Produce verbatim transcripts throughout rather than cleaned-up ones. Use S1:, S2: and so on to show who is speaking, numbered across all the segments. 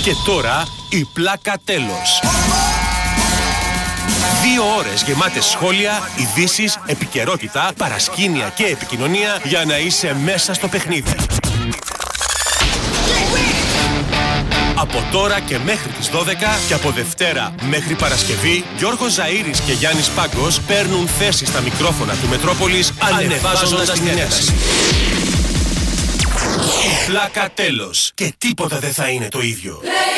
S1: Και τώρα η πλάκα τέλος. Δύο ώρες γεμάτες σχόλια, ειδήσεις, επικαιρότητα, παρασκήνια και επικοινωνία για να είσαι μέσα στο παιχνίδι. Από τώρα και μέχρι τις δώδεκα και από Δευτέρα μέχρι Παρασκευή, Γιώργος Ζαΐρης και Γιάννης Πάγκος παίρνουν θέση στα μικρόφωνα του Μετρόπολης, ανεβάζοντας την ένταση. Η πλάκα τέλος. Και τίποτα δεν θα είναι το ίδιο.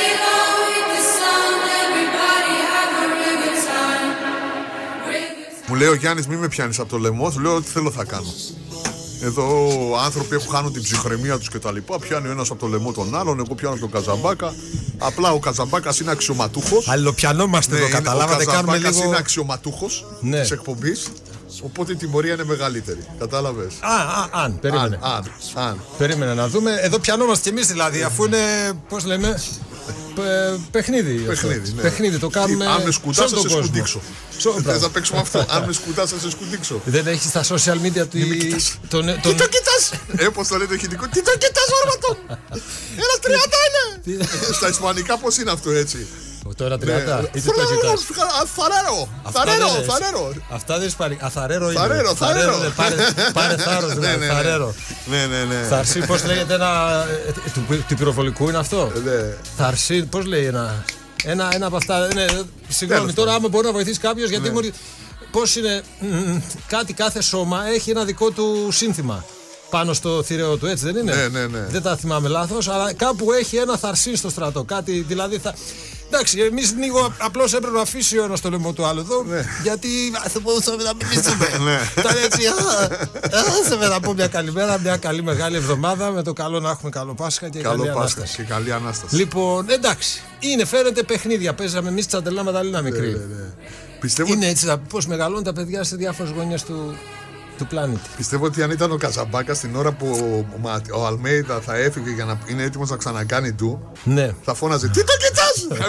S2: Μου λέει ο Γιάννης, μη με πιάνεις από το λαιμό, του λέω ότι θέλω θα κάνω. Εδώ άνθρωποι έχουν χάνουν την ψυχραιμία τους και τα λοιπά. Πιάνει ο ένας από το λαιμό τον άλλον, εγώ πιάνω τον Καζαμπάκα. Απλά ο Καζαμπάκας είναι αξιωματούχος.
S3: Αλληλοπιανόμαστε εδώ, καταλάβατε.
S2: Ο Καζαμπάκας
S3: λίγο...
S2: είναι αξιωματούχος ναι. της εκπομπής. Οπότε η τιμωρία είναι μεγαλύτερη. Κατάλαβες.
S3: Α, α, αν, περίμενε.
S2: Αν, αν, αν.
S3: Περίμενε να δούμε. Εδώ πιανόμαστε κι εμείς δηλαδή, αφού είναι, πώς λέμε, παιχνίδι.
S2: Παιχνίδι, ναι.
S3: Παιχνίδι, το κάνουμε.
S2: Αν με σκουτάς θα σε σκουντίξω. Θες να παίξουμε αυτό. Αν με σκουτάς θα σε σκουντίξω.
S3: Δεν έχεις στα social media του.
S2: Τι το κοιτάς! Ε, πώς το λέει το ηχητικό. Τι το κοιτάς, όρματον! Ένα τριάντα είναι! Στα ισπανικά πώς είναι αυτό έτσι.
S3: Τώρα τριάντα. Ή τι το κοιτάς.
S2: Θαρέρο! Θαρέρο! Θαρέρο!
S3: Αυτά δεν είναι Αθαρέρο είναι.
S2: Θαρέρο! Θαρέρο!
S3: Πάρε θάρρος. Θαρέρο.
S2: Ναι, ναι, ναι.
S3: Θαρσί, πώς λέγεται ένα. Του πυροβολικού είναι αυτό. Θαρσί, πώς λέει ένα. Ένα, ένα από αυτά. Ναι, συγγνώμη, τώρα άμα μπορεί να βοηθήσει κάποιος, γιατί ναι. Πώς είναι. Μ, κάτι κάθε σώμα έχει ένα δικό του σύνθημα πάνω στο θηρεό του, έτσι δεν είναι.
S2: Ναι, ναι, ναι.
S3: Δεν τα θυμάμαι λάθος, αλλά κάπου έχει ένα θαρσί στο στρατό. Κάτι δηλαδή θα. Εντάξει, εμείς λίγο απλώς έπρεπε να αφήσει ο ένας το λαιμό του άλλου εδώ. Ναι. Γιατί θα μπορούσαμε να μιλήσουμε. Ήταν έτσι. Άσε να πω μια καλημέρα, μια καλή μεγάλη εβδομάδα. Με το καλό να έχουμε καλό Πάσχα και
S2: καλό
S3: καλή
S2: Πάσχα
S3: Ανάσταση.
S2: Και καλή Ανάσταση.
S3: Λοιπόν, εντάξει. Είναι, φαίνεται παιχνίδια. Παίζαμε εμείς Τσαντελά με τα Λίνα μικρή.
S2: Ναι, ναι, ναι. Πιστεύω...
S3: Είναι έτσι, πώς μεγαλώνουν τα παιδιά σε διάφορες γωνιές του. του πλανήτη.
S2: Πιστεύω ότι αν ήταν ο Καζαμπάκας την ώρα που ο, ο Αλμέιδα θα έφυγε για να είναι έτοιμος να ξανακάνει του, ναι. θα φώναζε τι το κοιτάς!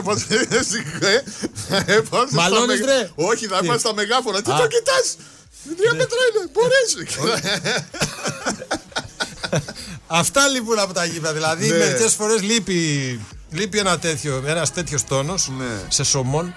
S3: Μαλώνεις ρε!
S2: Όχι, θα έπαιρνε στα μεγάφωνα. Τι το κοιτάς! Τρία μέτρα είναι, μπορείς!
S3: Αυτά λείπουν από τα γήπεδα. Δηλαδή μερικές φορές λείπει, λείπει ένα τέτοιο, ένας τέτοιος τόνος σε σωμών.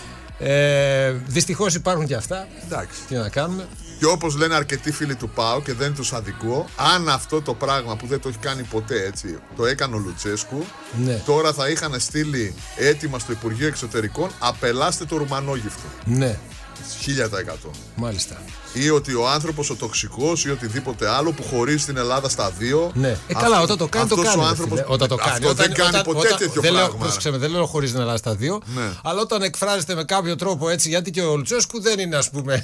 S3: Ε, δυστυχώς υπάρχουν και αυτά. Εντάξει. Τι να κάνουμε.
S2: Και όπως λένε αρκετοί φίλοι του ΠΑΟ και δεν τους αδικώ, αν αυτό το πράγμα που δεν το έχει κάνει ποτέ έτσι, το έκανε ο Λουτσέσκου, ναι. τώρα θα είχαν στείλει έτοιμα στο Υπουργείο Εξωτερικών, απελάστε το Ρουμανόγυφτο.
S3: Ναι.
S2: χίλια τοις εκατό.
S3: Μάλιστα.
S2: Ή ότι ο άνθρωπος ο τοξικός ή οτιδήποτε άλλο που χωρίζει την Ελλάδα στα δύο.
S3: Ναι. Ε, καλά, αυτό, όταν το κάνει, το κάνει.
S2: Άνθρωπος...
S3: Όταν το κάνει.
S2: Αυτό
S3: όταν,
S2: δεν κάνει
S3: όταν,
S2: ποτέ
S3: όταν,
S2: τέτοιο
S3: δεν
S2: πράγμα.
S3: Λέω, ξέρουμε, δεν λέω χωρίζει την Ελλάδα στα δύο. Ναι. Αλλά όταν εκφράζεται με κάποιο τρόπο έτσι, γιατί και ο Λουτσέσκου δεν είναι, ας πούμε,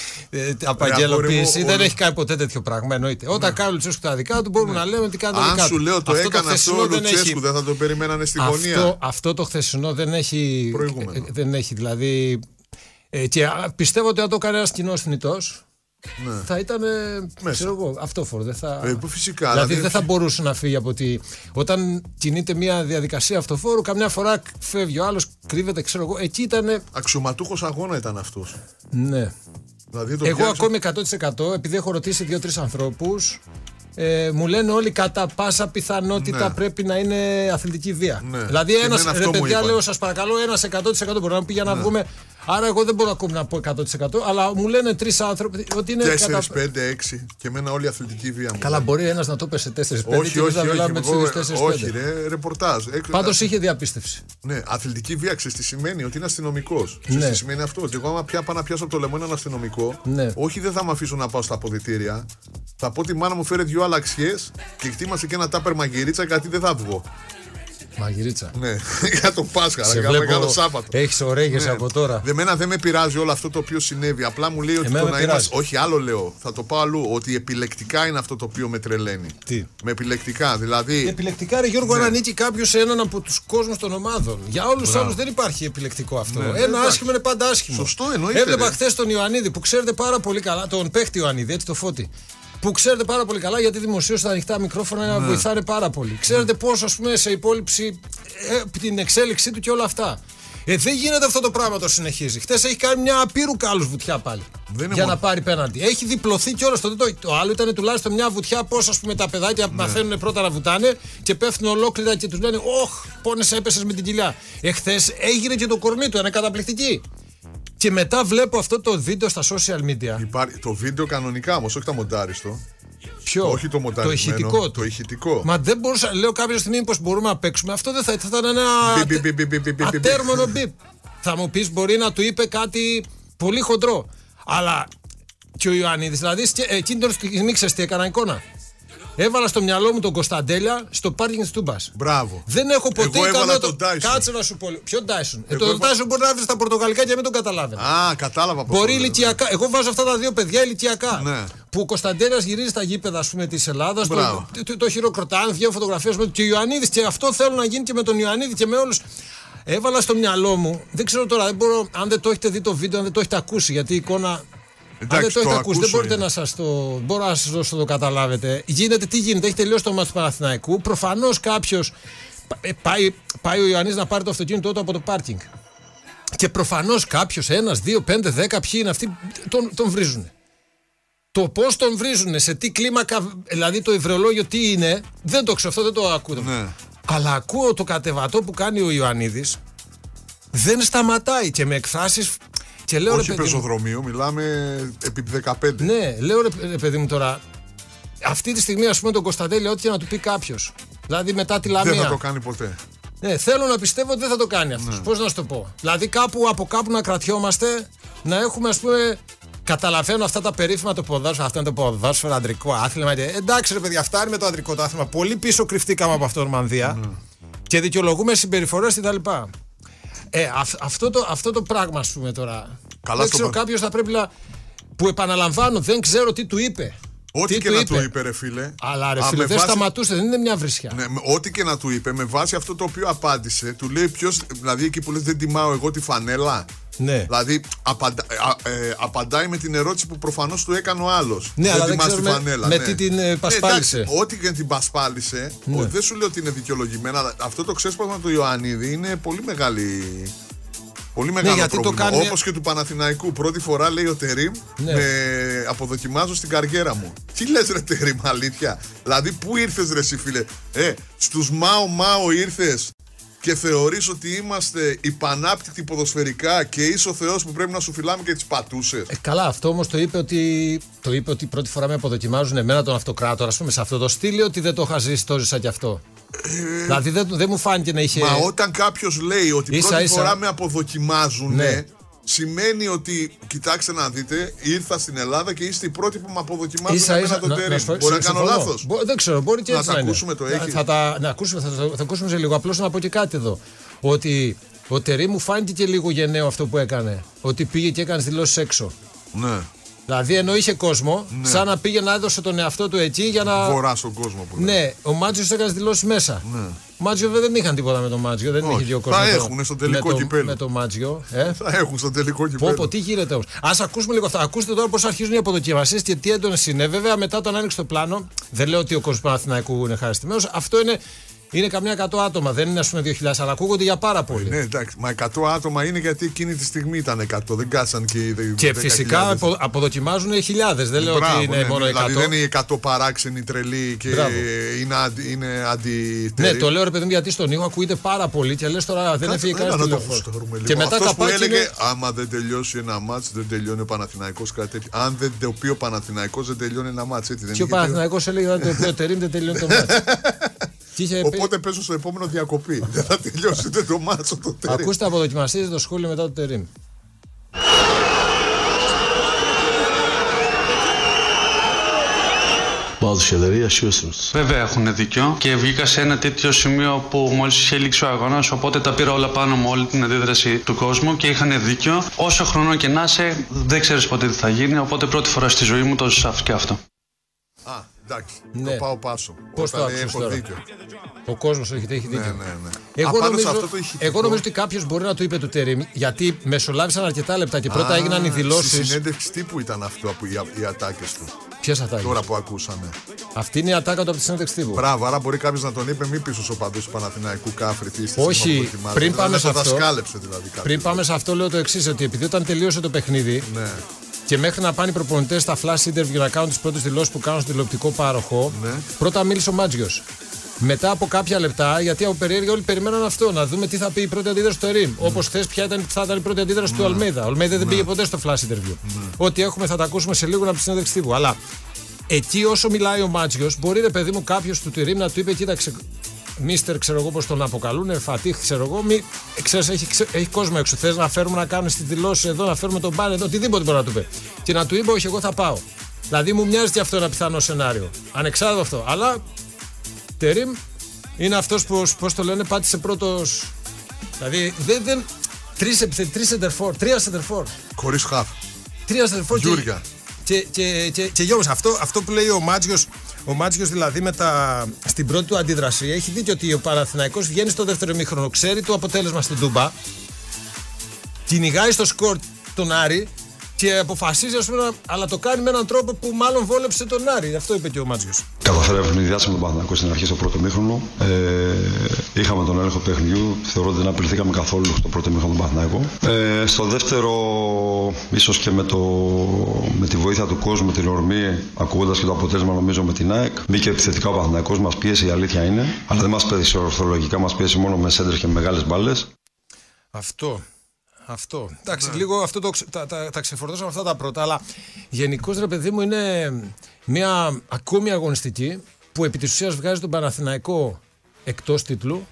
S3: απαγγελοποίηση. Δεν έχει κάνει ποτέ τέτοιο πράγμα. Εννοείται. Όταν κάνει ο Λουτσέσκου τα δικά του, μπορούμε να λέμε ότι κάνει τα δικά του.
S2: Αν σου λέω το έκανε αυτό ο Λουτσέσκου, δεν θα το περιμένανε στη γωνία.
S3: Αυτό το χθεσινό δεν έχει. Δεν έχει δηλαδή. Ε, και πιστεύω ότι αν το έκανε ένας κοινός θνητός, ναι. θα ήταν ξέρω εγώ, αυτόφορο. Δεν θα...
S2: ε, φυσικά,
S3: δηλαδή,
S2: δηλαδή δεν
S3: θα μπορούσε να φύγει από τη. Όταν κινείται μια διαδικασία αυτοφόρου, καμιά φορά φεύγει ο άλλος, κρύβεται, ξέρω εγώ. Εκεί ήταν.
S2: Αξιωματούχος αγώνα ήταν αυτός.
S3: Ναι.
S2: Δηλαδή, το
S3: εγώ
S2: πιάνεις...
S3: ακόμη εκατό τοις εκατό, επειδή έχω ρωτήσει δύο-τρεις ανθρώπους. Ε, μου λένε όλοι κατά πάσα πιθανότητα ναι. πρέπει να είναι αθλητική βία. Ναι. Δηλαδή, ένας ρε παιδιά, λέω σας παρακαλώ, ένας εκατό τοις εκατό μπορεί να πει για να ναι. βγούμε. Άρα, εγώ δεν μπορώ ακόμη να πω εκατό τοις εκατό, αλλά μου λένε τρεις άνθρωποι ότι είναι.
S2: τέσσερα, πέντε, έξι και εμένα όλη αθλητική βία μου.
S3: Καλά, μπορεί ένας να το πέσει τέσσερα, πέντε.
S2: Όχι, όχι, όχι, όχι, όχι, ρε, ρεπορτάζ.
S3: Πάντως είχε διαπίστευση.
S2: Ναι, αθλητική βία, ξέρεις τι σημαίνει, ότι είναι αστυνομικός. Ξέρεις τι σημαίνει αυτό. Και εγώ, άμα πια πάω να πιάσω από το λαιμό έναν αστυνομικό, όχι δεν θα με αφήσουν να πάω στα αποδυτήρια. Θα πω τη μάνα μου φέρε δυο αλλαξιές και χτίμασε και ένα τάπερ μαγειρίτσα γιατί δεν θα βγω.
S3: Μαγειρίτσα.
S2: Ναι, για το Πάσχα, για το μεγάλο Σάββατο.
S3: Έχεις ωρέγες ναι. από τώρα.
S2: Εμένα δεν με πειράζει όλο αυτό το οποίο συνέβη. Απλά μου λέει ότι
S3: Εμένα
S2: το να είμαστε. Όχι, άλλο λέω. Θα το πω αλλού. Ότι επιλεκτικά είναι αυτό το οποίο με τρελαίνει.
S3: Τι.
S2: Με επιλεκτικά. Δηλαδή.
S3: Επιλεκτικά, ρε Γιώργο, ναι. αν ανήκει κάποιο σε έναν από τους κόσμους των ομάδων. Για όλους τους άλλους δεν υπάρχει επιλεκτικό αυτό. Ναι, Ένα ναι, άσχημο είναι πάντα άσχημο.
S2: Σωστό εννοείται.
S3: Έβλεπα χθες τον Ιωαννίδη που ξέρετε πάρα πολύ καλά. Τον παίχτη Ιωαννίδη, έτσι το Φώτη. Που ξέρετε πάρα πολύ καλά γιατί δημοσίως τα ανοιχτά μικρόφωνα ναι. βοηθάνε πάρα πολύ. Ξέρετε πώς, ας πούμε, σε υπόλοιψη ε, την εξέλιξή του και όλα αυτά. Ε, δεν γίνεται αυτό το πράγμα, το συνεχίζει. Χτες έχει κάνει μια απείρου κάλους βουτιά πάλι. Για μόνο. Να πάρει πέναντι. Έχει διπλωθεί κιόλας. Το, το, το άλλο ήταν τουλάχιστον μια βουτιά. Πώς, ας πούμε, τα παιδάκια ναι. μαθαίνουν πρώτα να βουτάνε και πέφτουν ολόκληρα και τους λένε όχ, πόνες έπεσες με την κοιλιά. Εχθές έγινε και το κορμί του, είναι καταπληκτική. Και μετά βλέπω αυτό το βίντεο στα social media.
S2: Υπάρχει το βίντεο κανονικά όμως, όχι τα μοντάριστο.
S3: Ποιο?
S2: Όχι το μοντάριστο.
S3: Το ηχητικό του.
S2: Το ηχητικό.
S3: Μα δεν μπορούσα, λέω κάποια στιγμή πως μπορούμε να παίξουμε. Αυτό δεν θα, θα ήταν ένα ατέρμονο μπιπ. Θα μου πεις μπορεί να του είπε κάτι πολύ χοντρό. Αλλά και ο Ιωαννίδης, δηλαδή εκείνη την στιγμή ξέρεις τι έκανα εικόνα. Έβαλα στο μυαλό μου τον Κωνσταντέλια στο πάρκινγκ της Τούμπας.
S2: Μπράβο.
S3: Δεν έχω ποτέ
S2: ικανό το Dyson.
S3: Κάτσε να σου πω. Ποιο Dyson? Ε, το έβα... Dyson μπορεί να βρει στα πορτογαλικά και να μην τον καταλάβαινε.
S2: Α, κατάλαβα πώς.
S3: Μπορεί ηλικιακά. Εγώ βάζω αυτά τα δύο παιδιά ηλικιακά.
S2: Ναι.
S3: Που ο Κωνσταντέλιας γυρίζει στα γήπεδα της Ελλάδας. Το, το, το, το χειροκροτάνε, βγαίνουν φωτογραφίες με του. Και ο Ιωαννίδης. Και αυτό θέλω να γίνει και με τον Ιωαννίδη και με όλους. Έβαλα στο μυαλό μου. Δεν ξέρω τώρα, δεν μπορώ, αν δεν το έχετε δει το βίντεο, αν δεν το έχετε ακούσει. Γιατί η εικόνα. Εντάξει, αν δεν το έχετε ακούσει, δεν μπορείτε είναι. να σας το. Μπορώ να σας δώσω το καταλάβετε. Γίνεται, τι γίνεται, έχει τελειώσει το μάτς του Παναθηναϊκού. Προφανώς κάποιος πάει, πάει ο Ιωαννής να πάρει το αυτοκίνητό του από το πάρκινγκ. Και προφανώς κάποιος, ένας, δύο, πέντε, δέκα, ποιοι είναι αυτοί, τον, τον βρίζουν. Το πώς τον βρίζουν, σε τι κλίμακα, δηλαδή το υβρεολόγιο τι είναι, δεν το ξέρω, αυτό δεν το ακούω. Ναι. Αλλά ακούω το κατεβατό που κάνει ο Ιωαννίδης, δεν σταματάει και με εκφράσεις. Και λέω,
S2: όχι πεζοδρομίου, μιλάμε επί δεκαπέντε.
S3: Ναι, λέω ρε, ρε παιδί μου τώρα, αυτή τη στιγμή ας πούμε τον Κωνσταντέλια ό,τι και να του πει κάποιος. Δηλαδή μετά τη Λαμία.
S2: Δεν θα το κάνει ποτέ.
S3: Ναι, θέλω να πιστεύω ότι δεν θα το κάνει αυτός. Ναι. Πώς να σου το πω. Δηλαδή κάπου από κάπου να κρατιόμαστε, να έχουμε ας πούμε. Καταλαβαίνω αυτά τα περίφημα το ποδόσφαιρο, αυτό είναι το ποδόσφαιρο, αντρικό άθλημα. Και, εντάξει ρε παιδιά, φτάνει με το αντρικό το άθλημα. Πολύ πίσω κρυφτήκαμε από αυτό το Ορμανδία ναι. και δικαιολογούμε συμπεριφορές κτλ. Ε, αυ, αυτό, το, αυτό το πράγμα, ας πούμε τώρα. Καλά δεν ξέρω, πα... κάποιος θα πρέπει να. Που επαναλαμβάνω, δεν ξέρω τι του είπε.
S2: Ό,τι
S3: τι
S2: και
S3: του
S2: να
S3: είπε.
S2: του είπε, ρε φίλε.
S3: Αλλά ρε φίλε, δεν βάση... σταματούσε, δεν είναι μια βρισιά.
S2: Ναι, ό,τι και να του είπε, με βάση αυτό το οποίο απάντησε, του λέει ποιος. Δηλαδή εκεί που λες δεν τιμάω εγώ τη φανέλα.
S3: Ναι.
S2: Δηλαδή απαντα, α, ε, απαντάει με την ερώτηση που προφανώς του έκανε ο άλλος.
S3: Ναι,
S2: δεν
S3: αλλά δεν ξέρω
S2: τη φανέλα,
S3: με,
S2: ναι.
S3: με τι την ε, πασπάλισε.
S2: Ναι, εντάξει, ό,τι και την πασπάλισε, ναι. ο, δεν σου λέω ότι είναι δικαιολογημένα. Αυτό το ξέσπασμα του Ιωαννίδη είναι πολύ μεγάλη. Πολύ μεγάλο ναι, πρόβλημα. Κάνει... Όπως και του Παναθηναϊκού. Πρώτη φορά λέει ο Τερίμ, ναι. με αποδοκιμάζω στην καριέρα μου. Τι λες ρε Τερίμ, αλήθεια. Δηλαδή, πού ήρθες ρε εσύ φίλε. Ε, στους Μάο Μάο ήρθες και θεωρείς ότι είμαστε υπανάπτυκτοι ποδοσφαιρικά και είσαι ο Θεός που πρέπει να σου φυλάμε και τις πατούσες.
S3: Ε, καλά, αυτό όμως το είπε ότι, το είπε ότι πρώτη φορά με αποδοκιμάζουν εμένα τον αυτοκράτορα, ας πούμε, σε αυτό το στήλιο, ότι δεν το είχα ζήσει, το ζήσα κι αυτό. Ε, δηλαδή δεν, δεν μου φάνηκε να είχε.
S2: Μα όταν κάποιος λέει ότι ίσα, πρώτη ίσα. φορά με αποδοκιμάζουν, ναι. σημαίνει ότι κοιτάξτε να δείτε, ήρθα στην Ελλάδα και είστε οι πρώτοι που με αποδοκιμάζουν ίσα, ίσα, τον Τερίμ. Μπορεί να κάνω λάθος.
S3: Δεν ξέρω, μπορεί και έτσι
S2: να, να τα ακούσουμε το έχει.
S3: Θα, θα, να ακούσουμε, θα, θα, θα ακούσουμε σε λίγο. Απλώς να πω και κάτι εδώ. Ότι ο Τερίμ μου φάνηκε και λίγο γενναίο αυτό που έκανε. Ότι πήγε και έκανε δηλώσεις έξω.
S2: Ναι.
S3: Δηλαδή ενώ είχε κόσμο, ναι. σαν να πήγε να έδωσε τον εαυτό του εκεί για να.
S2: Βορρά στον κόσμο που λέει.
S3: Ναι, ο Μάτζιος έκανε δηλώσει μέσα. Ναι. Ο Μάτζιο δεν είχαν τίποτα με τον Μάτζιο, δεν
S2: όχι.
S3: είχε δύο κόσμο.
S2: Θα έχουν στο τελικό
S3: με
S2: κυπέλλο.
S3: Με τον Μάτζιο. Ε?
S2: Θα έχουν στο τελικό κυπέλλο.
S3: Πω, πω, τι γίνεται όμως. Ας ακούσουμε λίγο αυτά. Ακούστε τώρα πώς αρχίζουν οι αποδοκιμασίες και τι έντονες είναι. Βέβαια μετά τον άνοιξε το πλάνο. Δεν λέω ότι ο κόσμος Παναθηναϊκού είναι ευχαριστημένος. Αυτό είναι. Είναι καμιά εκατό άτομα, δεν είναι ας πούμε δύο χιλιάδες, αλλά ακούγονται για πάρα πολύ.
S2: Ναι, εντάξει, μα εκατό άτομα είναι γιατί εκείνη τη στιγμή ήταν εκατό, δεν κάτσαν και οι δέκα χιλιάδες.
S3: Και φυσικά απο, αποδοκιμάζουν χιλιάδες, δεν λέω
S2: Μπράβο,
S3: ότι είναι
S2: ναι,
S3: μόνο εκατό.
S2: Δηλαδή δεν είναι εκατό παράξενοι τρελοί και Μπράβο. είναι, αντι, είναι αντι.
S3: Ναι, το λέω ρε παιδί μου γιατί στον ήχο ακούγεται πάρα πολύ και λες τώρα δεν έφυγε κανένα τηλέφωνο.
S2: Και μετά αυτός που έλεγε είναι... άμα δεν τελειώσει ένα μάτς δεν τελειώνει ο Παναθηναϊκός κάτι τέτοιο. Αν δεν το πει ο Παναθηναϊκός δεν τελειώνει ένα μάτς. Και
S3: ο Παναθηναϊκός έλεγε ότι το πει ο Τερίμ δεν τελειώνει το μάτς.
S2: Οπότε παίζω στο επόμενο διακοπή. Δεν θα τελειώσετε το μάτσο το Τερίμ.
S3: Ακούστε αποδοκιμασίες το σχόλιο μετά το Τερίμ.
S4: Βέβαια έχουν δίκιο και βγήκα σε ένα τέτοιο σημείο που μόλις είχε λήξει ο αγώνας. Οπότε τα πήρα όλα πάνω μου, όλη την αντίδραση του κόσμου και είχαν δίκιο. Όσο χρόνο και να είσαι, δεν ξέρεις ποτέ τι θα γίνει. Οπότε πρώτη φορά στη ζωή μου το ζήσα και αυτό.
S2: Α, εντάξει.
S3: Ναι.
S2: Το πάω πάσο.
S3: Πώς το άκουσες τώρα.
S2: Δίκιο.
S3: Ο κόσμος έχει, έχει δίκιο.
S2: Ναι, ναι, ναι.
S3: Εγώ,
S2: Α,
S3: νομίζω,
S2: αυτό το ηχητικό...
S3: εγώ νομίζω ότι κάποιος μπορεί να του είπε του Τερίμ, γιατί μεσολάβησαν αρκετά λεπτά και πρώτα Α, έγιναν οι δηλώσεις.
S2: Στη συνέντευξη τύπου ήταν αυτό από οι, οι ατάκες του.
S3: Ποιες ατάκες?
S2: Τώρα που ακούσαμε.
S3: Αυτή είναι η ατάκα του από τη συνέντευξη τύπου.
S2: Μπράβο, άρα μπορεί κάποιος να τον είπε μη πίσω ο παντός του Παναθηναϊκού Κάφρη.
S3: Όχι, πριν πάμε σε αυτό.
S2: Δηλαδή,
S3: πριν πάμε σε αυτό, λέω το εξής: ότι επειδή όταν τελείωσε το παιχνίδι.
S2: Ναι.
S3: Και μέχρι να πάνε οι προπονητές στα flash interview να κάνουν τις πρώτες δηλώσεις που κάνουν στο τηλεοπτικό πάροχο, ναι. Πρώτα μίλησε ο Μάτζιος. Μετά από κάποια λεπτά, γιατί από περιέργεια όλοι περιμέναν αυτό, να δούμε τι θα πει η πρώτη αντίδραση του Ερήμ. Mm. Όπως χθες, ποια ήταν, θα ήταν η πρώτη αντίδραση mm. του Αλμέιδα. Ο Αλμέιδα mm. δεν πήγε ποτέ στο flash interview. Mm. Ό,τι έχουμε θα τα ακούσουμε σε λίγο από τη συνέντευξη τύπου. Αλλά εκεί όσο μιλάει ο Μάτζιος, μπορεί ρε παιδί μου κάποιος του Ερήμ να του είπε: κοίταξε, Μίστερ, ξέρω εγώ πώς τον αποκαλούν, Φατίχ, ξέρω εγώ, μη, ξέρεις, έχει, έχει κόσμο έξω. Θες να φέρουμε να κάνουμε στις δηλώσεις εδώ, να φέρουμε τον μπάρ εδώ, οτιδήποτε μπορεί να του πει. Και να του είπε: όχι, εγώ θα πάω. Δηλαδή μου μοιάζει και αυτό ένα πιθανό σενάριο. Ανεξάρτητο αυτό. Αλλά Τερίμ είναι αυτός που, πώς το λένε, πάτησε πρώτος. Δηλαδή δεν. δεν τρεις σεντερφόρ, τρία σεντερφόρ.
S2: Χωρίς χαφ.
S3: Τρία σεντερφόρ.
S2: Γιούρια.
S3: Και, και, και, και Γιώργος, αυτό, αυτό που λέει ο Μάτζιος, ο Μάτζιος δηλαδή με τα, στην πρώτη του αντίδραση έχει δίκιο ότι ο Παναθηναϊκός βγαίνει στο δεύτερο ημίχρονο, ξέρει το αποτέλεσμα στην Τούμπα, κυνηγάει στο σκορ τον Άρη και αποφασίζει, ας πούμε, αλλά το κάνει με έναν τρόπο που μάλλον βόλεψε τον Άρη. Αυτό είπε και ο Μάτζιος.
S5: Καταφέραμε να ιδιάσουμε τον Παναθηναϊκό στην αρχή στο πρώτο ημίχρονο. Ε, είχαμε τον έλεγχο του παιχνιδιού. Θεωρώ ότι δεν απειληθήκαμε καθόλου στο πρώτο ημίχρονο τον Παναθηναϊκό. Ε, στο δεύτερο, ίσως και με, το, με τη βοήθεια του κόσμου, με την ορμή, ακούγοντας και το αποτέλεσμα, νομίζω με την ΑΕΚ. Μπήκε επιθετικά ο Παναθηναϊκός, μας πίεσε, η αλήθεια είναι. Αλλά δεν μας πίεσε ορθολογικά, μας πίεσε μόνο με σέντρες και με μεγάλες μπάλες.
S3: Αυτό. Αυτό. Εντάξει, ναι. Λίγο αυτό το, τα, τα, τα ξεφορτώσαμε αυτά τα πρώτα, αλλά γενικώς ρε παιδί μου είναι μια ακόμη αγωνιστική που επί της ουσίας βγάζει τον Παναθηναϊκό εκτός τίτλου.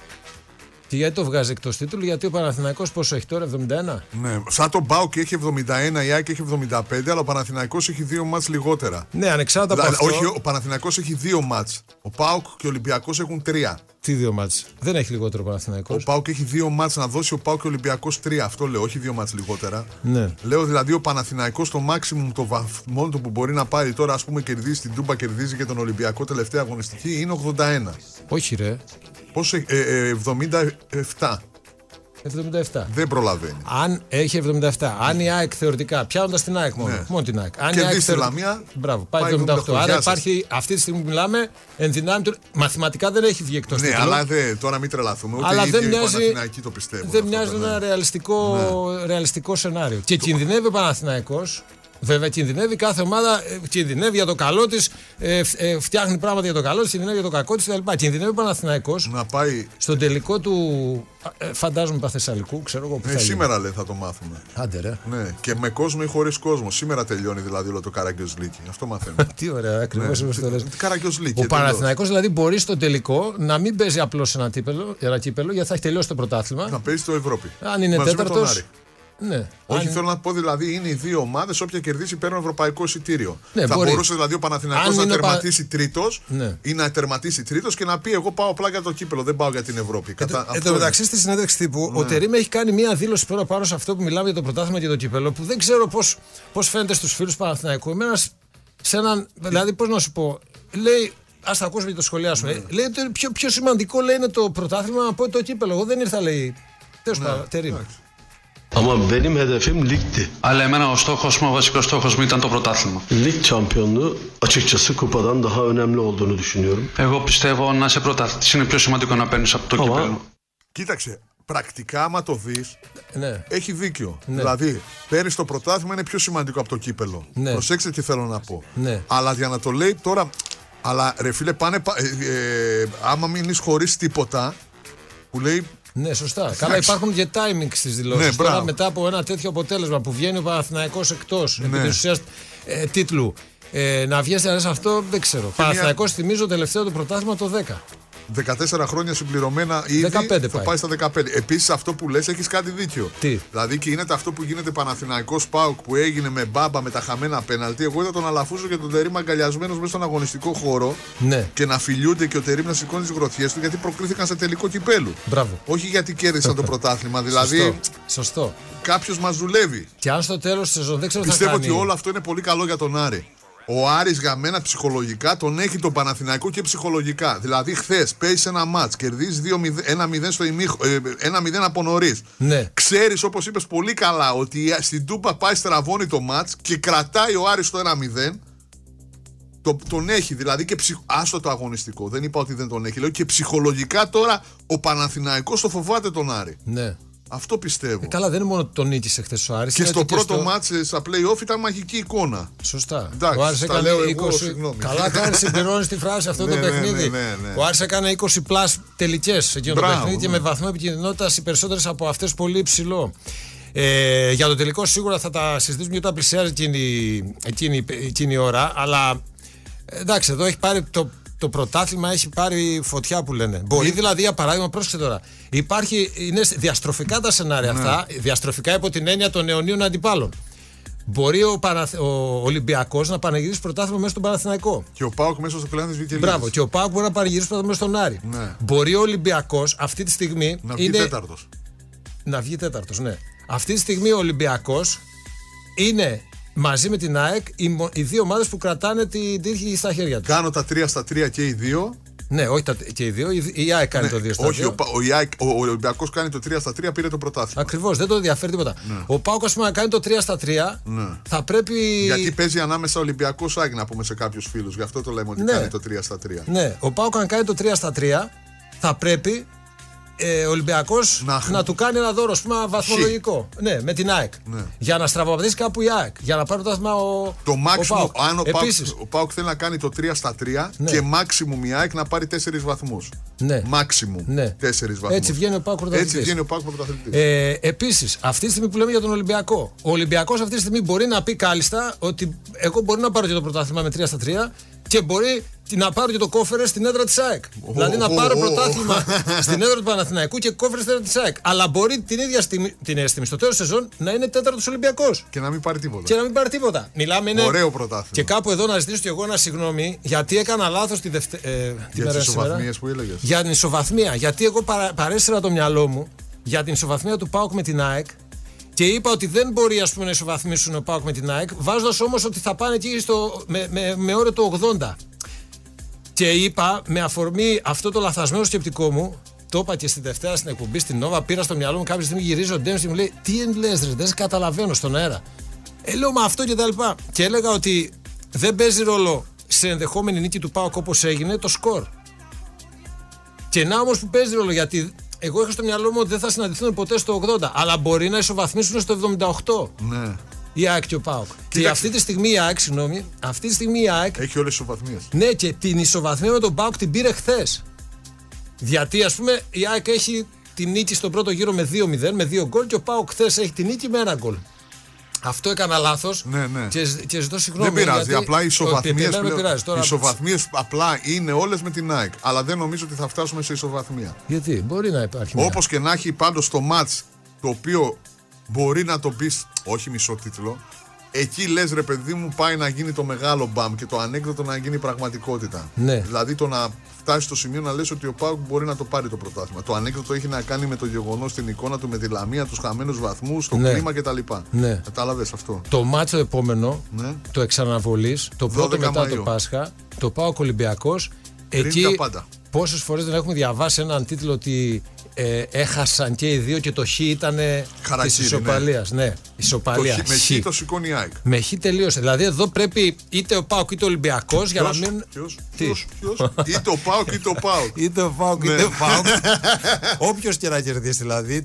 S3: Και γιατί το βγάζει εκτός τίτλου, γιατί ο Παναθηναϊκός πόσο έχει τώρα, εβδομήντα ένα.
S2: Ναι, σαν τον ΠΑΟΚ έχει εβδομήντα ένα, η ΑΕΚ έχει εβδομήντα πέντε, αλλά ο Παναθηναϊκός έχει δύο μάτς λιγότερα.
S3: Ναι, ανεξάρτητα από αυτό.
S2: Όχι, ο Παναθηναϊκός έχει δύο μάτς. Ο ΠΑΟΚ και ο Ολυμπιακός έχουν τρία.
S3: Τι δύο μάτς? Δεν έχει λιγότερο ο Παναθηναϊκός.
S2: Ο ΠΑΟΚ έχει δύο μάτς να δώσει, ο ΠΑΟΚ και ο Ολυμπιακός τρία. Αυτό λέω, όχι δύο μάτς λιγότερα.
S3: Ναι.
S2: Λέω δηλαδή ο Παναθηναϊκός το maximum, το βαθμό του που μπορεί να πάρει τώρα, ας πούμε, κερδίζει την Τούμπα, κερδίζει και τον Ολυμπιακό τελευταία αγωνιστική, είναι ογδόντα ένα.
S3: Όχι, ρε.
S2: Πόσο έχει, ε, ε, εβδομήντα επτά.
S3: εβδομήντα επτά.
S2: Δεν προλαβαίνει.
S3: Αν έχει εβδομήντα επτά, αν η ΑΕΚ θεωρητικά, πιάνοντας την ΑΕΚ μόνο, ναι. μόνο την ΑΕΚ. Αν
S2: κερδίσει τη Λαμία,
S3: μπράβο, πάει εβδομήντα οκτώ. Άρα υπάρχει αυτή τη στιγμή που μιλάμε, ενδυνάμει του. Μαθηματικά δεν έχει βγει εκτός.
S2: Ναι,
S3: τίτλου,
S2: αλλά δε, τώρα μην τρελαθούμε. Ούτε
S3: αλλά
S2: οι
S3: δεν
S2: ίδιοι
S3: μοιάζει,
S2: το πιστεύουν.
S3: δεν μοιάζει αυτό, ένα ναι. ρεαλιστικό, ναι. ρεαλιστικό σενάριο. Και το... κινδυνεύει ο Παναθηναϊκός. Βέβαια, κινδυνεύει κάθε ομάδα, κινδυνεύει για το καλό της, ε, ε, φτιάχνει πράγματα για το καλό της, κινδυνεύει για το κακό της κτλ. Κινδυνεύει ο Παναθηναϊκός
S2: να πάει
S3: στον τελικό του, ε, φαντάζομαι, Παθεσσαλικού, ξέρω εγώ που
S2: ε,
S3: θα
S2: σήμερα λέει θα το μάθουμε.
S3: Άντε ρε.
S2: Ναι, και με κόσμο ή χωρίς κόσμο. Σήμερα τελειώνει δηλαδή όλο το Καραγκιόζλίκι. Αυτό μαθαίνουμε.
S3: Τι ωραία, ακριβώς όπως το λες.
S2: Καραγκιόζλίκι.
S3: Ο Παναθηναϊκός δηλαδή μπορεί στο τελικό να μην παίζει απλώς ένα, τύπελο, ένα κύπελο, γιατί θα έχει τελειώσει το πρωτάθλημα.
S2: Να παίζει στο Ευρώπη.
S3: Αν είναι τέταρτος. Ναι.
S2: Όχι,
S3: αν...
S2: θέλω να πω δηλαδή είναι οι δύο ομάδες, όποια κερδίσει παίρνουν ευρωπαϊκό εισιτήριο.
S3: Ναι,
S2: θα
S3: μπορεί.
S2: μπορούσε δηλαδή ο Παναθηναϊκός να τερματίσει πα... τρίτος
S3: ναι.
S2: ή να τερματίσει τρίτος και να πει: εγώ πάω απλά για το κύπελο, δεν πάω για την Ευρώπη.
S3: Εν Κατα... τω μεταξύ, στη συνέντευξη τύπου, ναι. ο Τερίμ έχει κάνει μία δήλωση πέρα πάνω σε αυτό που μιλάμε για το πρωτάθλημα και το κύπελο, που δεν ξέρω πώς φαίνεται στους φίλους Παναθηναϊκού. Εμένα, σε έναν. Δηλαδή, πώς να σου πω, λέει. Ας τα ακούσουμε και το σχολιάσουμε. Ναι. Λέει ότι πιο, πιο σημαντικό λέει είναι το πρωτάθλημα από το κύπελο. Εγώ δεν ήρθα, λέει. Τέλος πάντων, Τερίμ.
S5: Ama benim hedefim ligdi.
S4: Αλλά εμένα ο στόχος μου, ο βασικός στόχος μου ήταν το πρωτάθλημα.
S5: Lig şampiyonluğu açıkçası kupadan daha önemli olduğunu düşünüyorum.
S4: Εγώ πιστεύω να είσαι πρωταθλητής είναι πιο σημαντικό να παίρνεις από το
S5: Ama...
S4: κύπελλο.
S2: Κοίταξε, πρακτικά άμα το δεις,
S3: ναι.
S2: έχει δίκιο.
S3: Ναι.
S2: Δηλαδή, παίρνεις το πρωτάθλημα είναι πιο σημαντικό από το κύπελλο.
S3: Ναι.
S2: Προσέξτε τι θέλω να πω.
S3: Ναι.
S2: Αλλά για να το λέει τώρα, αλλά ρε φίλε, πάνε, ε, ε, άμα μείνεις χωρίς τίποτα, που λέει.
S3: Ναι, σωστά. Καλά, υπάρχουν και timing στις δηλώσεις.
S2: Ναι,
S3: τώρα, μετά από ένα τέτοιο αποτέλεσμα που βγαίνει ο Παναθηναϊκός εκτός, ναι. επί της ουσίας ε, τίτλου, ε, να βγει σε αυτό δεν ξέρω. Παναθηναϊκός, μια... θυμίζω, τελευταίο του πρωτάθλημα το δέκα.
S2: δεκατέσσερα χρόνια συμπληρωμένα ήδη
S3: δεκαπέντε
S2: θα
S3: πάει.
S2: πάει στα δεκαπέντε. Επίσης αυτό που λες έχεις κάτι δίκιο.
S3: Τι?
S2: Δηλαδή και γίνεται αυτό που γίνεται Παναθηναϊκός ΠΑΟΚ που έγινε με μπάμπα με τα χαμένα πέναλτι. Εγώ είδα τον Αλαφούζο και τον Τερίμ αγκαλιασμένος μέσα στον αγωνιστικό χώρο
S3: ναι.
S2: και να φιλιούνται και ο Τερίμ να σηκώνει τις γροθιές του γιατί προκλήθηκαν σε τελικό κυπέλου.
S3: Μπράβο.
S2: Όχι γιατί κέρδισαν το πρωτάθλημα. Δηλαδή
S3: Σωστό. Σωστό.
S2: κάποιος μας δουλεύει.
S3: Και αν στο τέλος της σεζόν δεν ξέρω τι θα
S2: πιστεύω
S3: κάνει.
S2: ότι όλο αυτό είναι πολύ καλό για τον Άρη. Ο Άρης για μένα ψυχολογικά τον έχει τον Παναθηναϊκό και ψυχολογικά. Δηλαδή, χθες παίζει ένα μάτς, κερδίζει ένα μηδέν στο ημίχ, ένα μηδέν από νωρίς.
S3: Ναι.
S2: Ξέρεις, όπως είπες πολύ καλά, ότι στην Τούμπα πάει στραβώνει το μάτς και κρατάει ο Άρης το ένα μηδέν. Το, τον έχει δηλαδή και ψυχ... άστο το αγωνιστικό. Δεν είπα ότι δεν τον έχει. Λέω και ψυχολογικά τώρα ο Παναθηναϊκός το φοβάται τον Άρη.
S3: Ναι.
S2: Αυτό πιστεύω.
S3: Ε, καλά, δεν είναι μόνο τον νίκησε χθες ο Άρης.
S2: Και στο πρώτο
S3: στο...
S2: μάτς στα play-off ήταν μαγική εικόνα.
S3: Σωστά.
S2: Εντάξει,
S3: ο Άρης έκανε
S2: λέω
S3: είκοσι.
S2: Εγώ,
S3: καλά, κάνει συμπληρώνει τη φράση αυτό
S2: ναι,
S3: το παιχνίδι.
S2: Ναι, ναι, ναι, ναι.
S3: Ο Άρης έκανε είκοσι πλας τελικές εκείνο το παιχνίδι ναι. Και με βαθμό επικινδυνότητας οι περισσότερες από αυτές πολύ υψηλό. Ε, για το τελικό σίγουρα θα τα συζητήσουμε και όταν πλησιάζει εκείνη, εκείνη, εκείνη η ώρα. Αλλά εντάξει, εδώ έχει πάρει το. Το πρωτάθλημα έχει πάρει φωτιά που λένε. Μπορεί δηλαδή, για παράδειγμα, πρόσεξε τώρα. Υπάρχει, είναι διαστροφικά τα σενάρια ναι. αυτά, διαστροφικά υπό την έννοια των αιωνίων αντιπάλων. Μπορεί ο, Παναθ... ο Ολυμπιακός να πανηγυρίσει πρωτάθλημα μέσα στον Παναθηναϊκό.
S2: Και ο ΠΑΟΚ μέσα στο κλάδι της Βικελίδης.
S3: Μπράβο, και ο ΠΑΟΚ μπορεί να πανηγυρίσει πρωτάθλημα μέσα στον Άρη.
S2: Ναι.
S3: Μπορεί ο Ολυμπιακός αυτή τη στιγμή.
S2: Να βγει
S3: είναι...
S2: τέταρτος.
S3: Να βγει τέταρτος, ναι. Αυτή τη στιγμή ο Ολυμπιακός είναι. Μαζί με την ΑΕΚ, οι, οι δύο ομάδες που κρατάνε την τύχη στα χέρια τους.
S2: Κάνω τα τρία στα τρία και οι δύο.
S3: Ναι, όχι τα, και οι δύο. Η, η ΑΕΚ κάνει
S2: ναι,
S3: το δύο στα
S2: όχι,
S3: δύο.
S2: Όχι, ο, ο, ο Ολυμπιακός κάνει το τρία στα τρία, πήρε το πρωτάθλημα.
S3: Ακριβώς, δεν το ενδιαφέρει τίποτα. Ναι. Ο ΠΑΟΚ, ας πούμε, να κάνει το τρία στα τρία, ναι. Θα πρέπει.
S2: Γιατί παίζει ανάμεσα Ολυμπιακός ΑΕΚ, να πούμε σε κάποιους φίλους. Γι' αυτό το λέμε ότι ναι. κάνει το τρία στα τρία.
S3: Ναι, ο ΠΑΟΚ, αν κάνει το τρία στα τρία, θα πρέπει. Ε, ο Ολυμπιακός να... να του κάνει ένα δώρο, ας πούμε, βαθμολογικό. Ναι, με την ΑΕΚ. Ναι. Για να στραβοπατήσει κάπου η ΑΕΚ. Για να πάρει το άθλημα ο.
S2: Το maximum, αν ο
S3: Επίσης,
S2: ΠΑΟΚ, ο ΠΑΟΚ θέλει να κάνει το τρία στα τρία ναι. Και maximum η ΑΕΚ να πάρει τέσσερις βαθμούς. Ναι. Maximum
S3: ναι.
S2: τέσσερις βαθμούς.
S3: Έτσι βγαίνει ο ΠΑΟΚ πρωταθλητής.
S2: Έτσι βγαίνει ο ΠΑΟΚ πρωταθλητής.
S3: Ε, Επίσης, αυτή τη στιγμή που λέμε για τον Ολυμπιακό, ο Ολυμπιακός αυτή τη στιγμή μπορεί να πει κάλλιστα ότι εγώ μπορεί να πάρω και το πρωτάθλημα με τρία στα τρία και μπορεί να πάρω και το κόφερε στην έδρα της ΑΕΚ. Oh, δηλαδή να πάρω oh, πρωτάθλημα oh. στην έδρα του Παναθηναϊκού και κόφερε στην έδρα της ΑΕΚ. Αλλά μπορεί την ίδια στιγμή, την αίσθηση στο τέλος της σεζόν να είναι τέταρτος Ολυμπιακός.
S2: Και να μην πάρει τίποτα.
S3: Και να μην πάρει τίποτα. Μιλάμε είναι.
S2: Ωραίο πρωτάθλημα.
S3: Και κάπου εδώ να ζητήσω κι εγώ ένα συγγνώμη γιατί έκανα λάθος τη δευτε... ε,
S2: για τις ισοβαθμίες που έλεγες.
S3: Για την ισοβαθμία. Γιατί εγώ παρα... παρέστηρα το μυαλό μου για την ισοβαθμία του ΠΑΟΚ με την ΑΕΚ. Και είπα ότι δεν μπορεί ας πούμε, να ισοβαθμίσουν ο ΠΑΟΚ με την ΑΕΚ, βάζοντας όμως ότι θα πάνε εκεί στο... με, με, με όριο το ογδόντα. Και είπα, με αφορμή αυτό το λαθασμένο σκεπτικό μου, το είπα και στη Δευτέρα στην εκπομπή στην Νόβα, πήρα στο μυαλό μου κάποια στιγμή, γυρίζω ο Ντέμις και μου λέει: τι λες, ρε, δεν σε καταλαβαίνω στον αέρα. Ε, λέω με αυτό και τα λοιπά. Και έλεγα ότι δεν παίζει ρόλο σε ενδεχόμενη νίκη του ΠΑΟΚ όπως έγινε το σκορ. Και να όμως που παίζει ρόλο, γιατί εγώ είχα στο μυαλό μου ότι δεν θα συναντηθούν ποτέ στο ογδόντα, αλλά μπορεί να ισοβαθμίσουν στο εβδομήντα οκτώ.
S2: Ναι.
S3: Η ΑΕΚ και ο ΠΑΟΚ. Και αυτή τη στιγμή η ΑΕΚ, συγγνώμη, αυτή τη στιγμή η ΑΕΚ.
S2: Έχει όλες τις ισοβαθμίες.
S3: Ναι, και την ισοβαθμία με τον ΠΑΟΚ την πήρε χθες. Γιατί ας πούμε η ΑΕΚ έχει την νίκη στον πρώτο γύρο με δύο μηδέν, με δύο γκολ και ο ΠΑΟΚ χθες έχει την νίκη με ένα γκολ. Αυτό έκανα λάθος
S2: ναι, ναι.
S3: Και, και ζητώ συγγνώμη.
S2: Δεν πειράζει,
S3: γιατί
S2: απλά οι ισοβαθμίες,
S3: πλέον, πειράζει, τώρα...
S2: οι ισοβαθμίες απλά είναι όλες με την ΑΕΚ. Αλλά δεν νομίζω ότι θα φτάσουμε σε ισοβαθμία.
S3: Γιατί, μπορεί να υπάρχει.
S2: Όπως και να έχει πάντως το μάτς το οποίο μπορεί να το πεις, όχι μισό τίτλο. Εκεί λες ρε παιδί μου πάει να γίνει το μεγάλο μπαμ και το ανέκδοτο να γίνει πραγματικότητα.
S3: Ναι.
S2: Δηλαδή το να φτάσει στο σημείο να λες ότι ο ΠΑΟΚ μπορεί να το πάρει το πρωτάθλημα. Το ανέκδοτο έχει να κάνει με το γεγονός, την εικόνα του με τη Λαμία, τους χαμένους βαθμούς, το ναι. κλίμα κτλ. Ναι. Κατάλαβες αυτό.
S3: Το μάτσο επόμενο, ναι. το εξαναβολής, το πρώτο μετά Μαΐου. Το Πάσχα, το ΠΑΟΚ Ολυμπιακός. Εκεί πόσες φορές δεν έχουμε διαβάσει έναν τίτλο ότι ε, έχασαν και οι δύο και το χ ήταν της ισοπαλίας. Ναι, ναι ισοπαλία.
S2: Το χ, με χ το σηκώνει η ΑΕΚ.
S3: Με χ τελείωσε. Δηλαδή εδώ πρέπει είτε ο ΠΑΟΚ είτε ο Ολυμπιακός για να μην.
S2: Ποιος, ποιος, ποιος. Είτε ο ΠΑΟΚ είτε ο ΠΑΟΚ.
S3: Είτε ο ΠΑΟΚ είτε ο ΠΑΟΚ. Όποιος και να κερδίσει δηλαδή.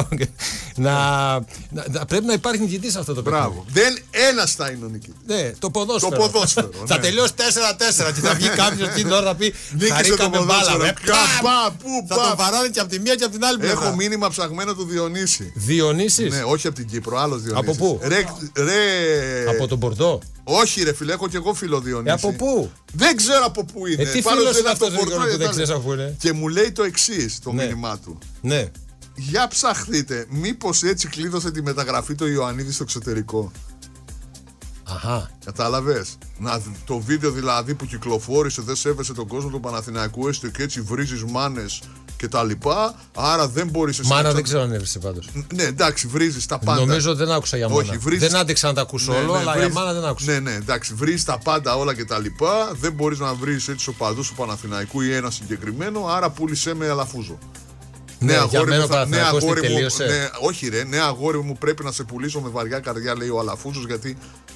S3: να, πρέπει να υπάρχει νικητής σε αυτό το παιχνίδι.
S2: Μπράβο. Δεν ένας θα είναι ο νικητής.
S3: Ναι, το ποδόσφαιρο.
S2: Το ποδόσφαιρο ναι.
S3: Θα τελειώσει τέσσερα τέσσερα και θα βγει κάποιος την ώρα να πει χαρήκαμε μπάλα. Θα τον παράνε και από τη μία και από την άλλη πλευρά.
S2: Έχω μήνυμα ψαγμένο του Διονύση.
S3: Διονύσης?
S2: Ναι, όχι από την Κύπρο, άλλος Διονύσης.
S3: Από πού?
S2: Ρε, ρε...
S3: Από τον Μπορντό?
S2: Όχι ρε φίλε, έχω και εγώ φίλο Διονύση.
S3: Ε, από πού?
S2: Δεν ξέρω από πού είναι.
S3: Ε, τι φίλος είναι αυτός που δεν ξέρεις από πού είναι?
S2: Και μου λέει το εξής το ναι. μήνυμά του.
S3: Ναι.
S2: Για ψαχτείτε, μήπως έτσι κλείδωσε τη μεταγραφή του Ιωαννίδη στο εξωτερικό.
S3: Αχα.
S2: Κατάλαβες. Να, το βίντεο δηλαδή που κυκλοφόρησε δεν σέβεσαι τον κόσμο του Παναθηναϊκού, έστω και έτσι βρίζεις μάνες και τα λοιπά. Άρα δεν μπορείς εσύ.
S3: Μάνα δεν ξέρω αν έβρισε πάντως.
S2: Ναι, εντάξει, βρίζεις τα πάντα.
S3: Νομίζω δεν άκουσα για μάνα.
S2: Όχι, βρίζεις...
S3: Δεν άντεξα να τα ακούσω
S2: ναι,
S3: όλο,
S2: ναι,
S3: αλλά
S2: βρίζεις...
S3: για μάνα δεν άκουσα.
S2: Ναι, ναι, εντάξει, βρίζεις τα πάντα όλα και τα λοιπά. Δεν μπορείς να βρεις έτσι οπαδούς του Παναθηναϊκού ή ένα συγκεκριμένο. Άρα πούλησέ με Αλαφούζο.
S3: Ναι, ναι, για μένα ο Παναθηναϊκός τι τελείωσε.
S2: Ναι, όχι ρε, ναι αγόρι μου πρέπει να σε πουλήσω με βαριά καρδιά λέει ο Αλαφούζος γιατί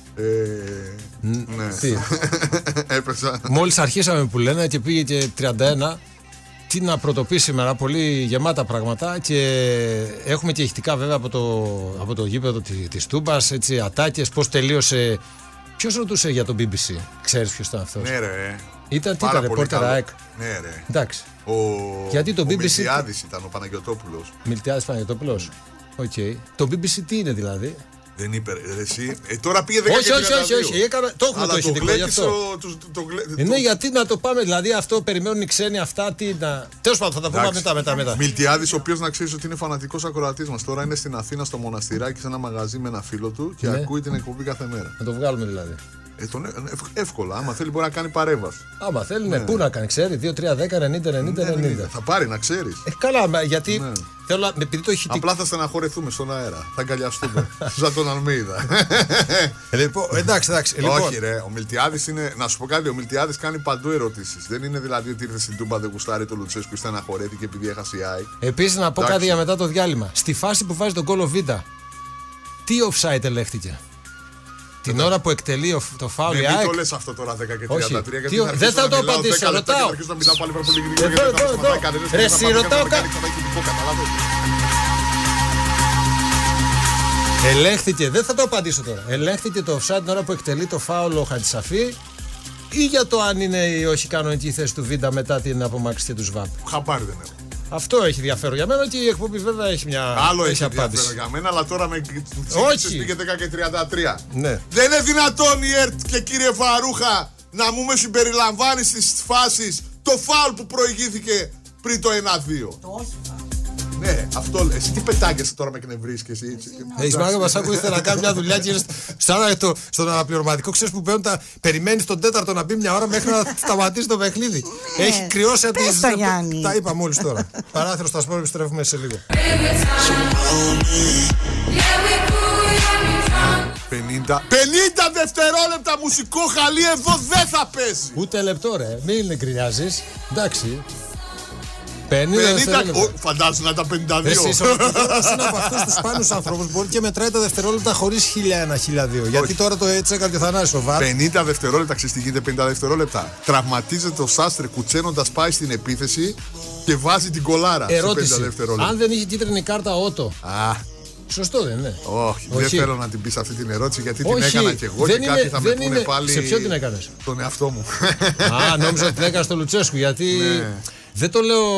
S2: Ε, ναι. Έπεσα.
S3: Μόλις αρχίσαμε που λένε και πήγε και τριάντα ένα. Τι να πρωτοποιεί σήμερα, πολύ γεμάτα πράγματα και έχουμε και ηχτικά βέβαια από το, από το γήπεδο της Τούμπας, έτσι, ατάκες, πώς τελείωσε. Ποιος ρωτούσε για το μπι μπι σι, ξέρεις ποιος ήταν αυτός?
S2: Ναι ρε.
S3: Ήταν, τι ήταν, ρεπόρτερ ΑΕΚ.
S2: Ναι ρε.
S3: Εντάξει.
S2: Ο,
S3: γιατί το
S2: ο
S3: μπι μπι σι...
S2: Μιλτιάδης ήταν ο Παναγιωτόπουλος.
S3: Μιλτιάδης Παναγιωτόπουλος. Οκ. Okay. Το μπι μπι σι τι είναι δηλαδή?
S2: Δεν είπε ρε, εσύ. Ε, τώρα πήγε δέκα
S3: όχι, όχι, όχι, όχι. Έκανα, το έχουμε
S2: αλλά
S3: το ηχητικό γι' αυτό.
S2: Το, το, το, το,
S3: ναι, γιατί να το πάμε, δηλαδή αυτό περιμένουν οι ξένοι αυτά. Τι να... Τέλος πάντων, θα τα πούμε μετά, μετά, μετά.
S2: Μιλτιάδης, ο οποίος να ξέρεις ότι είναι φανατικός ακροατής μας. Τώρα είναι στην Αθήνα στο μοναστηράκι σε ένα μαγαζί με ένα φίλο του και ναι. ακούει την εκπομπή κάθε μέρα. Να
S3: το βγάλουμε δηλαδή.
S2: Ε, τον, εύκολα, άμα θέλει μπορεί να κάνει παρέμβαση.
S3: Άμα θέλει, ναι. Ναι. Πού να κάνει, ξέρει, δύο, τρία, δέκα, ενενήντα, ενενήντα, ενενήντα.
S2: Θα πάρει, να ξέρει.
S3: Ε, καλά, γιατί. Ναι. Θέλω, επειδή το ηχητικό...
S2: Απλά θα στεναχωρεθούμε στον αέρα. Θα αγκαλιαστούμε. Σαν τον Αλμίδα.
S3: Λοιπόν, εντάξει, εντάξει. Λοιπόν.
S2: Όχι, ρε. Ο Μιλτιάδης είναι. Να σου πω κάτι, ο Μιλτιάδης κάνει παντού ερωτήσεις. Δεν είναι δηλαδή ότι ήρθε στην Τούμπα, δεν γουστάρει το Λουτσέσκου, στεναχωρέθηκε επειδή έχασε η ΑΕΚ.
S3: Επίσης, να πω εντάξει. κάτι για μετά το διάλειμμα. Στη φάση που βάζει τον κόλλο Β, τι offside ελέγχθηκε? Την Εδώ. ώρα που εκτελεί το φάουλ η ΑΕΚ.
S2: Μην το λες αυτό τώρα δέκα και τριάντα τρία.
S3: Τι, δεν θα το απαντήσω, ρωτάω. Ρε, εσύ ρωτάω κάτι. Ελέγχθηκε, δεν θα το απαντήσω τώρα. Ελέγχθηκε το offside την ώρα που εκτελεί το φάουλ ο Χατζησαφή ή για το αν είναι ή όχι κανονική θέση του Βίντα μετά την απομάκρυνση του ΣΒΑΠ?
S2: Χαμπάρι δεν έχω.
S3: Αυτό έχει ενδιαφέρον για μένα και η εκπομπή βέβαια έχει μια
S2: άλλο έχει,
S3: έχει απάντηση.
S2: Άλλο έχει για μένα, αλλά τώρα με
S3: όχι.
S2: Πήγε δέκα και τριάντα τρία.
S3: Ναι.
S2: Δεν είναι δυνατόν η ΕΡΤ και κύριε Φαρούχα να μου με συμπεριλαμβάνει στις φάσεις το φάουλ που προηγήθηκε πριν το ένα δύο. Το όχι φάουλ. Ναι, αυτό λέει. Εσύ τι πετάγεσαι τώρα με εκνευρίσκεσαι έτσι.
S3: Έχεις μάγκα Μασάκου, ήθελα να κάνει μια δουλειά και στον αναπληρωματικό. Ξέρεις που παίρνουν τα. Περιμένεις τον τέταρτο να μπει μια ώρα μέχρι να σταματήσει το παιχνίδι. Έχει κρυώσει από τις. Τα είπα μόλις τώρα. Παράθυρο στα σπόρια, επιστρέφουμε σε λίγο.
S2: πενήντα δευτερόλεπτα μουσικό χαλί εδώ δεν θα πέσει.
S3: Ούτε λεπτό ρε, μην γκρινιάζεις. Εντάξει.
S2: πενήντα, φαντάζομαι να ήταν πενήντα δύο.
S3: Εσύ είναι από αυτούς τους σπάνιους ανθρώπους μπορεί και μετράει τα δευτερόλεπτα χωρίς χίλια ένα, χίλια δύο. Γιατί τώρα το έτσι έκανε και ο Θανάσης ο Βάρ.
S2: πενήντα δευτερόλεπτα, ξέρεις τι γίνεται πενήντα δευτερόλεπτα. Τραυματίζεται ο Σάστρε κουτσένοντας, πάει στην επίθεση και βάζει την κολάρα.
S3: Ερώτηση, αν δεν είχε κίτρινη κάρτα Ότο.
S2: Α.
S3: Σωστό δεν είναι?
S2: Όχι, όχι, δεν θέλω να την πεις αυτή την ερώτηση γιατί όχι, την έκανα και εγώ και είναι, κάποιοι θα με πούνε είναι... πάλι.
S3: Σε ποιο την έκανες?
S2: Τον εαυτό μου.
S3: Α, νόμιζα ότι την έκανες στο Λουτσέσκου γιατί ναι. Δεν το λέω,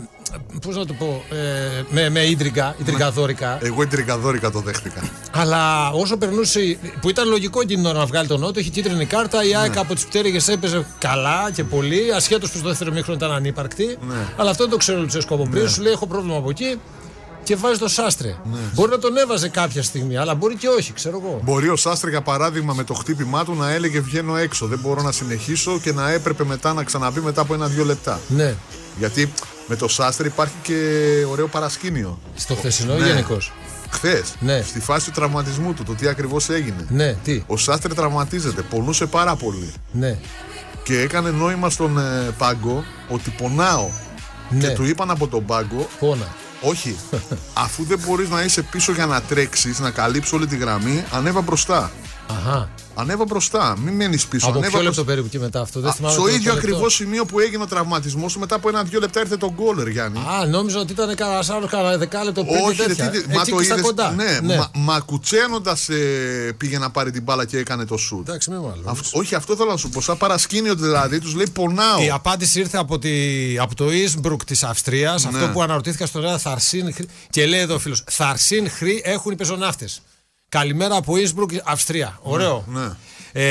S3: πώς να το πω, ε, με, με ίντριγκα, ίντριγκαδόρικα.
S2: Εγώ ίντριγκαδόρικα το δέχτηκα.
S3: Αλλά όσο περνούσε, που ήταν λογικό εκείνο να βγάλει τον Νότο, είχε κίτρινη κάρτα, η ΑΕΚ ναι. από τις πτέρυγες έπαιζε καλά και πολύ, ασχέτως που στο δεύτερο μήχρονο ήταν ανύπαρκτη. Ναι. Αλλά αυτό δεν το ξέρω ο Λουτσέσκου από πριν, ναι. σου λέει έχω πρόβλημα από εκεί. Και βάζει το Σάστρε. Ναι. Μπορεί να τον έβαζε κάποια στιγμή, αλλά μπορεί και όχι, ξέρω εγώ.
S2: Μπορεί ο Σάστρε, για παράδειγμα, με το χτύπημά του να έλεγε βγαίνω έξω. Δεν μπορώ να συνεχίσω και να έπρεπε μετά να ξαναμπεί μετά από ένα-δύο λεπτά.
S3: Ναι.
S2: Γιατί με το Σάστρε υπάρχει και ωραίο παρασκήνιο.
S3: Στο χθεσινό ναι. γενικώς.
S2: Χθες,
S3: ναι.
S2: στη φάση του τραυματισμού του, το τι ακριβώς έγινε.
S3: Ναι, τι.
S2: Ο Σάστρε τραυματίζεται, πονούσε πάρα πολύ.
S3: Ναι.
S2: Και έκανε νόημα στον ε, πάγκο ότι πονάω. Ναι. Και του είπαν από τον πάγκο.
S3: Πόνα.
S2: Όχι. Αφού δεν μπορείς να είσαι πίσω για να τρέξεις, να καλύψεις όλη τη γραμμή, ανέβα μπροστά.
S3: Αχα.
S2: Ανέβα μπροστά, μην μένεις πίσω.
S3: Από
S2: ανέβα
S3: ποιο λεπτό περίπου και μετά αυτό? Δεν θυμάμαι.
S2: Στο ίδιο ακριβώς σημείο που έγινε ο τραυματισμός, μετά από ένα-δύο λεπτά ήρθε το γκόλερ, Γιάννη.
S3: Α, νόμιζα ότι ήταν κανένα άλλο, κανένα δεκάλεπτο πριν.
S2: Όχι,
S3: τέτοια.
S2: ρε,
S3: μα το είδες, κοντά.
S2: Ναι, ναι. Μα, μα κουτσένοντας ε, πήγε να πάρει την μπάλα και έκανε το σουτ.
S3: Εντάξει, μην μάλλον.
S2: Όχι, αυτό θέλω να σου πω. Σαν παρασκήνιο δηλαδή, τους λέει πονάω.
S3: Η απάντηση ήρθε από, τη, από το Ινσμπρουκ της Αυστρίας, ναι. αυτό που αναρωτήθηκα στον ένα Θαρσίν. Και λέει εδώ ο φίλος, Θαρσίν Χρή έχουν οι πεζοναύτες. Καλημέρα από Ινσμπρουκ, Αυστρία. Ωραίο.
S2: Ναι, ναι.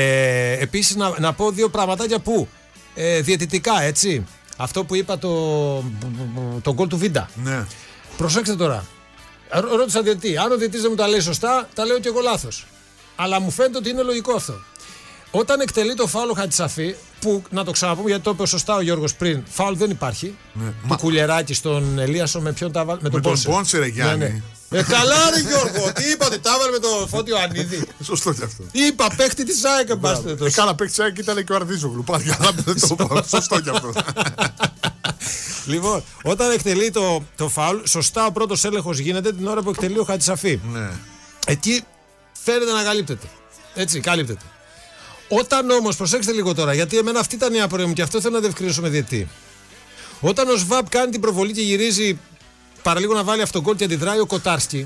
S3: Ε, επίσης να, να πω δύο πραγματάκια που ε, διαιτητικά, έτσι. Αυτό που είπα το, το γκολ του Βίντα.
S2: Ναι.
S3: Προσέξτε τώρα. Ρώτησα διαιτητή. Αν ο διαιτητής δεν μου τα λέει σωστά, τα λέω και εγώ λάθος. Αλλά μου φαίνεται ότι είναι λογικό αυτό. Όταν εκτελεί το φάουλ ο Χατζησαφή, που να το ξαναπούμε γιατί το είπε σωστά ο Γιώργος πριν, φάουλ δεν υπάρχει. Ναι. Του Μα... κουλεράκι στον Ελίασο με ποιον τα βάλει? Με τον
S2: Πόνσε, ρε Γιάννη. Ναι, ναι.
S3: Ε, καλά, ρε Γιώργο, τι είπατε, τα έβαλε με το Φώτιο Ανίδη.
S2: Σωστό κι αυτό.
S3: Είπα παίχτη τη ΑΕΚ, εν πάση περιπτώσει.
S2: Κάνα παίχτη τη ΑΕΚ ήταν και ο Αρδίζογλου. Πάλι καλά, δεν το είπα. Σωστό κι αυτό.
S3: Λοιπόν, όταν εκτελεί το, το φάουλ, σωστά ο πρώτος έλεγχος γίνεται την ώρα που εκτελεί ο Χατζησαφή.
S2: Ναι.
S3: Εκεί φαίνεται να καλύπτεται. Έτσι, καλύπτεται. Όταν όμως, προσέξτε λίγο τώρα, γιατί εμένα αυτή ήταν η απορία μου και αυτό θέλω να διευκρινίσω με διαιτή. Όταν ο Σβάμπ κάνει την προβολή και γυρίζει παραλίγο να βάλει αυτόν γκολ και αντιδράει ο Κοτάρσκι,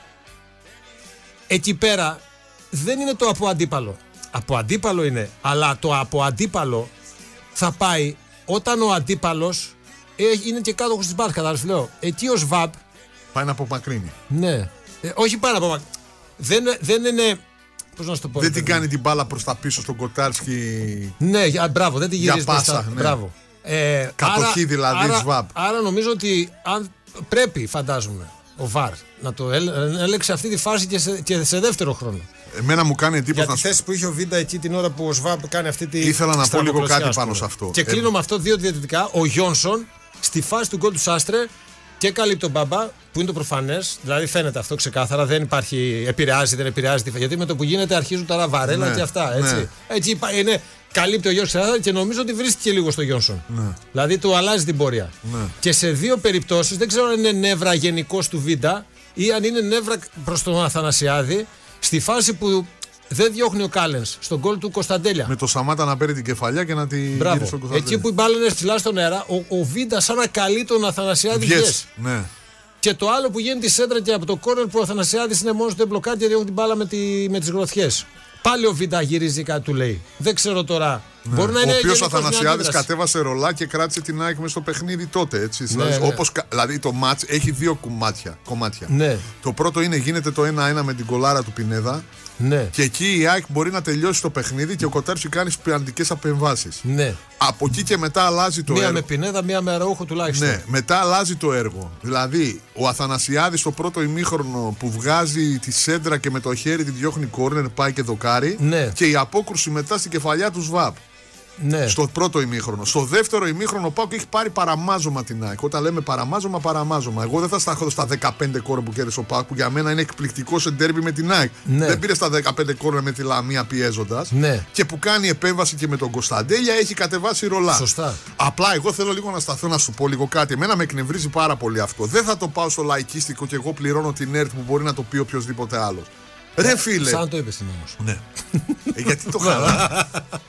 S3: εκεί πέρα δεν είναι το από αντίπαλο. Από αντίπαλο είναι, αλλά το από αντίπαλο θα πάει όταν ο αντίπαλος είναι και κάτοχος της μπάλας, κατάλαβες λέω. Εκεί ο Σβάμπ
S2: πάει να απομακρύνει.
S3: Ναι, ε, όχι πάει να απομακρύνει. Δεν, δεν είναι. Πώς να σου το πω,
S2: δεν την κάνει την μπάλα προς τα πίσω στον Κοτάρσκι.
S3: Ναι, για, μπράβο, δεν την γυρίζει
S2: για πάσα,
S3: μπροστά.
S2: Ναι.
S3: Μπράβο. Ε,
S2: Κατοχή
S3: άρα,
S2: δηλαδή,
S3: άρα,
S2: Σβάμπ.
S3: Άρα νομίζω ότι αν, πρέπει, φαντάζομαι, ο Βαρ να το έλεξε αυτή τη φάση και σε, και σε δεύτερο χρόνο.
S2: Εμένα μου κάνει εντύπωση.
S3: Για τη θέση που είχε ο Βίντα εκεί την ώρα που ο Σβάμπ κάνει αυτή τη.
S2: Ήθελα να πω λίγο κάτι πάνω σε αυτό.
S3: Και κλείνω ε... με αυτό δύο διαιτητικά. Ο Γιόνσον στη φάση του γκολ του Σάστρε και καλύπτει τον Μπαμπά, που είναι το προφανές. Δηλαδή φαίνεται αυτό ξεκάθαρα. Δεν υπάρχει. Επηρεάζει, δεν επηρεάζει. Γιατί με το που γίνεται αρχίζουν τώρα βαρέλα ναι, και αυτά. Έτσι. Ναι. Έτσι είναι. Καλύπτει ο Γιόνσον και νομίζω ότι βρίσκεται λίγο στο Γιόνσον. Ναι. Δηλαδή του αλλάζει την πορεία. Ναι. Και σε δύο περιπτώσεις, δεν ξέρω αν είναι νεύρα γενικός του Βίντα ή αν είναι νεύρα προς τον Αθανασιάδη, στη φάση που δεν διώχνει ο Κάλενς στον γκολ του Κωνσταντέλια.
S2: Με το Σαμάτα να παίρνει την κεφαλιά και να τη γυρίσει στον Κωνσταντέλια. Εκεί
S3: που η μπάλα είναι ψηλά στον αέρα, ο, ο Βίντα σαν να καλεί τον Αθανασιάδη.
S2: Yes. Ναι.
S3: Και το άλλο που γίνεται τη σέντρα και από το κόρνερ που ο Αθανασιάδης είναι μόνος του, δεν μπλοκάρει και διώχνει την μπάλα με, τη, με τις γροθιές. Πάλι ο Βίντα γυρίζει κάτι του λέει. Δεν ξέρω τώρα.
S2: Ναι. Μπορεί να είναι ο οποίος ο Αθανασιάδης κατέβασε ρολά και κράτησε την ΑΕΚ μες στο παιχνίδι τότε. Έτσι. Ναι, δηλαδή, ναι. Όπως, δηλαδή το μάτς έχει δύο κομμάτια. κομμάτια.
S3: Ναι.
S2: Το πρώτο είναι γίνεται το ένα ένα με την κολάρα του Πινέδα.
S3: Ναι.
S2: Και εκεί η ΑΕΚ μπορεί να τελειώσει το παιχνίδι και ο Κοτάρσκι κάνει σπιαντικές απεμβάσεις.
S3: Ναι.
S2: Από εκεί και μετά αλλάζει το
S3: μία
S2: έργο.
S3: Μία με Πινέδα, μία με Αραούχο τουλάχιστον.
S2: Ναι, μετά αλλάζει το έργο. Δηλαδή, ο Αθανασιάδης στο πρώτο ημίχρονο που βγάζει τη σέντρα και με το χέρι τη διώχνει κόρνερ, πάει και δοκάρει.
S3: Ναι.
S2: Και η απόκρουση μετά στην κεφαλιά του Σβάμπ.
S3: Ναι.
S2: Στο πρώτο ημίχρονο. Στο δεύτερο ημίχρονο ο ΠΑΟΚ έχει πάρει παραμάζωμα την ΑΕΚ. Όταν λέμε παραμάζωμα, παραμάζωμα. Εγώ δεν θα σταθώ στα δεκαπέντε κόρνερ που κέρδισε ο ΠΑΟΚ, που για μένα είναι εκπληκτικό σε ντέρμπι με την ΑΕΚ.
S3: Ναι.
S2: Δεν πήρε στα δεκαπέντε κόρνερ με τη Λαμία πιέζοντας.
S3: Ναι.
S2: Και που κάνει επέμβαση και με τον Κωνσταντέλια έχει κατεβάσει ρολά.
S3: Σωστά.
S2: Απλά εγώ θέλω λίγο να σταθώ να σου πω λίγο κάτι. Εμένα με εκνευρίζει πάρα πολύ αυτό. Δεν θα το πάω στο λαϊκίστικο και εγώ πληρώνω την ΕΡΤ που μπορεί να το πει οποιοδήποτε άλλο. Ρε φίλε.
S3: Σαν το είπες όμως.
S2: Ναι. ε, γιατί το χαλά.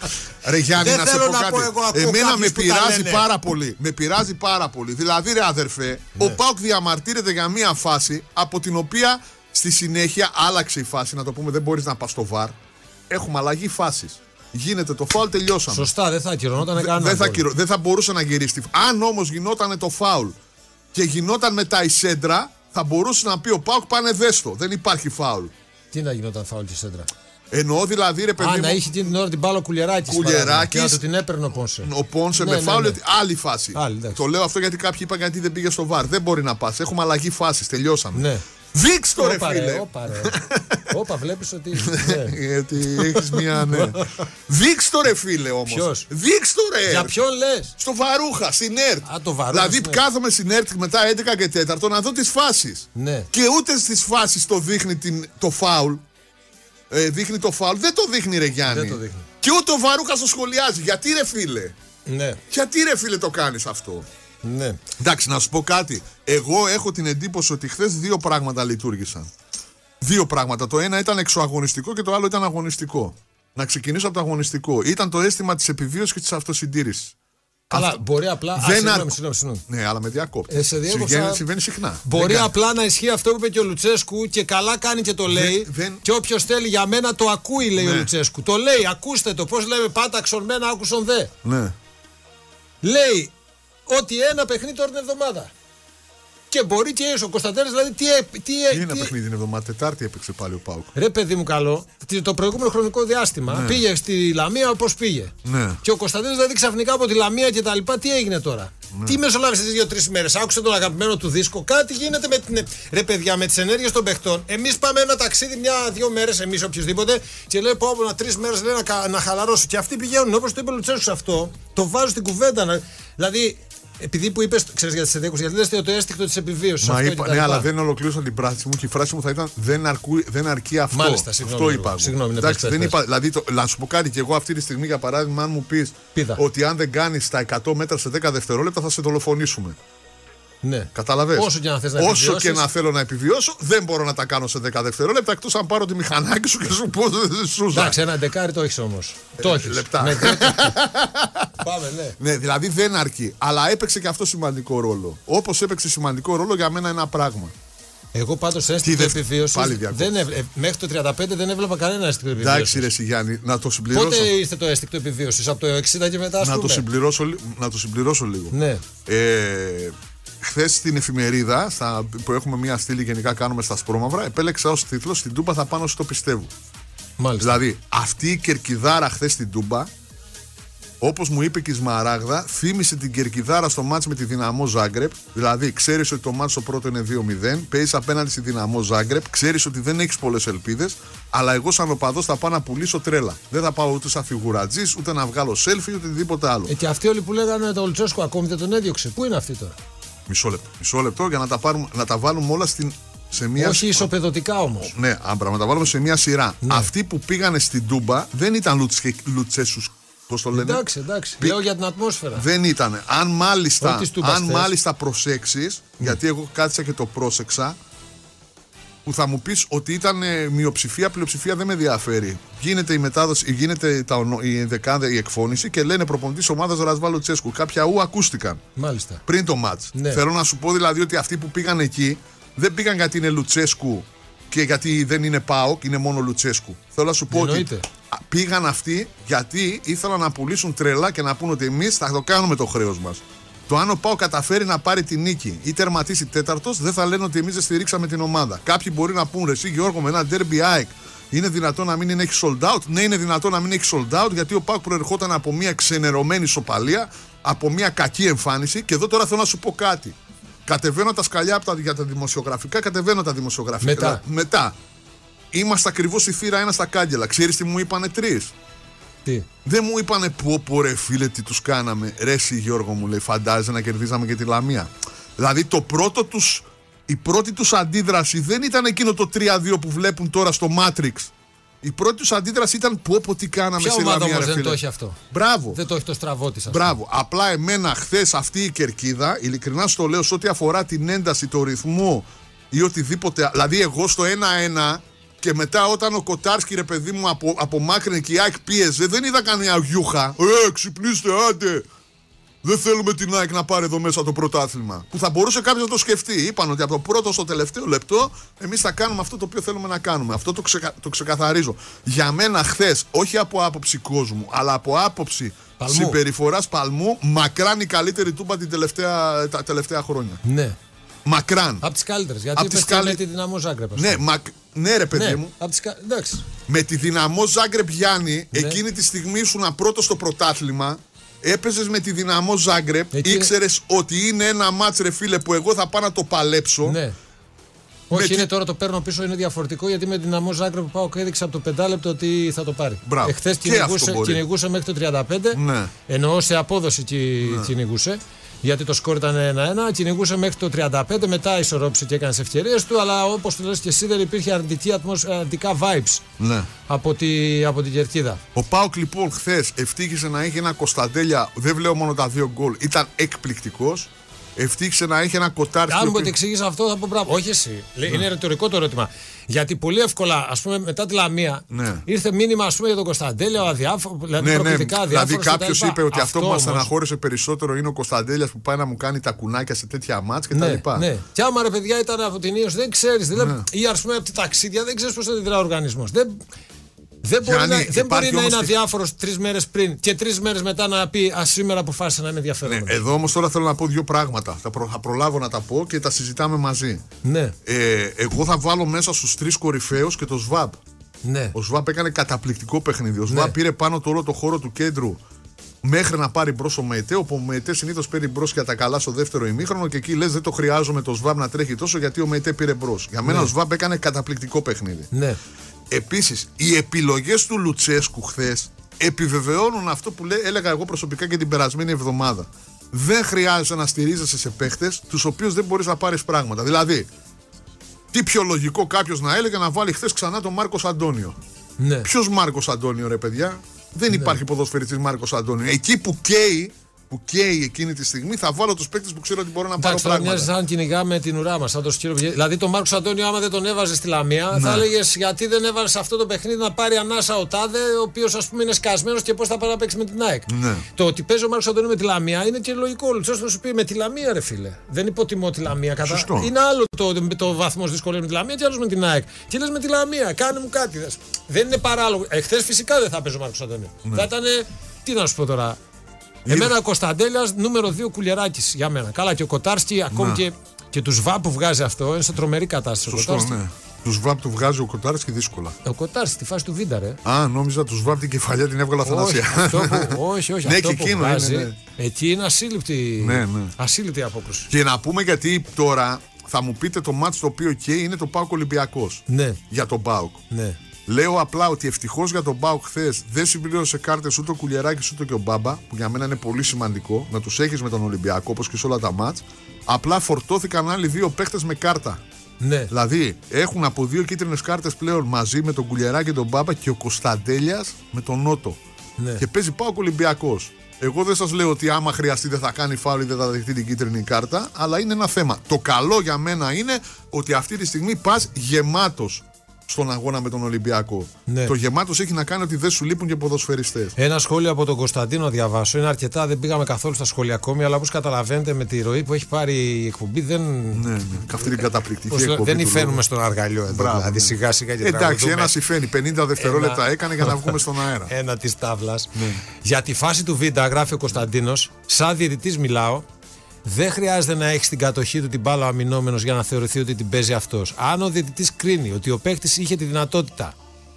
S2: Ρε Γιάννη,
S3: δεν
S2: να σε πω
S3: να
S2: κάτι.
S3: Πω εγώ,
S2: Εμένα με πειράζει πάρα πολύ. Με πειράζει πάρα πολύ. Δηλαδή, ρε αδερφέ, ναι. ο ΠΑΟΚ διαμαρτύρεται για μία φάση από την οποία στη συνέχεια άλλαξε η φάση. Να το πούμε, δεν μπορείς να πας στο βαρ. Έχουμε αλλαγή φάσης. Γίνεται το φάουλ, τελειώσαμε.
S3: Σωστά, δεν θα ακυρωνόταν κανένα.
S2: Δεν θα, κυρο... δεν θα μπορούσε να γυρίσει. Αν όμως γινόταν το φάουλ και γινόταν μετά η σέντρα, θα μπορούσε να πει ο ΠΑΟΚ πάνε δέστο. Δεν υπάρχει φάουλ.
S3: Τι να γινόταν φάουλ τη σέντρα.
S2: Εννοώ δηλαδή ρε παιδί.
S3: Α, μου... να είχε την ώρα την μπάλα Κουλιεράκης.
S2: Κουλιεράκης.
S3: Και να του την έπαιρνε ο Πόνσε.
S2: Ο Πόνσε
S3: ναι,
S2: με
S3: ναι,
S2: φάουλ.
S3: ναι.
S2: Άλλη φάση.
S3: Άλλη,
S2: το λέω αυτό γιατί κάποιοι είπαν γιατί δεν πήγε στο βαρ. Δεν μπορεί να πα. Έχουμε αλλαγή φάση. Τελειώσαμε.
S3: Ναι.
S2: Δείξ' το ρε φίλε.
S3: Όπα, ρε. Όπα, βλέπεις ότι.
S2: Γιατί έχεις μια. Ναι. Δείξ' το ρε φίλε όμως.
S3: Ποιος?
S2: Δείξ' το ρε.
S3: Για ποιον λες?
S2: Στο Βαρούχα, στην ΕΡΤ.
S3: Α, το Βαρούχα.
S2: Δηλαδή ναι. κάθομαι στην ΕΡΤ μετά έντεκα και τέταρτο να δω τις φάσεις.
S3: Ναι.
S2: Και ούτε στις φάσεις το δείχνει την, το φάουλ. Ε, δείχνει το φάουλ. Δεν το δείχνει ρε Γιάννη.
S3: Δεν το δείχνει.
S2: Και ούτε ο Βαρούχας το σχολιάζει. Γιατί ρε φίλε.
S3: Ναι.
S2: Γιατί ρε φίλε το κάνεις αυτό.
S3: Ναι.
S2: Εντάξει, να σου πω κάτι. Εγώ έχω την εντύπωση ότι χθες δύο πράγματα λειτουργήσαν. Δύο πράγματα. Το ένα ήταν εξωαγωνιστικό και το άλλο ήταν αγωνιστικό. Να ξεκινήσω από το αγωνιστικό. Ήταν το αίσθημα της επιβίωσης και της αυτοσυντήρησης.
S3: Αλλά
S2: αυτό...
S3: μπορεί απλά.
S2: Δεν
S3: α,
S2: αρ...
S3: συγγνώμη, συγγνώμη.
S2: Ναι, αλλά με διακόπτει.
S3: Ε, συμβαίνει,
S2: συμβαίνει συχνά.
S3: Μπορεί απλά να ισχύει αυτό που είπε και ο Λουτσέσκου και καλά κάνει και το λέει. Δεν, δεν... Και όποιος θέλει για μένα το ακούει, λέει ναι. ο Λουτσέσκου. Το λέει, ακούστε το. Πώς λέμε, πάταξον μένα, άκουσον δε.
S2: Ναι.
S3: Λέει ότι ένα παιχνίδι τώρα την εβδομάδα. Και μπορεί και ο Κωνσταντέλης, δηλαδή τι. Τι,
S2: τι είναι ένα παιχνίδι την εβδομάδα, Τετάρτη έπαιξε πάλι ο ΠΑΟΚ.
S3: Ρε παιδί μου, καλό. Το προηγούμενο χρονικό διάστημα ναι. πήγε στη Λαμία όπως πήγε.
S2: Ναι.
S3: Και ο Κωνσταντέλης, δηλαδή ξαφνικά από τη Λαμία και τα λοιπά, τι έγινε τώρα. Ναι. Τι μεσολάβησε τις δύο-τρεις μέρες. Άκουσε τον αγαπημένο του δίσκο. Κάτι γίνεται με την. Ρε παιδιά, με τις ενέργειες των παιχτών. Εμείς πάμε ένα ταξίδι μια-δύο μέρες, εμείς οποιοδήποτε, και λέει πω από τρεις μέρες λέει να, να χαλαρώσω. Και αυτοί πηγαίνουν όπως το είπε ο Λουτσέσκου αυτό, το βάζω στην κουβέντα. Δηλαδή. Επειδή που είπες, ξέρεις για τις ενδέκους, γιατί λες το αίσθηκτο της επιβίωσης.
S2: Μα είπα, ναι, αλλά δεν ολοκλήρωσα την πράση μου και η φράση μου θα ήταν δεν, αρκού, δεν αρκεί αυτό.
S3: Μάλιστα, συγγνώμη.
S2: Αυτό είπα.
S3: Συγγνώμη, ναι,
S2: εντάξει,
S3: πες,
S2: δεν
S3: πες,
S2: είπα, δηλαδή, το, να σου πω κάτι και εγώ αυτή τη στιγμή για παράδειγμα, αν μου πεις ότι αν δεν κάνεις τα εκατό μέτρα σε δέκα δευτερόλεπτα θα σε δολοφονήσουμε.
S3: Ναι.
S2: Καταλαβες.
S3: Όσο και να θες να
S2: Όσο
S3: επιβιώσεις.
S2: και να θέλω να επιβιώσω, δεν μπορώ να τα κάνω σε δέκα δευτερόλεπτα εκτός αν πάρω τη μηχανάκι σου και σου πω Σούζα.
S3: Εντάξει, ένα δεκάρι το έχεις όμως.
S2: Ε,
S3: το έχεις.
S2: Λεπτά.
S3: Με... Πάμε, ναι.
S2: Ναι, δηλαδή δεν αρκεί. Αλλά έπαιξε και αυτό σημαντικό ρόλο. Όπως έπαιξε σημαντικό ρόλο για μένα ένα πράγμα.
S3: Εγώ πάντως αίσθητο
S2: δε...
S3: επιβίωσης δεν έβ... ε, μέχρι το τριάντα πέντε δεν έβλεπα κανένα αίσθητο επιβίωσης.
S2: Εντάξει, ρε Σιγιάννη, να το συμπληρώσω.
S3: Πότε ήρθε το αίσθητο επιβίωσης, από το εξήντα και μετά, ας
S2: να,
S3: πούμε.
S2: το συμπληρώσω, να το συμπληρώσω λίγο.
S3: Ναι.
S2: Ε, χθες στην εφημερίδα, στα, που έχουμε μια στήλη γενικά κάνουμε στα Σπρώμαυρα, επέλεξα ως τίτλο «Στην Τούμπα θα πάνω όσο το πιστεύω».
S3: Μάλιστα.
S2: Δηλαδή, αυτή η κερκιδάρα χθες στην Τούμπα, όπως μου είπε και η Σμαράγδα, θύμισε την κερκιδάρα στο μάτς με τη Δυναμό Ζάγκρεπ. Δηλαδή, ξέρεις ότι το μάτς στο πρώτο είναι δύο μηδέν, παίζεις απέναντι στη Δυναμό Ζάγκρεπ, ξέρεις ότι δεν έχεις πολλές ελπίδες, αλλά εγώ σαν οπαδός θα πάω να πουλήσω τρέλα. Δεν θα πάω ούτε σαν φιγουρατζής, ούτε να βγάλω selfie, ούτε οτιδήποτε άλλο.
S3: Ε, και αυτοί όλοι που λέγανε το Λουτσέσκου ακόμη δεν τον έδιωξε. Πού είναι αυτοί τώρα?
S2: Μισό λεπτό, μισό λεπτό για να τα, πάρουμε, να τα βάλουμε όλα στην. Σε μια...
S3: Όχι ισοπεδωτικά όμως.
S2: Ναι, άμπρα, να τα βάλουμε σε μια σειρά. Ναι. Αυτοί που πήγανε στην Τούμπα δεν ήταν Λουτσε... Λουτσέσους. Πώς το λένε.
S3: Εντάξει, εντάξει. Πι... Λέω για την ατμόσφαιρα.
S2: Δεν ήταν. Αν μάλιστα, αν μάλιστα προσέξεις, mm. γιατί εγώ κάθισα και το πρόσεξα, που θα μου πεις ότι ήταν μειοψηφία, πλειοψηφία δεν με ενδιαφέρει. Γίνεται η μετάδοση, γίνεται τα, η δεκάδα, η εκφώνηση και λένε προπονητής ομάδας Ρασβάλο Τσέσκου. Κάποια ου ακούστηκαν.
S3: Μάλιστα.
S2: Πριν το μάτς. Ναι. Θέλω να σου πω δηλαδή ότι αυτοί που πήγαν εκεί δεν πήγαν γιατί είναι Λουτσέσκου και γιατί δεν είναι ΠΑΟΚ, είναι μόνο Λουτσέσκου. Θέλω να σου πω
S3: Εννοείται.
S2: ότι πήγαν αυτοί γιατί ήθελαν να πουλήσουν τρελά και να πούν ότι εμείς θα το κάνουμε το χρέος μας. Το αν ο ΠΑΟΚ καταφέρει να πάρει την νίκη ή τερματίσει τέταρτος, δεν θα λένε ότι εμείς δεν στηρίξαμε την ομάδα. Κάποιοι μπορεί να πούν, ρε εσύ Γιώργο, με ένα derby ΑΕΚ είναι δυνατόν να μην έχει sold out? Ναι, είναι δυνατόν να μην έχει sold out γιατί ο ΠΑΟΚ προερχόταν από μια ξενερωμένη σοπαλία, από μια κακή εμφάνιση και εδώ τώρα θέλω να σου πω κάτι. Κατεβαίνω τα σκαλιά από τα, για τα δημοσιογραφικά, κατεβαίνω τα δημοσιογραφικά.
S3: Μετά.
S2: Μετά. Είμαστε ακριβώς η θύρα ένα στα κάγκελα. Ξέρεις τι μου είπανε τρεις?
S3: Τι?
S2: Δεν μου είπανε πω πω ρε φίλε τι τους κάναμε. Ρε εσύ Γιώργο μου λέει, φαντάζεσαι να κερδίζαμε και τη Λαμία. Δηλαδή το πρώτο τους, η πρώτη τους αντίδραση δεν ήταν εκείνο το τρία δύο που βλέπουν τώρα στο Matrix. Η πρώτη τους αντίδραση ήταν πω πω τι κάναμε.
S3: Ποια
S2: στη
S3: ομάδα
S2: Λαμία.
S3: όμως
S2: Ρε,
S3: δεν
S2: φίλε.
S3: το έχει αυτό?
S2: Μπράβο.
S3: Δεν το έχει το στραβό της.
S2: Μπράβο. Απλά εμένα χθες αυτή η κερκίδα, ειλικρινά στο λέω, σε ό,τι αφορά την ένταση, το ρυθμό ή οτιδήποτε. Δηλαδή εγώ στο ένα ένα. Και μετά όταν ο Κοτάρσκι ρε παιδί μου από, απομάκρυνε και η ΑΕΚ πίεζε, δεν είδα κανένα γιούχα. Ε, ξυπνήστε, άντε. Δεν θέλουμε την ΑΕΚ να πάρει εδώ μέσα το πρωτάθλημα. Που θα μπορούσε κάποιος να το σκεφτεί. Είπαν ότι από το πρώτο στο τελευταίο λεπτό εμείς θα κάνουμε αυτό το οποίο θέλουμε να κάνουμε. Αυτό το, ξεκα... το ξεκαθαρίζω. Για μένα χθες, όχι από άποψη κόσμου, αλλά από άποψη συμπεριφοράς Παλμού, μακράν η καλύτερη Τούμπα την τελευταία, τα τελευταία χρόνια.
S3: Ναι.
S2: Μακράν.
S3: Από τις καλύτερες. Γιατί είπες καλ... με τη Δυναμό Ζάγκρεπ.
S2: Ναι, μα... ναι, ρε παιδί ναι, μου.
S3: Τις... Εντάξει.
S2: Με τη Δυναμό Ζάγκρεπ, Γιάννη, ναι. Εκείνη τη στιγμή ήσουν πρώτο στο πρωτάθλημα. Έπαιζες με τη Δυναμό Ζάγκρεπ. Εκεί... Ήξερες ότι είναι ένα μάτς, ρε φίλε, που εγώ θα πάω να το παλέψω.
S3: Ναι. Όχι, είναι
S2: τη...
S3: τώρα το παίρνω πίσω, είναι διαφορετικό γιατί με την Δυναμό Ζάγκρεπ που πάω και έδειξα από το πεντάλεπτο ότι θα το πάρει. Εχθές κυνηγούσε, κυνηγούσε μέχρι το τριάντα πέντε. Ναι. Εννοώ σε απόδοση ναι. Κυνηγούσε. Γιατί το σκορ ήταν ένα ένα, κυνηγούσε μέχρι το τριάντα πέντε, μετά ισορρόπησε και έκανε τις ευκαιρίες του, αλλά όπως το λες και εσύ δεν υπήρχε αρνητική ατμόσφαιρα, αρνητικά vibes ναι. από, τη, από την κερκίδα.
S2: Ο ΠΑΟΚ λοιπόν χθες ευτύχησε να έχει ένα Κωνσταντέλια, δεν βλέπω μόνο τα δύο γκολ, ήταν εκπληκτικός. Ευτύχησε να έχει ένα Κοτάρσκι.
S3: Αν μου το εξηγείς αυτό θα πω μπράβο. Όχι εσύ. Ναι. Είναι ρητορικό το ερώτημα. Γιατί πολύ εύκολα, ας πούμε, μετά τη Λαμία ναι. ήρθε μήνυμα ας πούμε, για τον Κωνσταντέλια, ο αδιάφορο. Δηλαδή, ναι, ναι.
S2: δηλαδή κάποιο είπε ότι αυτό, αυτό που μας στεναχώρησε περισσότερο είναι ο Κωνσταντέλιας που πάει να μου κάνει τα κουνάκια σε τέτοια μάτς κτλ.
S3: Ναι, ναι. Και άμα ρε παιδιά ήταν από την ίωση, δεν ξέρεις. Ναι. Ή ας πούμε από τα ταξίδια, δεν ξέρεις πώς θα αντιδρά ο οργανισμός. Δεν... Δεν μπορεί, Γιάννη, να, δεν μπορεί να είναι αδιάφορος τρεις μέρες πριν και τρεις μέρες μετά να πει α, σήμερα αποφάσισα να είμαι ενδιαφέρον.
S2: Ναι, εδώ όμως τώρα θέλω να πω δύο πράγματα. Θα, προ, θα προλάβω να τα πω και τα συζητάμε μαζί.
S3: Ναι.
S2: Ε, εγώ θα βάλω μέσα στους τρεις κορυφαίους και το ΣΒΑΠ.
S3: Ναι.
S2: Ο ΣΒΑΠ έκανε καταπληκτικό παιχνίδι. Ο ΣΒΑΠ ναι. πήρε πάνω το όλο το χώρο του κέντρου μέχρι να πάρει μπρος ο ΜΕΤΕ. Όπου ο ΜΕΤΕ συνήθως παίρνει μπρος για τα καλά στο δεύτερο ημίχρονο και εκεί λες δεν το χρειάζομαι το ΣΒΑΠ να τρέχει τόσο γιατί ο ΜΕΤΕ πήρε μπρος. Για μένα ναι. ο ΣΒΑΠ έκανε καταπληκτικό παιχνίδι.
S3: Ναι.
S2: Επίσης, οι επιλογές του Λουτσέσκου χθες επιβεβαιώνουν αυτό που λέ, έλεγα εγώ προσωπικά και την περασμένη εβδομάδα. Δεν χρειάζεται να στηρίζεσαι σε παίχτες τους οποίους δεν μπορείς να πάρεις πράγματα. Δηλαδή, τι πιο λογικό κάποιος να έλεγε να βάλει χθες ξανά τον Μάρκος Αντώνιο.
S3: Ναι.
S2: Ποιος Μάρκος Αντώνιο, ρε παιδιά? Δεν
S3: ναι.
S2: υπάρχει ποδοσφαιριστής Μάρκος Αντώνιο. Εκεί που καίει που καίει εκείνη τη στιγμή, θα βάλω τους παίκτες που ξέρω ότι μπορώ να πάρω πράγματα.
S3: Εντάξει, μοιάζει σαν κυνηγάμε την ουρά μας, σαν το σκύλο. Δηλαδή, τον Μάρκος Αντώνιο, άμα δεν τον έβαζε στη Λαμία, ναι. θα έλεγε γιατί δεν έβαζε σε αυτό το παιχνίδι να πάρει ανάσα ο Τάδε, ο οποίος ας πούμε είναι σκασμένος και πώς θα πάει να παίξει με την ΑΕΚ. Ναι. Το ότι παίζει ο Μάρκος Αντώνιο με τη Λαμία είναι και λογικό. Ο Λουτσέσκου θα σου πει με τη Λαμία, ρε φίλε. Δεν υποτιμώ τη Λαμία. Κατά... Είναι άλλο το, το, το βαθμό δυσκολία με τη Λαμία και άλλο με την ΑΕΚ. Και λες με τη Λαμία, κάνε μου κάτι. Δες. Δεν είναι παράλογο. Εχθές φυσικά δεν θα παίζει ο Μάρκος Αντώνιο. Ναι. Θα ήταν. Τι να σου πω τώρα. Εμένα ο Κωνσταντέλιας νούμερο δύο Κουλιεράκης για μένα. Καλά και ο Κοτάρσκι ακόμη και, και του ΣΒΑΠ που βγάζει αυτό είναι σε τρομερή κατάσταση.
S2: Σωστό, ναι. Του ΣΒΑΠ του βγάζει ο Κοτάρσκι δύσκολα.
S3: Ο Κοτάρσκι στη φάση του Βίντα, ρε.
S2: Α, νόμιζα του ΣΒΑΠ την κεφαλιά την έβγαλα Αθανασία.
S3: Όχι, όχι.
S2: Ναι,
S3: αυτό
S2: και
S3: που
S2: εκείνο
S3: βγάζει,
S2: είναι. Ναι.
S3: Εκεί είναι ασύλληπτη, ναι, ναι. ασύλληπτη απόκριση.
S2: Και να πούμε γιατί τώρα θα μου πείτε το μάτς το οποίο καίει είναι το ΠΑΟΚ Ολυμπιακός.
S3: Ναι.
S2: Για τον ΠΑΟΚ.
S3: Ναι.
S2: Λέω απλά ότι ευτυχώς για τον ΠΑΟΚ χθες δεν συμπλήρωσε κάρτες ούτε ο Κουλιεράκης ούτε και ο Μπάμπα, που για μένα είναι πολύ σημαντικό να τους έχεις με τον Ολυμπιακό όπως και σε όλα τα μάτς. Απλά φορτώθηκαν άλλοι δύο παίχτες με κάρτα.
S3: Ναι.
S2: Δηλαδή έχουν από δύο κίτρινες κάρτες πλέον μαζί με τον Κουλιεράκη και τον Μπάμπα και ο Κωνσταντέλιας με τον Νότο. Ναι. Και παίζει ΠΑΟΚ Ολυμπιακός. Εγώ δεν σας λέω ότι άμα χρειαστεί δεν θα κάνει φάουλ ή δεν θα δεχτεί την κίτρινη κάρτα, αλλά είναι ένα θέμα. Το καλό για μένα είναι ότι αυτή τη στιγμή πας γεμάτος στον αγώνα με τον Ολυμπιακό. Ναι. Το γεμάτος έχει να κάνει ότι δεν σου λείπουν και ποδοσφαιριστές.
S3: Ένα σχόλιο από τον Κωνσταντίνο να διαβάσω. Είναι αρκετά, δεν πήγαμε καθόλου στα σχόλια ακόμη, αλλά όπως καταλαβαίνετε με τη ροή που έχει πάρει η εκπομπή δεν.
S2: Ναι, ναι. Αυτή την καταπληκτική
S3: πώς,
S2: εκπομπή.
S3: Δεν υφαίνουμε στον αργαλείο εδώ.
S2: Μπράβο,
S3: δηλαδή
S2: ναι.
S3: σιγά σιγά και
S2: εντάξει, ένα υφαίνει. πενήντα δευτερόλεπτα ένα... έκανε για να βγούμε στον αέρα.
S3: Ένα τη τάβλα.
S2: Ναι.
S3: Για τη φάση του Βίντα, γράφει ο Κωνσταντίνος, σαν διαιτητής μιλάω. Δεν χρειάζεται να έχει στην κατοχή του την μπάλα ο αμυνόμενος για να θεωρηθεί ότι την παίζει αυτός. Αν ο διαιτητής κρίνει ότι ο παίκτης είχε τη δυνατότητα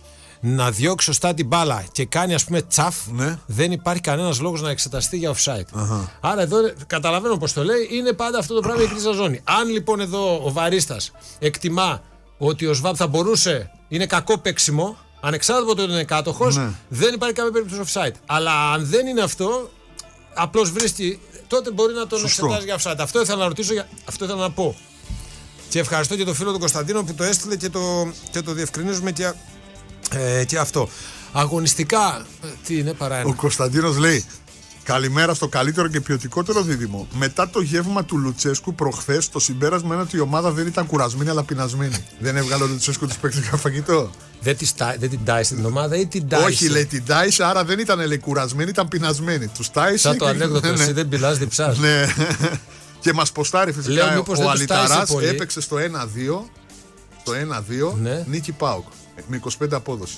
S3: να διώξει σωστά την μπάλα και κάνει ας πούμε τσαφ, ναι. δεν υπάρχει κανένας λόγος να εξεταστεί για offside. Αχα. Άρα εδώ καταλαβαίνω πως το λέει, είναι πάντα αυτό το πράγμα η κρίζα ζώνη. Αν λοιπόν εδώ ο βαρίστας εκτιμά ότι ο ΣΒΑΠ θα μπορούσε, είναι κακό παίξιμο, ανεξάρτητα από το ότι είναι κάτοχος, ναι. δεν υπάρχει καμία περίπτωση offside. Αλλά αν δεν είναι αυτό, απλώς βρίσκει. Τότε μπορεί να τον
S2: Σωστό.
S3: εξετάζει για offside. Αυτό ήθελα να ρωτήσω, αυτό ήθελα να πω. Και ευχαριστώ και τον φίλο του Κωνσταντίνο που το έστειλε και το, και το διευκρινίζουμε και, ε, και αυτό. Αγωνιστικά, τι είναι παρά ένα.
S2: Ο Κωνσταντίνος λέει: καλημέρα στο καλύτερο και ποιοτικότερο δίδυμο. Μετά το γεύμα του Λουτσέσκου προχθές, το συμπέρασμα είναι ότι η ομάδα δεν ήταν κουρασμένη αλλά πεινασμένη. Δεν έβγαλε ο Λουτσέσκου τους παίκτες για φαγητό.
S3: Δεν, τη, δεν την τάισε την ομάδα ή την τάισε.
S2: Όχι, λέει την τάισε, άρα δεν ήταν λέει, κουρασμένη, ήταν πεινασμένη. Τους τάισε.
S3: Σαν το
S2: και...
S3: ανέκδοτο,
S2: ναι,
S3: εσύ
S2: ναι.
S3: δεν πειλάς, διψάς.
S2: Ναι. Και μας ποστάρει φυσικά.
S3: Λέω,
S2: ο Αλιταράς έπαιξε στο ένα δύο. Στο ένα δύο, ναι. Νίκη ΠΑΟΚ. Με είκοσι πέντε απόδοση.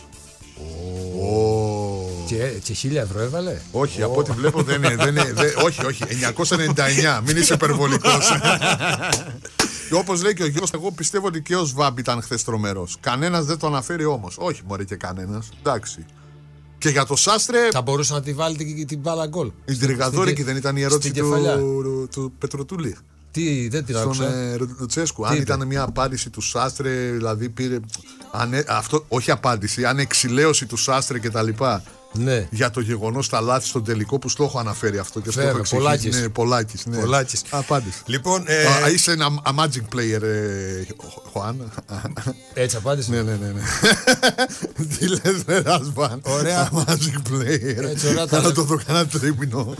S3: Oh. Oh. Και, και χίλια ευρώ έβαλε.
S2: Όχι, oh. από ό,τι βλέπω δεν είναι. Δεν είναι δεν, όχι, όχι. εννιακόσια ενενήντα εννιά. Μην είσαι υπερβολικός. Και όπως λέει και ο Γιώργος, εγώ πιστεύω ότι και ο ΣΒΑΜ ήταν χθες τρομερός. Κανένας δεν το αναφέρει όμως. Όχι, μωρέ και κανένας. Εντάξει. Και για το Σάστρε.
S3: Θα μπορούσε να τη βάλει την, την μπάλα γκολ.
S2: Η Τριγαδόρικη δεν ήταν η ερώτηση του, του, του Πετροτούλη.
S3: Τι, δεν την άκουσα.
S2: Στον ε, Λουτσέσκου. Αν είπε? Ήταν μια απάντηση του Σάστρε, δηλαδή πήρε. Αν, αυτό, όχι απάντηση, αν εξηλαίωση του Σάστρε κτλ. Ναι. Για το γεγονός τα λάθη στον τελικό που στο έχω αναφέρει αυτό και στο έχω εξηγήσει. Ναι, Πολάκης. Ναι.
S3: Πολάκης.
S2: Απάντηση.
S3: Λοιπόν, ε...
S2: Α, είσαι ένα a magic player, ε, Χωάν.
S3: Έτσι απάντησε.
S2: Ναι, ναι, ναι. ναι. Τι λες, ρε Ρασβάν.
S3: Ωραία.
S2: A magic player.
S3: Έτσι, ωραία.
S2: Θα το δω κανένα τρίμηνο.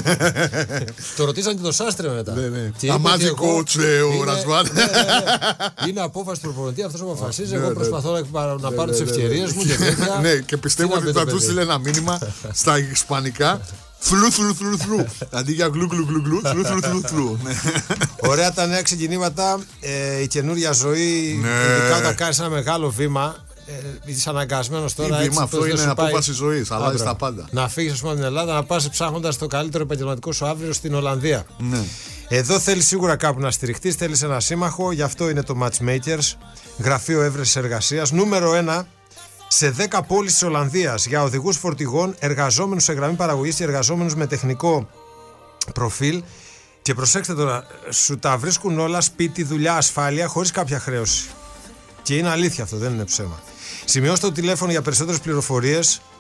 S3: Το ρωτήσαν και το Σάστρε μετά.
S2: Ναι, ναι. A magic coach, ο Ρασβάν.
S3: Είναι απόφαση του προπονητή, αυτός που αποφασίζει. Εγώ προσπαθώ να πάρω τις ευκαιρίες μου και τέτοια.
S2: Ναι, και πιστεύω ότι θα του στείλει ένα μήνυμα στα ισπανικά. Θλου, θλου, θλου, θλου. Αντί για γλου, γλου, γλου, γλου, θλου, θλου, θλου, θλου.
S3: Ωραία τα νέα ξεκινήματα. Η καινούρια ζωή, ειδικά όταν κάνεις ένα μεγάλο βήμα, είσαι αναγκασμένος τώρα.
S2: Τι βήμα, αυτό είναι απόφαση ζωής. Αλλάζει τα πάντα.
S3: Να φύγεις από την Ελλάδα, να πας ψάχνοντας το καλύτερο επαγγελματικό σου αύριο στην Ολλανδία. Εδώ θέλεις σίγουρα κάπου να στηριχτείς, θέλεις ένα σύμμαχο, γι' αυτό είναι το Matchmakers, γραφείο έβρεσης εργασίας, νούμερο ένα σε δέκα πόλεις της Ολλανδίας για οδηγούς φορτηγών, εργαζόμενους σε γραμμή παραγωγής και εργαζόμενους με τεχνικό προφίλ. Και προσέξτε τώρα, σου τα βρίσκουν όλα, σπίτι, δουλειά, ασφάλεια, χωρίς κάποια χρέωση. Και είναι αλήθεια αυτό, δεν είναι ψέμα. Σημειώστε το τηλέφωνο για περισσότερες πληροφορίες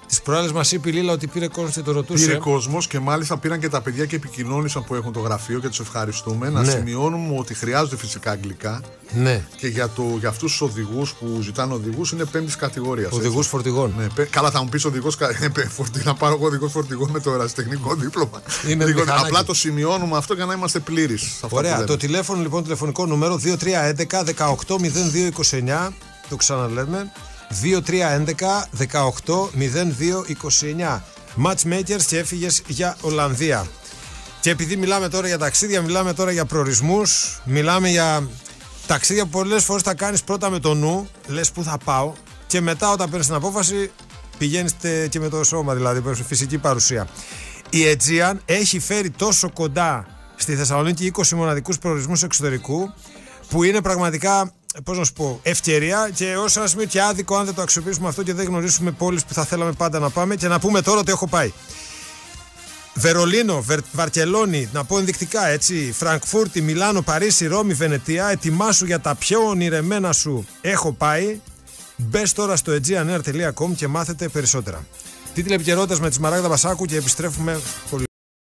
S3: Τις προάλλες μας είπε η Λίλα ότι πήρε κόσμο και το ρωτούσε.
S2: Πήρε κόσμος και μάλιστα πήραν και τα παιδιά και επικοινώνησαν που έχουν το γραφείο και τους ευχαριστούμε. Να ναι. σημειώνουμε ότι χρειάζονται φυσικά αγγλικά.
S3: Ναι.
S2: Και για, το, για αυτούς τους οδηγούς που ζητάνε οδηγούς είναι πέμπτης κατηγορίας.
S3: Οδηγούς φορτηγών.
S2: Ναι, πέ, καλά, θα μου πεις οδηγός φορτηγών. Να πάρω εγώ οδηγός φορτηγών με το ερασιτεχνικό δίπλωμα. Απλά το σημειώνουμε αυτό για να είμαστε πλήρεις.
S3: Ωραία. Το τηλέφωνο λοιπόν, τηλεφωνικό νούμερο δύο τρία ένα ένα δεκαοκτώ μηδέν δύο είκοσι εννιά. Το ξαναλέμε. δύο τρία ένα ένα δεκαοκτώ μηδέν δύο είκοσι εννιά. Matchmakers και έφυγες για Ολλανδία. Και επειδή μιλάμε τώρα για ταξίδια, μιλάμε τώρα για προορισμούς, μιλάμε για ταξίδια που πολλές φορές θα κάνεις πρώτα με το νου, λες που θα πάω, και μετά όταν παίρνεις την απόφαση πηγαίνεις και με το σώμα, δηλαδή με φυσική παρουσία. Η Aegean έχει φέρει τόσο κοντά στη Θεσσαλονίκη είκοσι μοναδικούς προορισμούς εξωτερικού, που είναι πραγματικά, πώς να σου πω, ευκαιρία, και ως ένα σημείο και άδικο αν δεν το αξιοποιήσουμε αυτό και δεν γνωρίσουμε πόλεις που θα θέλαμε πάντα να πάμε. Και να πούμε τώρα ότι έχω πάει Βερολίνο, Βερ, Βαρκελόνη, να πω ενδεικτικά έτσι, Φραγκφούρτη, Μιλάνο, Παρίσι, Ρώμη, Βενετία. Ετοιμάσου για τα πιο ονειρεμένα σου. Έχω πάει. Μπες τώρα στο aegean air τελεία com και μάθετε περισσότερα. Τίτλοι επικαιρότητας με τη Σμαράγδα Βασάκου και επιστρέφουμε πολύ.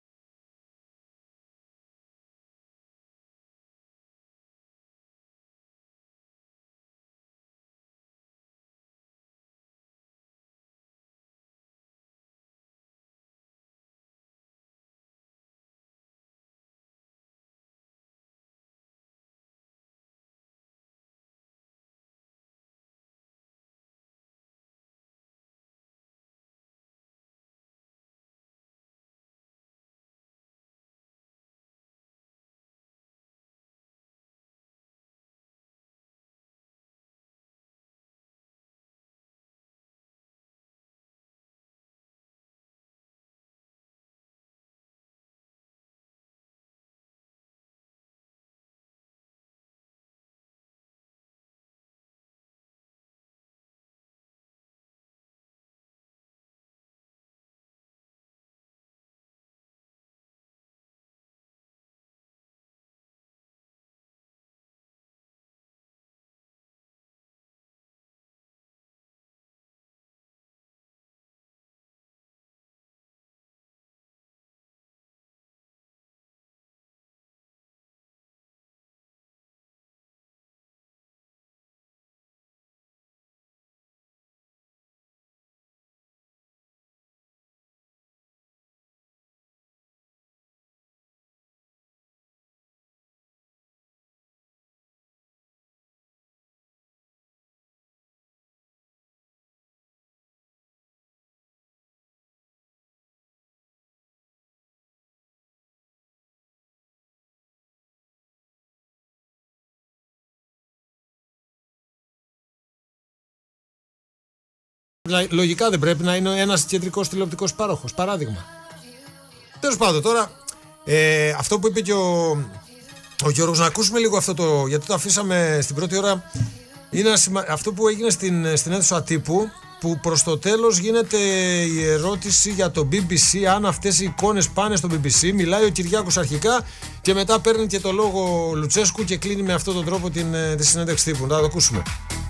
S3: Λογικά δεν πρέπει να είναι ένας κεντρικός τηλεοπτικός πάροχος, παράδειγμα. Τέλος πάντων, τώρα ε, αυτό που είπε και ο, ο Γιώργος, να ακούσουμε λίγο αυτό το, γιατί το αφήσαμε στην πρώτη ώρα. Είναι σημα... αυτό που έγινε στην, στην αίθουσα τύπου, που προς το τέλος γίνεται η ερώτηση για το μπι μπι σι, αν αυτές οι εικόνες πάνε στο μπι μπι σι. Μιλάει ο Κυριάκος αρχικά και μετά παίρνει και το λόγο ο Λουτσέσκου και κλείνει με αυτόν τον τρόπο την, τη συνέντευξη τύπου. Να το ακούσουμε.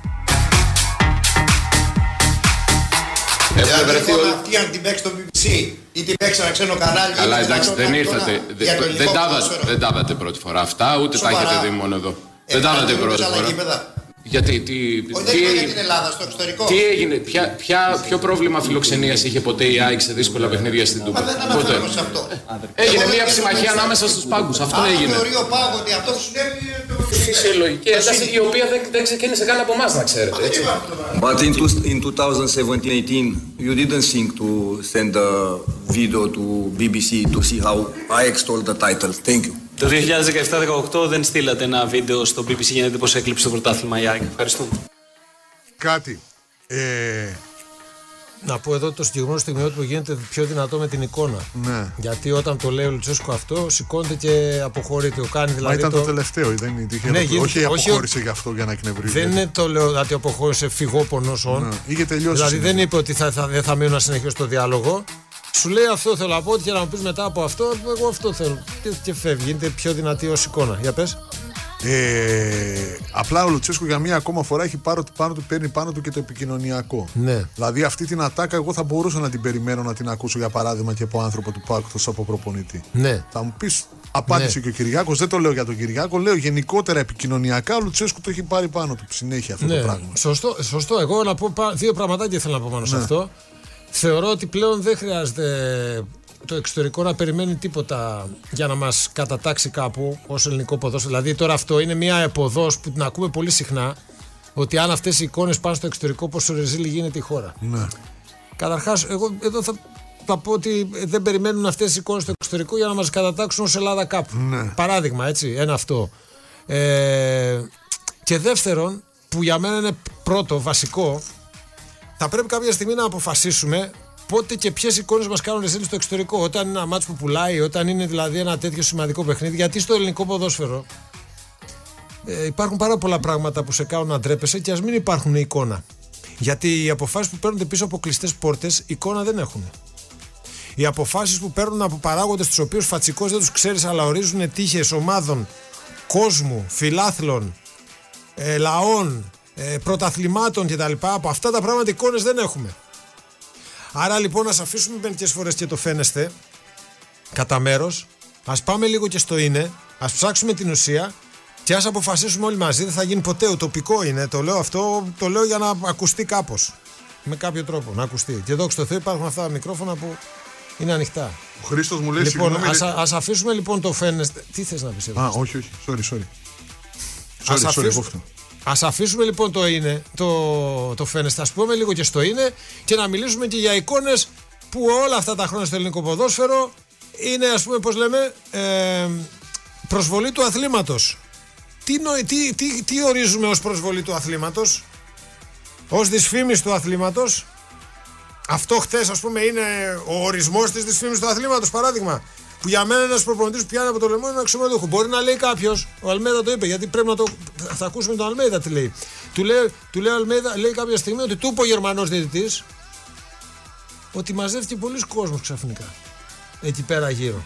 S6: Έχουν βρεθεί όλοι. Αυτή αν την παίξει το μπι μπι σι ή την παίξει ένα ξένο κανάλι.
S7: Καλά, εντάξει, δεν ήρθατε. Δεν τα είδατε πρώτη φορά αυτά, ούτε τα έχετε δει μόνο εδώ. Δεν τα είδατε πρώτη φορά. Γιατί, τι,
S6: όχι, τι, δεν για την Ελλάδα, στο εξωτερικό.
S7: Τι έγινε, ποια, ποια, ποιο πρόβλημα φιλοξενίας είχε ποτέ η ΑΕΚ σε δύσκολα παιχνίδια στην Τούμπα?
S6: Μα δεν αναφέρομαι σε αυτό.
S7: Έγινε μια ψημαχία ανάμεσα στους πάγκους, αυτό έγινε.
S6: Αν θεωρεί ο πάγκος ότι αυτό που συνέβη...
S7: Φυσιολογική ένταση, η οποία δεν, δεν ξεκίνησε καν από εμάς, να ξέρετε. Έτσι.
S8: But in, two, in twenty seventeen eighteen, you didn't think to send a video to μπι μπι σι to see how ΑΕΚ stole the title. Thank you.
S9: Το δύο χιλιάδες δεκαεπτά δεκαοκτώ δεν στείλατε ένα βίντεο στο μπι μπι σι για να δείτε πώς έκλειψε το πρωτάθλημα η ΑΕΚ. Ευχαριστούμε.
S2: Κάτι. Ε...
S3: Να πω εδώ το συγκεκριμένο στιγμιότυπο που γίνεται πιο δυνατό με την εικόνα.
S2: Ναι.
S3: Γιατί όταν το λέει ο Λουτσέσκου αυτό, σηκώνεται και αποχωρείται. Κάνει, δηλαδή,
S2: μα ήταν το, το τελευταίο, δεν είναι
S3: ναι,
S2: το...
S3: γίνεται,
S2: όχι αποχώρησε
S3: όχι,
S2: γι' αυτό για να εκνευρίζει.
S3: Δεν είναι το λέω ότι αποχώρησε φυγόπονος όν.
S2: Ναι. Είχε τελειώσει.
S3: Δηλαδή δεν είπε ότι θα, θα, δεν θα μείνω να συνεχίσω το διάλογο. Σου λέει αυτό θέλω να πω και να μου πεις μετά από αυτό, εγώ αυτό θέλω. Και, και φεύγει, γίνεται πιο δυνατή ως εικόνα. Για πες.
S2: Ε, απλά ο Λουτσέσκου για μία ακόμα φορά έχει πάρει πάνω του, παίρνει πάνω του και το επικοινωνιακό.
S3: Ναι.
S2: Δηλαδή αυτή την ατάκα εγώ θα μπορούσα να την περιμένω να την ακούσω για παράδειγμα και από άνθρωπο του ΠΑΟΚ εκτός από προπονητή.
S3: Ναι.
S2: Θα μου πεις, απάντησε ναι. και ο Κυριάκος, δεν το λέω για τον Κυριάκο, λέω γενικότερα επικοινωνιακά ο Λουτσέσκου το έχει πάρει πάνω του συνέχεια αυτό
S3: ναι.
S2: το πράγμα.
S3: Σωστό, σωστό. Εγώ να πω δύο πραγματάκια θέλω να πω πάνω ναι. σε αυτό. Θεωρώ ότι πλέον δεν χρειάζεται το εξωτερικό να περιμένει τίποτα για να μας κατατάξει κάπου ως ελληνικό ποδόσφαιρο. Δηλαδή τώρα αυτό είναι μια εποδός που την ακούμε πολύ συχνά, ότι αν αυτές οι εικόνες πάνε στο εξωτερικό, πόσο ρεζίλη γίνεται η χώρα.
S2: Ναι.
S3: Καταρχάς, εγώ εδώ θα, θα πω ότι δεν περιμένουν αυτές οι εικόνες στο εξωτερικό για να μας κατατάξουν ως Ελλάδα κάπου.
S2: Ναι.
S3: Παράδειγμα, έτσι, ένα αυτό. Ε, και δεύτερον, που για μένα είναι πρώτο, βασικό, θα πρέπει κάποια στιγμή να αποφασίσουμε πότε και ποιες εικόνες μας κάνουν ρεζίλη στο εξωτερικό. Όταν είναι ένα μάτς που πουλάει, όταν είναι δηλαδή ένα τέτοιο σημαντικό παιχνίδι. Γιατί στο ελληνικό ποδόσφαιρο ε, υπάρχουν πάρα πολλά πράγματα που σε κάνουν να ντρέπεσαι και ας μην υπάρχουν εικόνα. Γιατί οι αποφάσεις που παίρνονται πίσω από κλειστές πόρτες εικόνα δεν έχουν. Οι αποφάσεις που παίρνουν από παράγοντες τους οποίους φατσικώς δεν τους ξέρεις, αλλά ορίζουν τύχες ομάδων, κόσμου, φιλάθλων, ε, λαών, ε, πρωταθλημάτων κτλ. Από αυτά τα πράγματα εικόνες δεν έχουμε. Άρα λοιπόν ας αφήσουμε μερικές φορές και το φαίνεστε κατά μέρος, ας πάμε λίγο και στο είναι, ας ψάξουμε την ουσία και ας αποφασίσουμε όλοι μαζί. Δεν θα γίνει ποτέ, ουτοπικό είναι, το λέω αυτό, το λέω για να ακουστεί κάπως, με κάποιο τρόπο να ακουστεί. Και δόξα τω Θεώ υπάρχουν αυτά τα μικρόφωνα που είναι ανοιχτά.
S2: Ο Χρήστος μου λέει
S3: λοιπόν,
S2: συγγνώμη.
S3: ας, ας αφήσουμε λοιπόν το φαίνεστε. Τι θες να πεις εδώ?
S2: Α, όχι, όχι, sorry, sorry.
S3: Ας
S2: sorry,
S3: αφήσουμε,
S2: sorry,
S3: ας αφήσουμε λοιπόν το είναι, το, το φαίνεστε, ας πούμε λίγο και στο είναι και να μιλήσουμε και για εικόνες που όλα αυτά τα χρόνια στο ελληνικό ποδόσφαιρο είναι, ας πούμε, πώς λέμε, ε, προσβολή του αθλήματος. Τι, τι, τι, τι ορίζουμε ως προσβολή του αθλήματος? Ως δυσφήμιση του αθλήματος. Αυτό χθες, ας πούμε, είναι ο ορισμός της δυσφήμισης του αθλήματος, παράδειγμα. Που για μένα ένας προπονητής που πιάνει από το λαιμό είναι ένα αξιωματούχο. Μπορεί να λέει κάποιος, ο Αλμέιδα το είπε, γιατί πρέπει να το. Θα ακούσουμε τον Αλμέιδα τι λέει. Του λέει, του λέει ο Αλμέιδα, λέει κάποια στιγμή ότι του είπε ο Γερμανός διαιτητής ότι μαζεύτηκε πολλοί κόσμος ξαφνικά εκεί πέρα γύρω.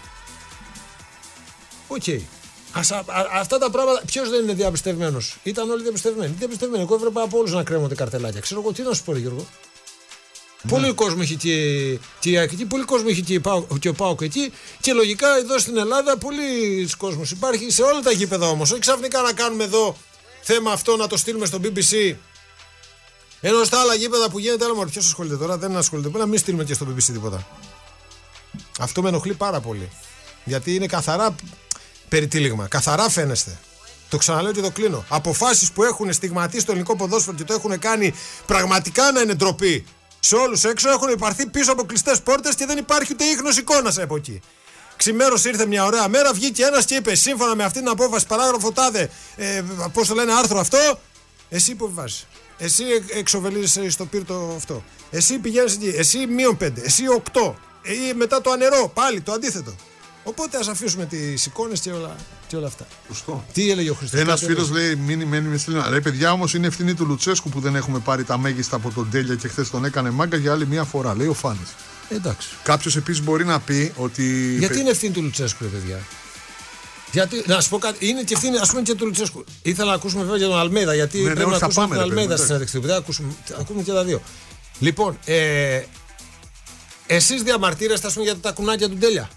S3: Οκ. Okay. Αυτά τα πράγματα, ποιος δεν είναι διαπιστευμένος? Ήταν όλοι διαπιστευμένοι. Διαπιστευμένοι. Εγώ έβλεπα από όλους να κρέμονται καρτελάκια. Ξέρω εγώ τι να σου πω, Γιώργο. Ναι. Πολύ κόσμο έχει και, και εκεί, πολύ κόσμο έχει και, και ο ΠΑΟΚ εκεί και λογικά εδώ στην Ελλάδα πολλοί κόσμος υπάρχει σε όλα τα γήπεδα όμως. Όχι ξαφνικά να κάνουμε εδώ θέμα αυτό να το στείλουμε στο μπι μπι σι. Ενώ στα άλλα γήπεδα που γίνεται, άλλο ποιος ασχολείται τώρα, δεν ασχολείται. Πρέπει να μην στείλουμε και στο μπι μπι σι τίποτα. Αυτό με ενοχλεί πάρα πολύ. Γιατί είναι καθαρά περιτύλιγμα. Καθαρά φαίνεστε. Το ξαναλέω και το κλείνω. Αποφάσεις που έχουν στιγματίσει το ελληνικό ποδόσφαιρο και το έχουν κάνει πραγματικά να είναι ντροπή. Σε όλους έξω έχουν υπαρθεί πίσω από κλειστές πόρτες και δεν υπάρχει ούτε ίχνος εικόνας από εκεί. Ξημέρωσε, ήρθε μια ωραία μέρα, βγήκε ένας και είπε: σύμφωνα με αυτή την απόφαση, παράγραφο τάδε, ε, πώς το λένε, άρθρο αυτό, εσύ υποβιβάζεις. Εσύ εξοβελίζεσαι στο πύρτο αυτό. Εσύ πηγαίνεις εκεί. Εσύ μείον πέντε. Εσύ οκτώ. Ή μετά το ανερό. Πάλι το αντίθετο. Οπότε ας αφήσουμε τις εικόνες και όλα, και όλα αυτά.
S2: Σωστό.
S3: Τι έλεγε ο Χριστός?
S2: Ένας φίλος λέει: Μείνει, μένει με στήλνα. Ρε παιδιά, όμως είναι ευθύνη του Λουτσέσκου που δεν έχουμε πάρει τα μέγιστα από τον Τέλια και χθες τον έκανε μάγκα για άλλη μια φορά. Λέει ο Φάνης.
S3: Εντάξει.
S2: Κάποιος επίσης μπορεί να πει ότι.
S3: Γιατί είναι ευθύνη του Λουτσέσκου, ρε παιδιά? Γιατί, να σου πω κάτι, είναι και ευθύνη, ας πούμε, και του Λουτσέσκου. Ήθελα να ακούσουμε βέβαια για τον Αλμέιδα, γιατί ναι, πρέπει ναι, να ακούσουμε τον Αλμέιδα στην συνέντευξη. Δεν ακούσουμε, ακούμε και τα δύο. Λοιπόν, ε, εσείς διαμαρτύρεστε, ας πούμε, για τα κουνάκια του Τέλια.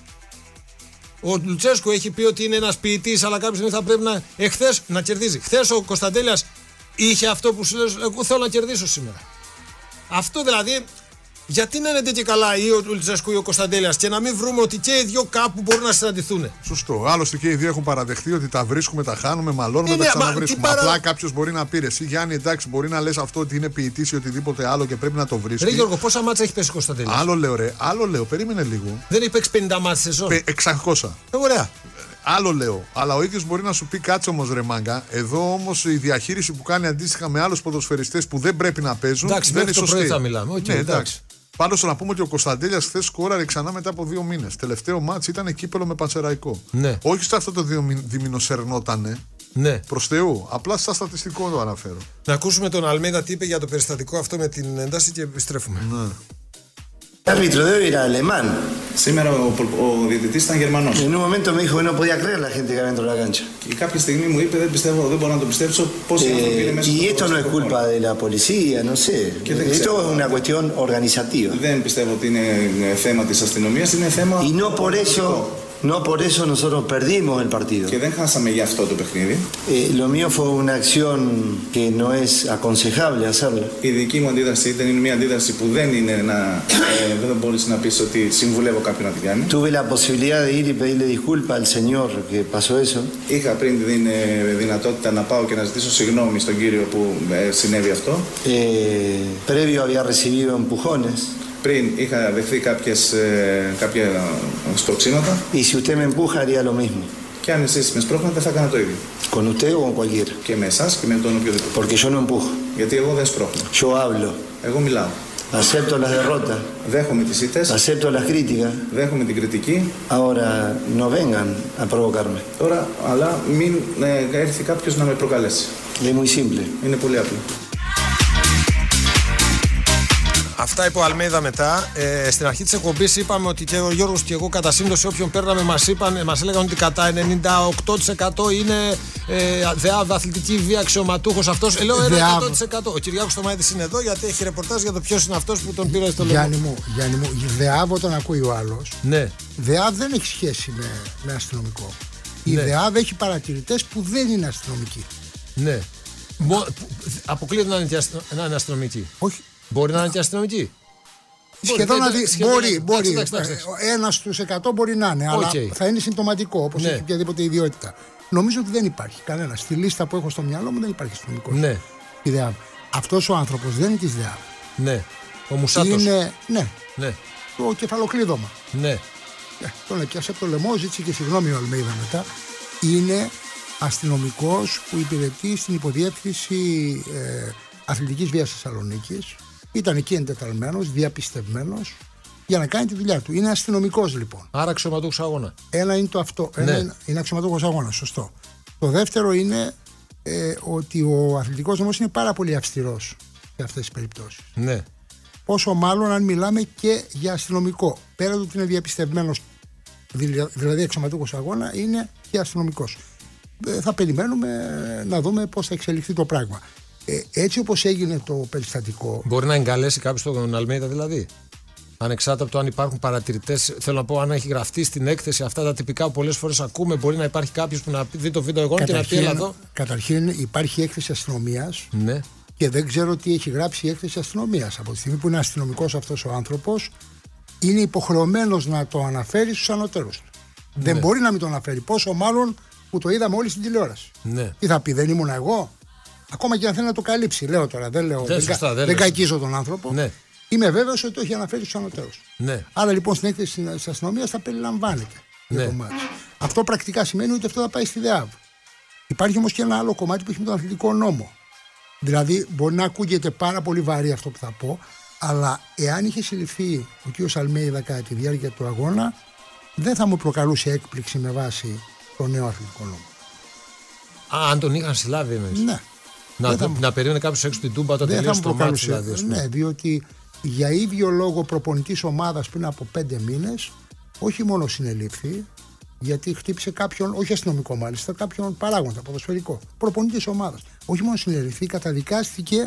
S3: Ο Λουτσέσκου έχει πει ότι είναι ένας ποιητής, αλλά κάποια στιγμή θα πρέπει να, εχθές, να κερδίζει. Χθες ο Κωνσταντέλιας είχε αυτό που σου λέω: εγώ θέλω να κερδίσω σήμερα. Αυτό δηλαδή. Γιατί να είναι τέτοια καλά ή ο Λουτσέσκου ή ο Κωνσταντέλιας και να μην βρούμε ότι και οι δύο κάπου μπορούν να συναντηθούν?
S2: Σωστό. Άλλωστε και οι δύο έχουν παραδεχτεί ότι τα βρίσκουμε, τα χάνουμε, μαλώνουμε,
S3: είναι,
S2: τα ξαναβρίσκουμε.
S3: Παρα...
S2: Απλά κάποιος μπορεί να πει: εσύ Γιάννη, εντάξει, μπορεί να λες αυτό ότι είναι ποιητής ή οτιδήποτε άλλο και πρέπει να το βρίσκει.
S3: Ρε Γιώργο, πόσα μάτσα έχει πέσει ο Κωνσταντέλιας?
S2: Άλλο λέω, ρε, άλλο λέω, περίμενε λίγο.
S3: Δεν έχει παίξει πενήντα μάτσα σε σεζόν.
S2: εξακόσια.
S3: Ε, ωραία.
S2: Άλλο λέω. Αλλά ο ίδιος μπορεί να σου πει: κάτσε όμως, ρε μάγκα. Εδώ όμως η διαχείριση που κάνει αντίστοιχα με άλλους ποδοσφαιριστές που δεν πρέπει να παίζουν.
S3: Εντάξει,
S2: δεν είναι
S3: το
S2: σωστή.
S3: πρωί θα μιλάμε. Okay,
S2: ναι,
S3: εντάξει.
S2: Πάντως να πούμε ότι ο Κωνσταντέλιας χθες σκόραρε ξανά μετά από δύο μήνες. Τελευταίο μάτς ήταν κύπελο με Πανσεραϊκό.
S3: Ναι.
S2: Όχι σε αυτό το δίμηνο σερνότανε.
S3: Ναι.
S2: Προς Θεού. Απλά στα στατιστικό το αναφέρω.
S3: Να ακούσουμε τον Αλμέιδα τι είπε για το περιστατικό αυτό με την ένταση και επιστρέφουμε.
S2: Ναι.
S6: Árbitro de hoy era alemán.
S10: Σήμερα ο, ο διαιτητής ήταν Γερμανός.
S6: En un momento me dijo que no podía creer la gente que había dentro de la cancha.
S10: Και κάποια στιγμή μου είπε, δεν πιστεύω, δεν μπορώ να το πιστέψω πόσοι άνθρωποι είναι μέσα.
S6: Y esto no es culpa de la policía, no sé. Esto es una cuestión organizativa.
S10: Δεν πιστεύω ότι είναι θέμα της αστυνομίας, είναι θέμα.
S6: Y no por eso. No por eso nosotros perdimos el partido.
S10: Και δεν χάσαμε γι' αυτό το παιχνίδι.
S6: Eh, lo mío fue una acción que no es aconsejable hacerla.
S10: Η δική μου αντίδραση ήταν μια αντίδραση που δεν είναι να. ε, δεν μπορείς να πεις ότι συμβουλεύω κάποιον να τη κάνει.
S6: Tuve la posibilidad de ir y pedirle disculpas al señor que pasó eso.
S10: Είχα πριν την δυνατότητα να πάω και να ζητήσω συγγνώμη στον κύριο που ε, συνέβη αυτό.
S6: Eh, previo había recibido empujones.
S10: Πριν είχα δεχθεί κάποιες, ε, κάποια σπροξήματα.
S6: Y si usted me empuja haría lo mismo.
S10: Και αν εσείς με σπρώχνατε θα έκανα το ίδιο.
S6: Con usted o con cualquiera.
S10: Και με εσάς και με τον οποιοδήποτε.
S6: Porque yo no empujo.
S10: Γιατί εγώ δεν σπρώχνω.
S6: Yo hablo.
S10: Εγώ μιλάω.
S6: Acepto las derrotas.
S10: Δέχομαι τις ήττες.
S6: Acepto las críticas.
S10: Δέχομαι την κριτική.
S6: Ahora no vengan a provocarme.
S10: Τώρα, αλλά μην ε, έρθει κάποιος να με προκαλέσει.
S6: Es muy simple.
S10: Είναι πολύ απλό.
S3: Αυτά είπε ο Αλμέιδα μετά. Ε, στην αρχή της εκπομπής είπαμε ότι και ο Γιώργος και εγώ κατά σύμπτωση όποιον παίρναμε μας, είπαν, μας έλεγαν ότι κατά ενενήντα οκτώ τοις εκατό είναι ε, ΔΕΑΒ, αθλητική βία, αξιωματούχος αυτός. Ε, λέω εκατό τοις εκατό. Ο Κυριάκος Τομαίδης είναι εδώ γιατί έχει ρεπορτάζ για το ποιος είναι αυτός που τον πήρε στο λόγο.
S11: Γιάννη μου, Γιάννη μου, ΔΕΑΒ όταν ακούει ο άλλος,
S3: ναι.
S11: ΔΕΑΒ δεν έχει σχέση με, με αστυνομικό. Η
S3: ναι.
S11: ΔΕΑΒ έχει παρατηρητές που δεν είναι αστυνομικοί.
S3: Ναι. Μο, αποκλείεται να είναι, να είναι αστυνομικοί.
S11: Όχι.
S3: Μπορεί να είναι και αστυνομικοί.
S11: Σχεδόν να δει. Μπορεί, μπορεί.
S3: Εντάξει, εντάξει, εντάξει.
S11: Ένα στους εκατό μπορεί να είναι, αλλά
S3: Okay.
S11: θα είναι συμπτωματικό όπως
S3: Ναι.
S11: έχει οποιαδήποτε ιδιότητα. Νομίζω ότι δεν υπάρχει κανένα. Στη λίστα που έχω στο μυαλό μου δεν υπάρχει αστυνομικό.
S3: Ναι.
S11: Αυτός ο άνθρωπος δεν είναι της ΔΕΑΒ.
S3: Ναι. Ο Μουσάτος.
S11: Είναι, ναι.
S3: Ναι.
S11: Το κεφαλοκλείδωμα.
S3: Ναι.
S11: Ε, τον έπιασε από το λαιμό, ζήτησε και συγγνώμη ο Αλμέιδα μετά. Είναι αστυνομικός που υπηρετεί στην υποδιεύθυνση ε, αθλητικής βίας Θεσσαλονίκης. Ήταν εκεί εντεταλμένος, διαπιστευμένος για να κάνει τη δουλειά του. Είναι αστυνομικός λοιπόν.
S3: Άρα αξιωματούχος αγώνα.
S11: Ένα είναι το αυτό.
S3: Ναι.
S11: Ένα είναι αξιωματούχος αγώνα, σωστό. Το δεύτερο είναι ε, ότι ο αθλητικός νόμος είναι πάρα πολύ αυστηρός σε αυτές τις περιπτώσεις.
S3: Ναι.
S11: Πόσο μάλλον αν μιλάμε και για αστυνομικό. Πέρα του ότι είναι διαπιστευμένος, δηλαδή αξιωματούχος αγώνα, είναι και αστυνομικός. Ε, θα περιμένουμε να δούμε πώς θα εξελιχθεί το πράγμα. Ε, έτσι όπως έγινε το περιστατικό.
S3: Μπορεί να εγκαλέσει κάποιος τον Αλμέιδα δηλαδή. Ανεξάρτητα από το αν υπάρχουν παρατηρητές, θέλω να πω, αν έχει γραφτεί στην έκθεση αυτά τα τυπικά που πολλές φορές ακούμε, μπορεί να υπάρχει κάποιος που να δει το βίντεο εγώ και να πει έλα εδώ.
S11: Καταρχήν υπάρχει έκθεση αστυνομίας.
S3: Ναι.
S11: Και δεν ξέρω τι έχει γράψει η έκθεση αστυνομίας. Από τη στιγμή που είναι αστυνομικός αυτός ο άνθρωπος, είναι υποχρεωμένος να το αναφέρει στους ανωτέρους του. Ναι. Δεν μπορεί να μην το αναφέρει. Πόσο μάλλον που το είδαμε όλοι στην τηλεόραση.
S3: Ναι.
S11: Τι θα πει, δεν ήμουν εγώ. Ακόμα και αν θέλει να το καλύψει, λέω τώρα. Δεν, λέω,
S3: δεν,
S11: δεν,
S3: σωστά,
S11: δεν, δεν κακίζω τον άνθρωπο.
S3: Ναι.
S11: Είμαι βέβαιος ότι το έχει αναφέρει στους ανωτέρους.
S3: Ναι.
S11: Άρα λοιπόν στην έκθεση της αστυνομίας θα περιλαμβάνεται.
S3: Ναι.
S11: Αυτό πρακτικά σημαίνει ότι αυτό θα πάει στη ΔΕΑΒ. Υπάρχει όμως και ένα άλλο κομμάτι που έχει με τον αθλητικό νόμο. Δηλαδή, μπορεί να ακούγεται πάρα πολύ βαρύ αυτό που θα πω, αλλά εάν είχε συλληφθεί ο κ. Αλμέιδα κατά τη διάρκεια του αγώνα, δεν θα μου προκαλούσε έκπληξη με βάση το νέο αθλητικό νόμο.
S3: Α, αν τον είχαν συλλάβει εννοείς.
S11: Ναι.
S3: Να, θα... να περίμενε κάποιος έξω την τούμπα το τελείως το μάτι δηλαδή.
S11: Ναι, διότι για ίδιο λόγο προπονητής ομάδας πριν από πέντε μήνες, όχι μόνο συνελήφθη, γιατί χτύπησε κάποιον, όχι αστυνομικό μάλιστα, κάποιον παράγοντα, ποδοσφαιρικό. Προπονητής ομάδας. Όχι μόνο συνελήφθη, καταδικάστηκε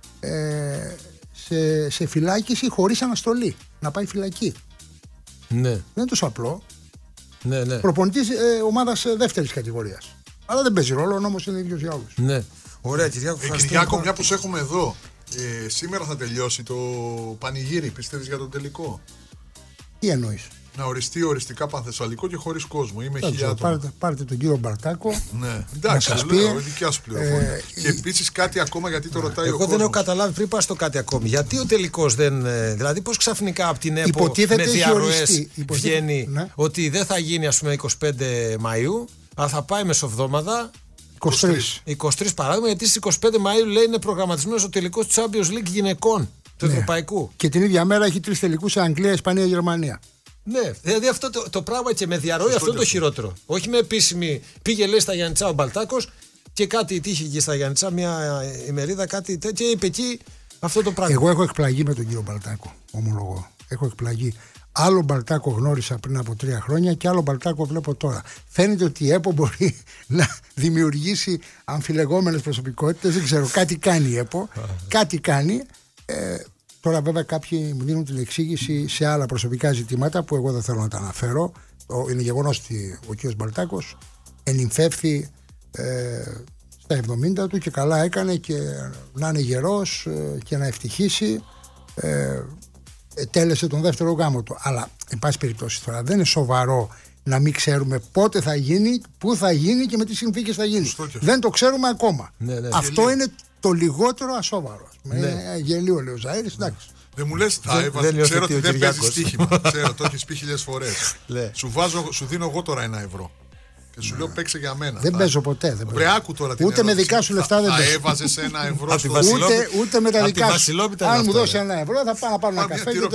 S11: ε, σε, σε φυλάκιση χωρίς αναστολή. Να πάει φυλακή.
S3: Ναι.
S11: Δεν είναι τόσο απλό.
S3: Ναι, ναι.
S11: Προπονητής ε, ομάδας δεύτερης κατηγορίας. Αλλά δεν παίζει ρόλο, ο νόμος είναι ίδιος για όλους.
S3: Ναι. Ωραία, Κυριάκο.
S2: Ε, Κυριάκο, μια που σε έχουμε εδώ, ε, σήμερα θα τελειώσει το πανηγύρι, πιστεύεις, για τον τελικό?
S11: Τι εννοείς?
S2: Να οριστεί οριστικά Πανθεσσαλικό και χωρίς κόσμο. Είμαι χιλιάδων.
S11: Πάρτε, πάρτε τον κύριο Μπαρτάκο.
S2: Ναι, εντάξει, σας λέω, δικιά σου πληροφορία. Ε, και επίσης κάτι ακόμα, γιατί το ρωτάει
S3: εγώ
S2: ο κόσμος.
S3: Εγώ δεν έχω καταλάβει πριν πας στο κάτι ακόμη. Γιατί ο τελικός δεν. Δηλαδή, πώς ξαφνικά από την ΕΠΟ
S11: υποτίθεται
S3: με διαρροές
S11: υποτίθεται,
S3: βγαίνει
S11: ναι.
S3: ότι δεν θα γίνει, ας πούμε, είκοσι πέντε Μαΐου, αλλά θα πάει μεσοβδόμαδα.
S11: είκοσι τρεις.
S3: είκοσι τρεις παράδειγμα, γιατί στις είκοσι πέντε Μαΐου λέει είναι προγραμματισμένος ο τελικός του Champions League γυναικών του ναι. Ευρωπαϊκού.
S11: Και την ίδια μέρα έχει τρεις τελικούς σε Αγγλία, Ισπανία, Γερμανία.
S3: Ναι, δηλαδή αυτό το, το πράγμα και με διαρροή αυτό είναι το χειρότερο. Όχι με επίσημη. Πήγε λέει στα Γιάννητσά ο Μπαλτάκος και κάτι τύχει εκεί στα Γιάννητσά μια ημερίδα, κάτι τέτοιο και είπε εκεί αυτό το πράγμα.
S11: Εγώ έχω εκπλαγεί με τον κύριο Μπαλτάκο, ομολογώ. έχω εκπλαγεί. Άλλο Μπαλτάκο γνώρισα πριν από τρία χρόνια και άλλο Μπαλτάκο βλέπω τώρα. Φαίνεται ότι η ΕΠΟ μπορεί να δημιουργήσει αμφιλεγόμενες προσωπικότητες. Δεν ξέρω, κάτι κάνει η ΕΠΟ. Κάτι κάνει. Ε, τώρα βέβαια κάποιοι μου δίνουν την εξήγηση σε άλλα προσωπικά ζητήματα που εγώ δεν θέλω να τα αναφέρω. Είναι γεγονός ότι ο κ. Μπαλτάκος ενυμφεύθη ε, στα εβδομήντα του και καλά έκανε και να είναι γερός ε, και να ευτυχήσει. Ε, τέλεσε τον δεύτερο γάμο του. Αλλά, εν πάση περιπτώσει, τώρα δεν είναι σοβαρό να μην ξέρουμε πότε θα γίνει, πού θα γίνει και με τι συνθήκες θα γίνει. Δεν το ξέρουμε ακόμα. Ναι, ναι. Αυτό γελίο. Είναι το λιγότερο ασόβαρο. Ναι. Με γελίο, λέει ο Ζαΐρης, εντάξει.
S2: Δεν μου λες, θα έβαζα. Ξέρω ότι δεν παίζει στοίχημα. Ξέρω, το έχεις πει χίλιες φορές. σου, βάζω, σου δίνω εγώ τώρα ένα ευρώ. Και σου λέω παίξε για μένα.
S11: Δεν παίζω ποτέ. Δεν
S2: Βρε, άκου τώρα την
S11: ούτε με δικά σου λεφτά δεν
S2: παίζω. Θα έβαζες ένα ευρώ στο
S11: ούτε, ούτε με τα δικά σου. Αν μου δώσει ένα ευρώ θα πάω να πάρω ένα καφέ και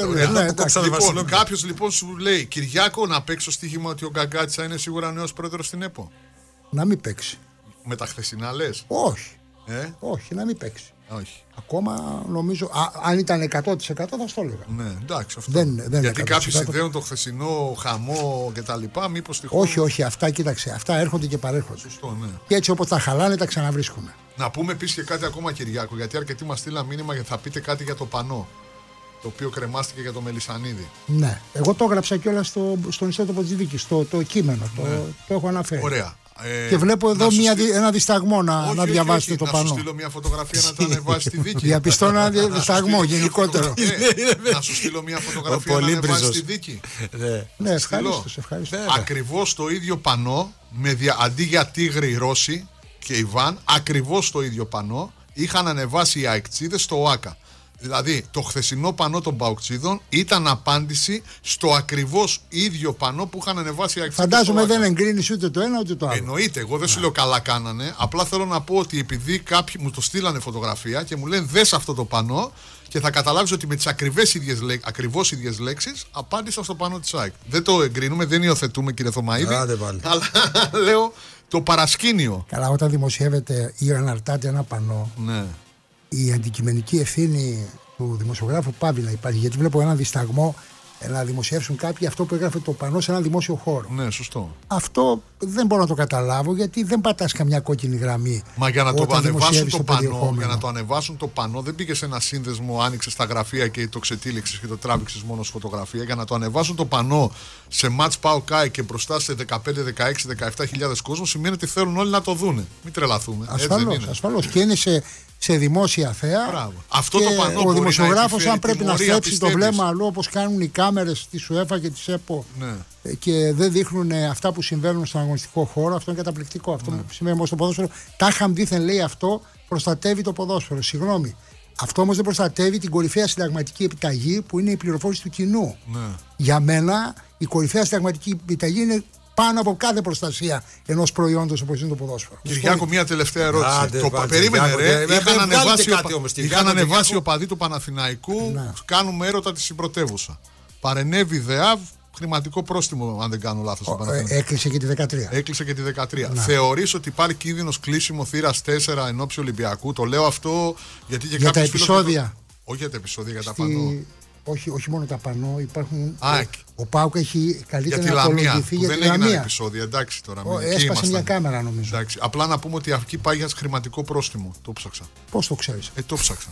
S11: το
S2: Κάποιος λοιπόν σου λέει, Κυριάκο, να παίξω στοίχημα ότι ο Γκαγκάτσα θα είναι σίγουρα νέος πρόεδρος στην ΕΠΟ.
S11: Να μην παίξει.
S2: Με τα χθεσινά λες?
S11: Όχι.
S2: Ε?
S11: Όχι, να μην παίξει.
S2: Όχι.
S11: Ακόμα νομίζω, α, αν ήταν εκατό τοις εκατό θα στο έλεγα.
S2: Ναι, εντάξει, αυτό.
S11: Δεν, δεν
S2: γιατί κάποιοι συνδέουν το χθεσινό χαμό και τα λοιπά, μήπως τυχόν.
S11: Όχι, όχι, αυτά κοίταξε, αυτά έρχονται και παρέρχονται.
S2: Σωστό, ναι.
S11: Και έτσι όπως τα χαλάνε τα ξαναβρίσκουμε.
S2: Να πούμε επίσης και κάτι ακόμα, Κυριάκο, γιατί αρκετοί μας στείλαν μήνυμα και θα πείτε κάτι για το πανό. Το οποίο κρεμάστηκε για το Μελισσανίδη.
S11: Ναι, εγώ το έγραψα κιόλας στο, στον ιστότοπο της Δίκης, στο το κείμενο, ναι. το, το έχω αναφέρει.
S2: Ωραία. Ε,
S11: και βλέπω εδώ μια,
S2: στείλ...
S11: ένα δισταγμό να,
S2: όχι,
S11: να διαβάσετε
S2: όχι,
S11: το
S2: να
S11: πανό.
S2: Να σου στείλω μια φωτογραφία να το ανεβάσει στη δίκη.
S11: Διαπιστώνω ένα δισταγμό γενικότερο.
S2: ε, να σου στείλω μια φωτογραφία να ανεβάσει στη δίκη.
S11: Ναι, ευχαριστώ. ευχαριστώ.
S2: Ακριβώς το ίδιο πανό, με δια, αντί για Τίγρη, Ρώση και Ιβάν, ακριβώς το ίδιο πανό είχαν ανεβάσει οι αεκτσίδες στο ΟΑΚΑ. Δηλαδή, το χθεσινό πανό των Παοκτσίδων ήταν απάντηση στο ακριβώς ίδιο πανό που είχαν ανεβάσει οι αεξίδες.
S11: Φαντάζομαι δεν εγκρίνεις ούτε το ένα ούτε το άλλο.
S2: Εννοείται, εγώ δεν σου λέω καλά κάνανε. Απλά θέλω να πω ότι επειδή κάποιοι μου το στείλανε φωτογραφία και μου λένε δες αυτό το πανό και θα καταλάβεις ότι με τις ακριβώς ίδιες, ακριβώς ίδιες λέξεις απάντησα στο πανό της ΑΕΚ. Δεν το εγκρίνουμε, δεν υιοθετούμε, κύριε Θωμαΐδη. Αλλά λέω το παρασκήνιο.
S11: Καλά, όταν δημοσιεύεται ή αναρτάται ένα πανό.
S2: Ναι.
S11: Η αντικειμενική ευθύνη του δημοσιογράφου πάβει να υπάρχει. Γιατί βλέπω έναν δισταγμό να δημοσιεύσουν κάποιοι αυτό που έγραφε το πανό σε ένα δημόσιο χώρο.
S2: Ναι, σωστό.
S11: Αυτό δεν μπορώ να το καταλάβω γιατί δεν πατάς καμιά κόκκινη γραμμή.
S2: Μα για να το ανεβάσουν το, το πανό, για να το ανεβάσουν το πανό, δεν πήγε σε ένα σύνδεσμο, άνοιξε τα γραφεία και το ξετύλιξε και το τράβηξε μόνο ως φωτογραφία. Για να το ανεβάσουν το πανό σε μάτς ΠΑΟΚ και μπροστά σε δεκαπέντε, δεκαέξι, δεκαεπτά χιλιάδες κόσμο σημαίνει ότι θέλουν όλοι να το δούνε. Μην τρελαθούμε.
S11: Ασφαλώς, ασφαλώς. Και είναι σε. σε δημόσια θέα.
S2: Αυτό το πανό
S11: ο δημοσιογράφος, αν πρέπει να στρέψει το βλέμμα αλλού όπως κάνουν οι κάμερες της UEFA και της ΕΠΟ, ναι. και δεν δείχνουν αυτά που συμβαίνουν στον αγωνιστικό χώρο, αυτό είναι καταπληκτικό. Αυτό ναι. που συμβαίνει όμως στο ποδόσφαιρο. Τάχαμ δήθεν λέει αυτό προστατεύει το ποδόσφαιρο. Συγγνώμη. Αυτό όμως δεν προστατεύει την κορυφαία συνταγματική επιταγή που είναι η πληροφόρηση του κοινού. Ναι. Για μένα η κορυφαία συνταγματική επιταγή είναι πάνω από κάθε προστασία ενός προϊόντος όπως είναι το ποδόσφαιρο.
S2: Κυριάκο, μία τελευταία ερώτηση. Άντε, το πα, περίμενε, ρε. Είχαν ανεβάσει, ο, είχαν ανεβάσει ο παδί του Παναθηναϊκού. Ναι. Κάνουμε έρωτα τη συμπρωτεύουσα. Παρενέβη ΔΕΑΒ, χρηματικό πρόστιμο, αν δεν κάνω λάθος.
S11: Ε, έκλεισε και τη δεκατρία.
S2: Έκλεισε και τη δεκατρία. Ναι. Θεωρείς ότι υπάρχει κίνδυνος κλείσιμο θύρας τέσσερα εν ώψη Ολυμπιακού? Το λέω αυτό γιατί και
S11: για τα επεισόδια.
S2: Φίλος... Όχι για τα επεισόδια, για τα πανό.
S11: Όχι, όχι μόνο τα πανό, υπάρχουν.
S2: Α,
S11: ο ο ΠΑΟΚ έχει καλύτερα
S2: για
S11: να απολογηθεί για τη
S2: Λαμία. Δεν έγιναν
S11: Λαμία.
S2: επεισόδια, εντάξει τώρα.
S11: Ο, έσπασε μια κάμερα νομίζω.
S2: Εντάξει. Απλά να πούμε ότι εκεί πάει για χρηματικό πρόστιμο. Το ψάξα.
S11: Πώς το ξέρεις?
S2: Ε, το ψάξα.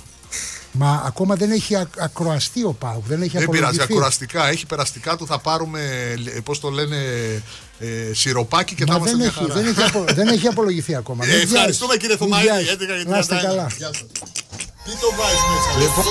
S11: Μα ακόμα δεν έχει ακροαστεί ο ΠΑΟΚ. Δεν έχει
S2: δεν πειράζει, ακροαστικά. Έχει περαστικά του, θα πάρουμε, πώς το λένε, ε, σιροπάκι και
S11: Μα
S2: θα είμαστε
S11: δεν,
S2: μια
S11: έχει,
S2: χαρά.
S11: δεν, έχει απο, δεν έχει απολογηθεί ακόμα.
S2: Ε, ευχαριστούμε κύριε Θωμαΐδη.
S11: Να είστε καλά.
S2: Τι το βάζεις μέσα?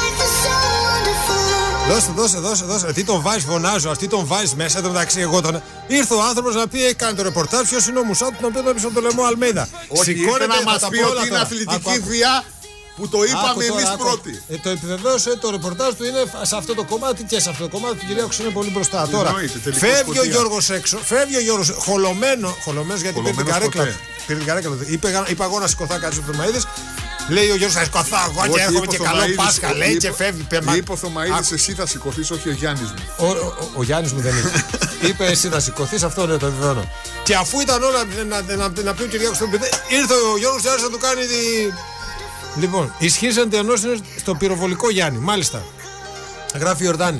S3: Δώσε, δώσε, δώσε, δώσε. Τι τον βάζεις, φωνάζω, αυτή τον βάζεις μέσα. Εν τω μεταξύ, εγώ τον. Ήρθε ο άνθρωπος να πει: κάνει το ρεπορτάζ. Ποιος είναι ο Μουσάτου, τον οποίο πίσω από το λαιμό Αλμέιδα.
S2: Όχι, ήρθε να μας πει ότι είναι αθλητική βία που το είπαμε εμείς πρώτοι.
S3: Ε, το επιβεβαίωσε, το ρεπορτάζ του είναι σε αυτό το κομμάτι και σε αυτό το κομμάτι του Κυριάκου είναι πολύ μπροστά. Τώρα φεύγει ο Γιώργος έξω, φεύγει ο Γιώργος χολωμένο, χολωμένος γιατί πήρε την καρέκλα. Πήρε την καρέκλα. Είπα εγώ να σηκωθά κάτι ο Θωμαΐδης. Λέει ο Γιώργος θα σηκωθώ εγώ και έχουμε και καλό Πάσχα. Λέει και φεύγει.
S2: Είπε ο Θωμαΐδης εσύ θα σηκωθείς, όχι ο Γιάννης μου.
S3: Ο Γιάννης μου δεν είπε. Είπε εσύ θα σηκωθείς, αυτό είναι το επιβεβαιώνω. Και αφού ήταν όλα να πει ο Κυριάκος στον παιδί, ήρθε ο Γιώργος και άρχισε να του κάνει τη. Λοιπόν, ισχύσανται ενός είναι στο πυροβολικό Γιάννη. Μάλιστα. Γράφει ο Ιορδάνης.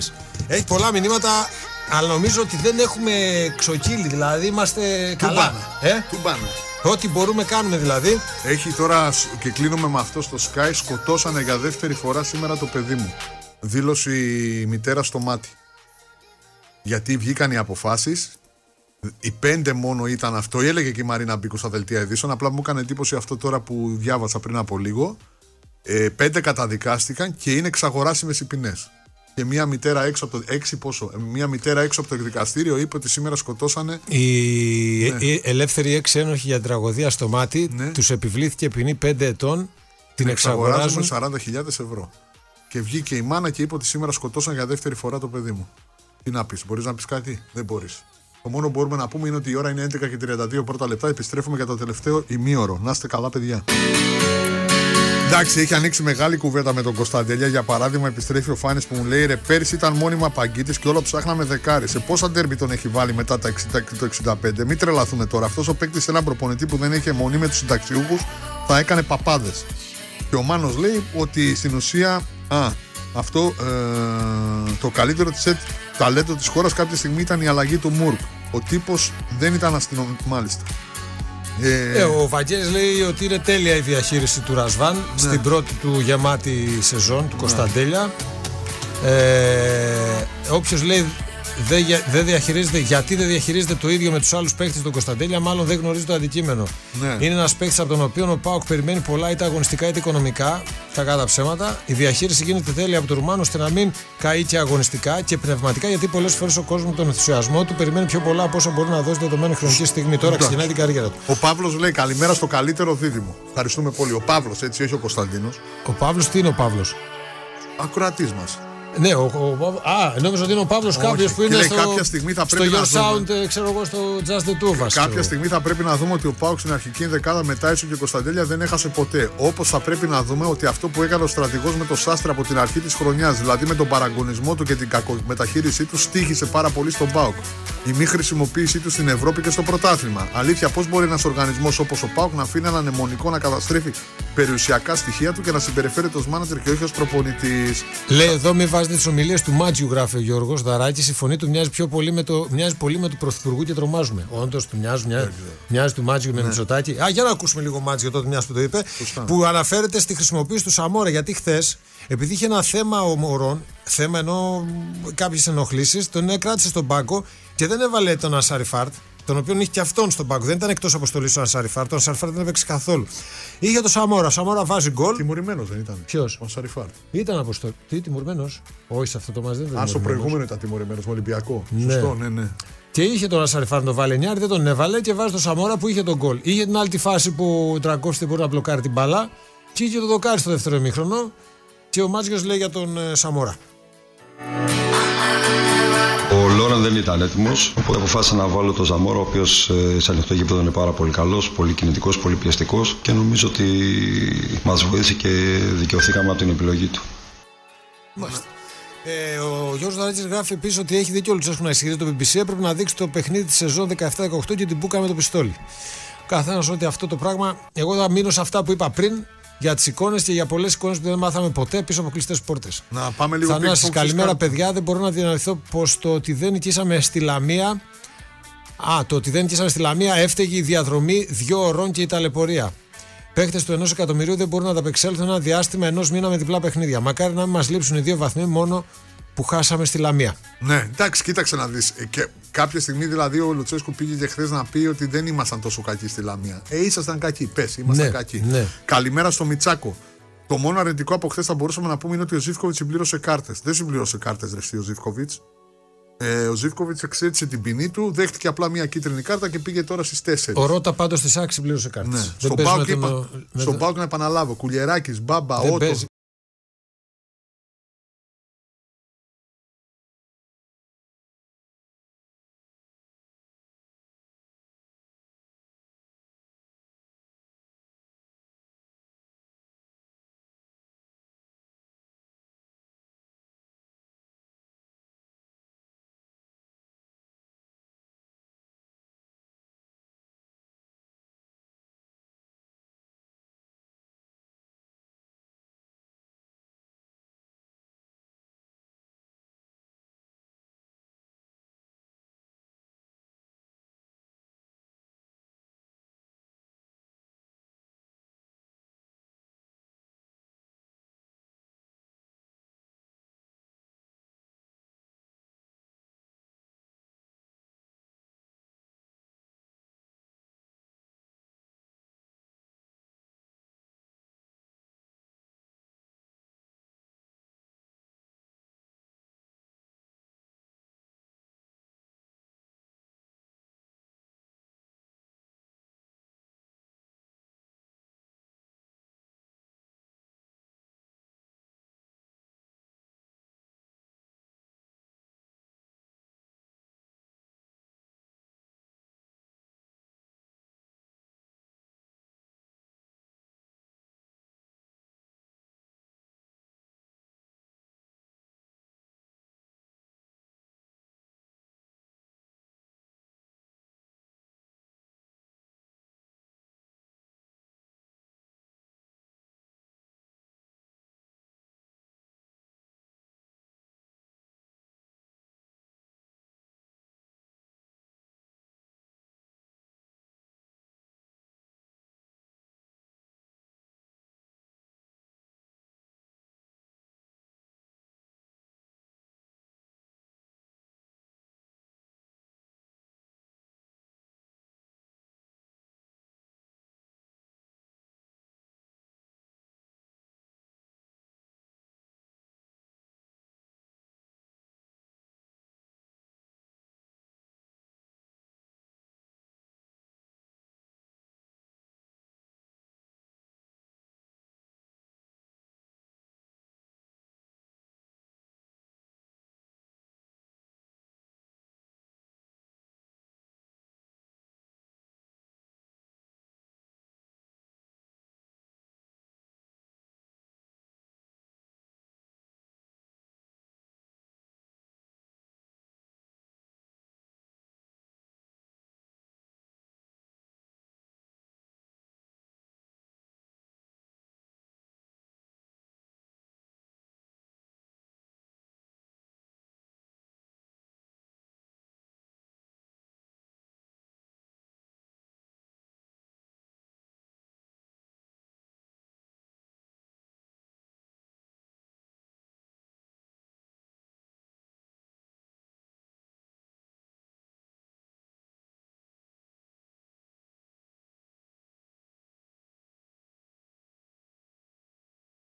S3: Έχει πολλά μηνύματα, αλλά νομίζω ότι δεν έχουμε ξοκύλει. Δηλαδή είμαστε καλά.
S2: Ε? Τουμπάνε.
S3: Ό,τι μπορούμε κάνουμε δηλαδή.
S2: Έχει τώρα, και κλείνουμε με αυτό στο Sky, σκοτώσανε για δεύτερη φορά σήμερα το παιδί μου. Δήλωσε η μητέρα στο μάτι. Γιατί βγήκαν οι αποφάσεις. Οι πέντε μόνο ήταν αυτό. Έλεγε και η Μαρίνα Μπίκου στα δελτία ειδήσεων. Απλά μου έκανε εντύπωση αυτό τώρα που διάβασα πριν από λίγο. Ε, πέντε καταδικάστηκαν και είναι εξαγοράσιμες οι ποινές. Και μία μητέρα έξω από το, έξι πόσο, μία μητέρα έξω από το εκδικαστήριο είπε ότι σήμερα σκοτώσανε.
S3: Οι ναι. ελεύθεροι έξι ένοχοι για τραγωδία στο μάτι, ναι. τους επιβλήθηκε ποινή πέντε ετών. Την εξαγοράζουν
S2: με σαράντα χιλιάδες ευρώ. Και βγήκε η μάνα και είπε ότι σήμερα σκοτώσαν για δεύτερη φορά το παιδί μου. Τι να πεις, μπορείς να πεις κάτι? Δεν μπορείς. Το μόνο που μπορούμε να πούμε είναι ότι η ώρα είναι έντεκα και τριάντα δύο πρώτα λεπτά. Επιστρέφουμε για το τελευταίο ημίωρο. Να είστε καλά, παιδιά. Εντάξει, έχει ανοίξει μεγάλη κουβέντα με τον Κωνσταντέλια. Για παράδειγμα, επιστρέφει ο Φάνης που μου λέει: ρε, πέρυσι ήταν μόνιμα παγκίτης και όλο ψάχναμε δεκάρι. Σε πόσα ντέρμπι τον έχει βάλει μετά τα εξήντα και το εξήντα πέντε? Μην τρελαθούμε τώρα. Αυτός ο παίκτης, έναν προπονητή που δεν έχει αιμονή με τους συνταξιούχους, θα έκανε παπάδες. Και ο Μάνος λέει ότι στην ουσία α, αυτό ε, το καλύτερο της, ταλέντο της χώρας κάποια στιγμή ήταν η αλλαγή του Μουρκ. Ο τύπος δεν ήταν αστυνομικός, μάλιστα.
S3: Ε, ε, ο Βαγγέλης λέει ότι είναι τέλεια η διαχείριση του Ρασβάν, ναι. στην πρώτη του γεμάτη σεζόν του Κωνσταντέλια. Ε, όποιος λέει δεν δε διαχειρίζεται, γιατί δεν διαχειρίζεται το ίδιο με τους άλλους παίκτες του Κωνσταντέλια, μάλλον δεν γνωρίζει το αντικείμενο. Ναι. Είναι ένας παίκτης από τον οποίο ο ΠΑΟΚ περιμένει πολλά είτε αγωνιστικά είτε οικονομικά. Κακά τα ψέματα. Η διαχείριση γίνεται τέλεια από τον Ρουμάνο ώστε να μην καεί και αγωνιστικά και πνευματικά, γιατί πολλές φορές ο κόσμος τον ενθουσιασμό του περιμένει πιο πολλά από όσα μπορεί να δώσει δεδομένη χρονική στιγμή. Τώρα ξεκινάει την καριέρα του.
S2: Ο Παύλος λέει καλημέρα στο καλύτερο δίδυμο. Ευχαριστούμε πολύ. Ο Παύλος, έτσι, όχι ο Κωνσταντίνος.
S3: Ο Παύλος, τι είναι ο Παύλος?
S2: Ακροατής μας.
S3: Ναι, ο, ο, α, νόμιζα ότι είναι ο Παύλος κάποιος που είναι
S2: λέει,
S3: στο,
S2: κάποια στιγμή θα πρέπει
S3: στο
S2: να
S3: Your
S2: δούμε.
S3: Sound, ξέρω εγώ, στο Just the Two βασικά.
S2: Κάποια στιγμή θα πρέπει να δούμε ότι ο ΠΑΟΚ στην αρχική ενδεκάδα με Τάισον και Κωνσταντέλια δεν έχασε ποτέ. Όπως θα πρέπει να δούμε ότι αυτό που έκανε ο στρατηγός με το Σάστρα από την αρχή της χρονιάς, δηλαδή με τον παραγωνισμό του και την κακομεταχείρισή του, στοίχησε πάρα πολύ στον ΠΑΟΚ. Η μη χρησιμοποίησή του στην Ευρώπη και στο πρωτάθλημα. Αλήθεια, πώς μπορεί ένας οργανισμός όπως ο ΠΑΟΚ να αφήνει έναν αιμονικό να καταστρέφει περιουσιακά στοιχεία του και να συμπεριφέρεται ως μάνατζερ και όχι ως προπονητής.
S3: Λέει εδώ, μην βάζετε τις ομιλίες του Μάτζιου, γράφει ο Γιώργος Δαράκης. Η φωνή του μοιάζει πιο πολύ με το, μοιάζει πολύ με του Πρωθυπουργού και τρομάζουμε. Όντως του μοιάζει, μοιάζει, μοιάζει του Μάτζιου με ναι. Μητσοτάκη. Α, για να ακούσουμε λίγο Μάτζιο τότε, μοιάζει που το είπε. Σωστά. Που αναφέρεται στη χρησιμοποίηση του Σαμόρα. Γιατί χθες, επειδή είχε ένα θέμα ο Μωρόν, θέμα ενώ κάποιες ενοχλήσεις, τον κράτησε στον πάγκο και δεν έβαλε τον Ασαριφάρτ, τον οποίο είχε και αυτόν στον πάγκο. Δεν ήταν εκτός αποστολής ο Ασαριφάρτ. Ο Ασαριφάρτ δεν έπαιξε καθόλου. Είχε το Σαμόρα. Ο Σαμόρα βάζει γκολ.
S2: Τιμωρημένος δεν ήταν?
S3: Ποιος?
S2: Ο Ασαριφάρτ.
S3: Ήταν αποστολή. Τι τιμωρημένος? Όχι, σε αυτό το μας δεν ήταν.
S2: Α, στο προηγούμενο ήταν τιμωρημένος με Ολυμπιακό. Ναι. Σωστό, ναι, ναι.
S3: Και είχε τον Ασαριφάρτ τον Βαλενιάρη, δεν τον έβαλε και βάζει το Σαμόρα που είχε τον γκολ. Είχε την άλλη τη φάση που ο Τρακόφτη μπορεί να μπλοκάρει την μπάλα και είχε το δοκάρι στο δεύτερο ημίχρονο. Και ο Μάτζιος λέει για τον ε, Σαμόρα.
S5: Ο Λόραν δεν ήταν έτοιμος, οπότε αποφάσισα να βάλω τον Ζαμόρα, ο οποίος ε, σε ανοιχτό γήπεδο είναι πάρα πολύ καλός, πολύ κινητικός, πολύ πιεστικός και νομίζω ότι μας βοήθησε και δικαιωθήκαμε από την επιλογή του.
S3: Μάλιστα. Ε, ο Γιώργος Δαράκης γράφει επίσης ότι έχει δίκιο ο Λουτσέσκου να ισχυρίζει το μπι μπι σι. Έπρεπε να δείξει το παιχνίδι της σεζόν δεκαεπτά δεκαοκτώ και την μπούκα με το πιστόλι. Καθένας ότι αυτό το πράγμα. Εγώ θα μείνω σε αυτά που είπα πριν για τις εικόνες και για πολλές εικόνες που δεν μάθαμε ποτέ πίσω από κλειστές πόρτες.
S2: Να πάμε λίγο
S3: πίσω. Θανάσης, καλημέρα κάτω. Παιδιά. Δεν μπορώ να διανοηθώ πως το ότι δεν νικήσαμε στη Λαμία. Α, το ότι δεν νικήσαμε στη Λαμία έφταιγε η διαδρομή δύο ωρών και η ταλαιπωρία. Παίχτες του ενός εκατομμυρίου δεν μπορούν να ανταπεξέλθουν ένα διάστημα ενός μήνα με διπλά παιχνίδια. Μακάρι να μην μας λείψουν οι δύο βαθμοί μόνο που χάσαμε στη Λαμία.
S2: Ναι, εντάξει, κοίταξε να δεις. Και κάποια στιγμή δηλαδή ο Λουτσέσκου πήγε και χθες να πει ότι δεν ήμασταν τόσο κακοί στη Λαμία. Ε, ήσασταν κακοί. Πες, ήμασταν
S3: ναι,
S2: κακοί.
S3: Ναι.
S2: Καλημέρα στο Μιτσάκο. Το μόνο αρνητικό από χθες θα μπορούσαμε να πούμε είναι ότι ο Ζίβκοβιτς συμπλήρωσε κάρτες. Δεν συμπλήρωσε κάρτες, ρευστή ο Ζίβκοβιτς. Ε, ο Ζίβκοβιτς εξέτησε την ποινή του, δέχτηκε απλά μια κίτρινη κάρτα και πήγε τώρα στις τέσσερις.
S3: Ο Ρώτα πάντως στη ΣΑΚ συμπλήρωσε κάρτες.
S2: Ναι. Στον Πάοκ τον... με... να επαναλάβω. Κουλιεράκης, Μπάμπα, Ότο.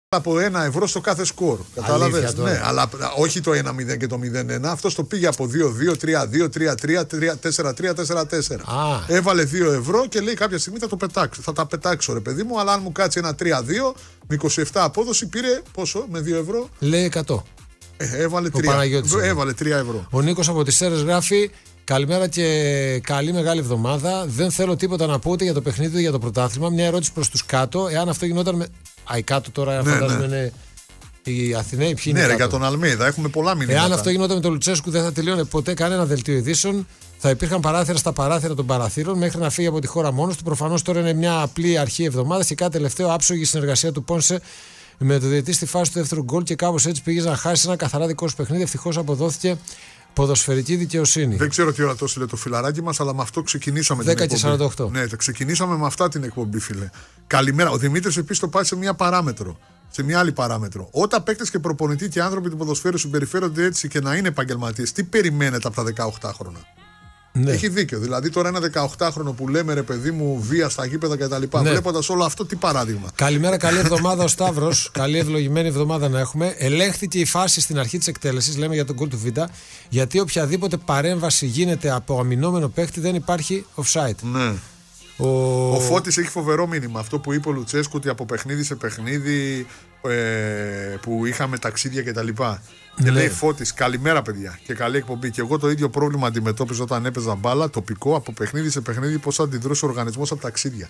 S2: από ένα ευρώ στο κάθε σκορ. Κατάλαβες? Ναι, αλλά όχι το ένα μηδέν και το μηδέν ένα. Αυτό το πήγε από δύο δύο, τρία δύο, τρία τρία, τέσσερα τρία, τέσσερα τέσσερα. Ah. Έβαλε δύο ευρώ και λέει κάποια στιγμή θα το πετάξω. Θα τα πετάξω, ρε παιδί μου, αλλά αν μου κάτσει ένα τρία δύο με είκοσι επτά απόδοση πήρε πόσο με δύο ευρώ?
S3: Λέει εκατό.
S2: Ε, έβαλε, τρία. έβαλε τρία ευρώ.
S3: Ο Νίκος από τις Σέρρες γράφει: καλημέρα και καλή μεγάλη εβδομάδα. Δεν θέλω τίποτα να πω ούτε για το παιχνίδι ούτε για το πρωτάθλημα. Μια ερώτηση προς τους κάτω. Εάν αυτό γινόταν με. Α, οι κάτω τώρα ναι, φαντάζομαι ναι. είναι οι Αθηναίοι. Ποιοι είναι?
S2: Ναι, ρε, για τον Αλμέιδα έχουμε πολλά μηνύματα.
S3: Εάν αυτό γινόταν με τον Λουτσέσκου, δεν θα τελείωνε ποτέ κανένα δελτίο ειδήσεων. Θα υπήρχαν παράθυρα στα παράθυρα των παραθύρων μέχρι να φύγει από τη χώρα μόνος του. Προφανώς τώρα είναι μια απλή αρχή εβδομάδα και κάτι τελευταίο άψογη συνεργασία του Πόνσε με το διαιτητή στη φάση του δεύτερου γκολ και κάπως έτσι πήγε να χάσει ένα καθαρά δικό σου παιχνίδι. Ευτυχώς αποδόθηκε ποδοσφαιρική δικαιοσύνη.
S2: Δεν ξέρω τι ώρα το έστειλε το φιλαράκι μας, αλλά με αυτό ξεκινήσαμε
S3: δέκα
S2: την
S3: και σαράντα οκτώ.
S2: Ναι, ξεκινήσαμε με αυτά την εκπομπή, φίλε. Καλημέρα. Ο Δημήτρης επίσης το πάει σε μια παράμετρο. Σε μια άλλη παράμετρο. Όταν παίκτες και προπονητή και άνθρωποι του ποδοσφαίρου συμπεριφέρονται έτσι και να είναι επαγγελματίες, τι περιμένετε από τα δεκαοκτάχρονα? Ναι. Έχει δίκιο. Δηλαδή, τώρα ένα δεκαοκτάχρονο που λέμε ρε παιδί μου βία στα γήπεδα κτλ. Ναι. Βλέποντας όλο αυτό, τι παράδειγμα.
S3: Καλημέρα, καλή εβδομάδα ο Σταύρος. Καλή ευλογημένη εβδομάδα να έχουμε. Ελέγχθηκε η φάση στην αρχή της εκτέλεσης, λέμε για τον γκολ του Βίντα, γιατί οποιαδήποτε παρέμβαση γίνεται από αμυνόμενο παίκτη δεν υπάρχει offside.
S2: Ναι. Ο, ο Φώτης έχει φοβερό μήνυμα. Αυτό που είπε ο Λουτσέσκου, ότι από παιχνίδι σε παιχνίδι ε, που είχαμε ταξίδια κτλ. Και ναι. λέει Φώτης, καλημέρα παιδιά και καλή εκπομπή. Και εγώ το ίδιο πρόβλημα αντιμετώπιζα όταν έπαιζα μπάλα, τοπικό, από παιχνίδι σε παιχνίδι, πώς αντιδρούσε ο οργανισμός από ταξίδια.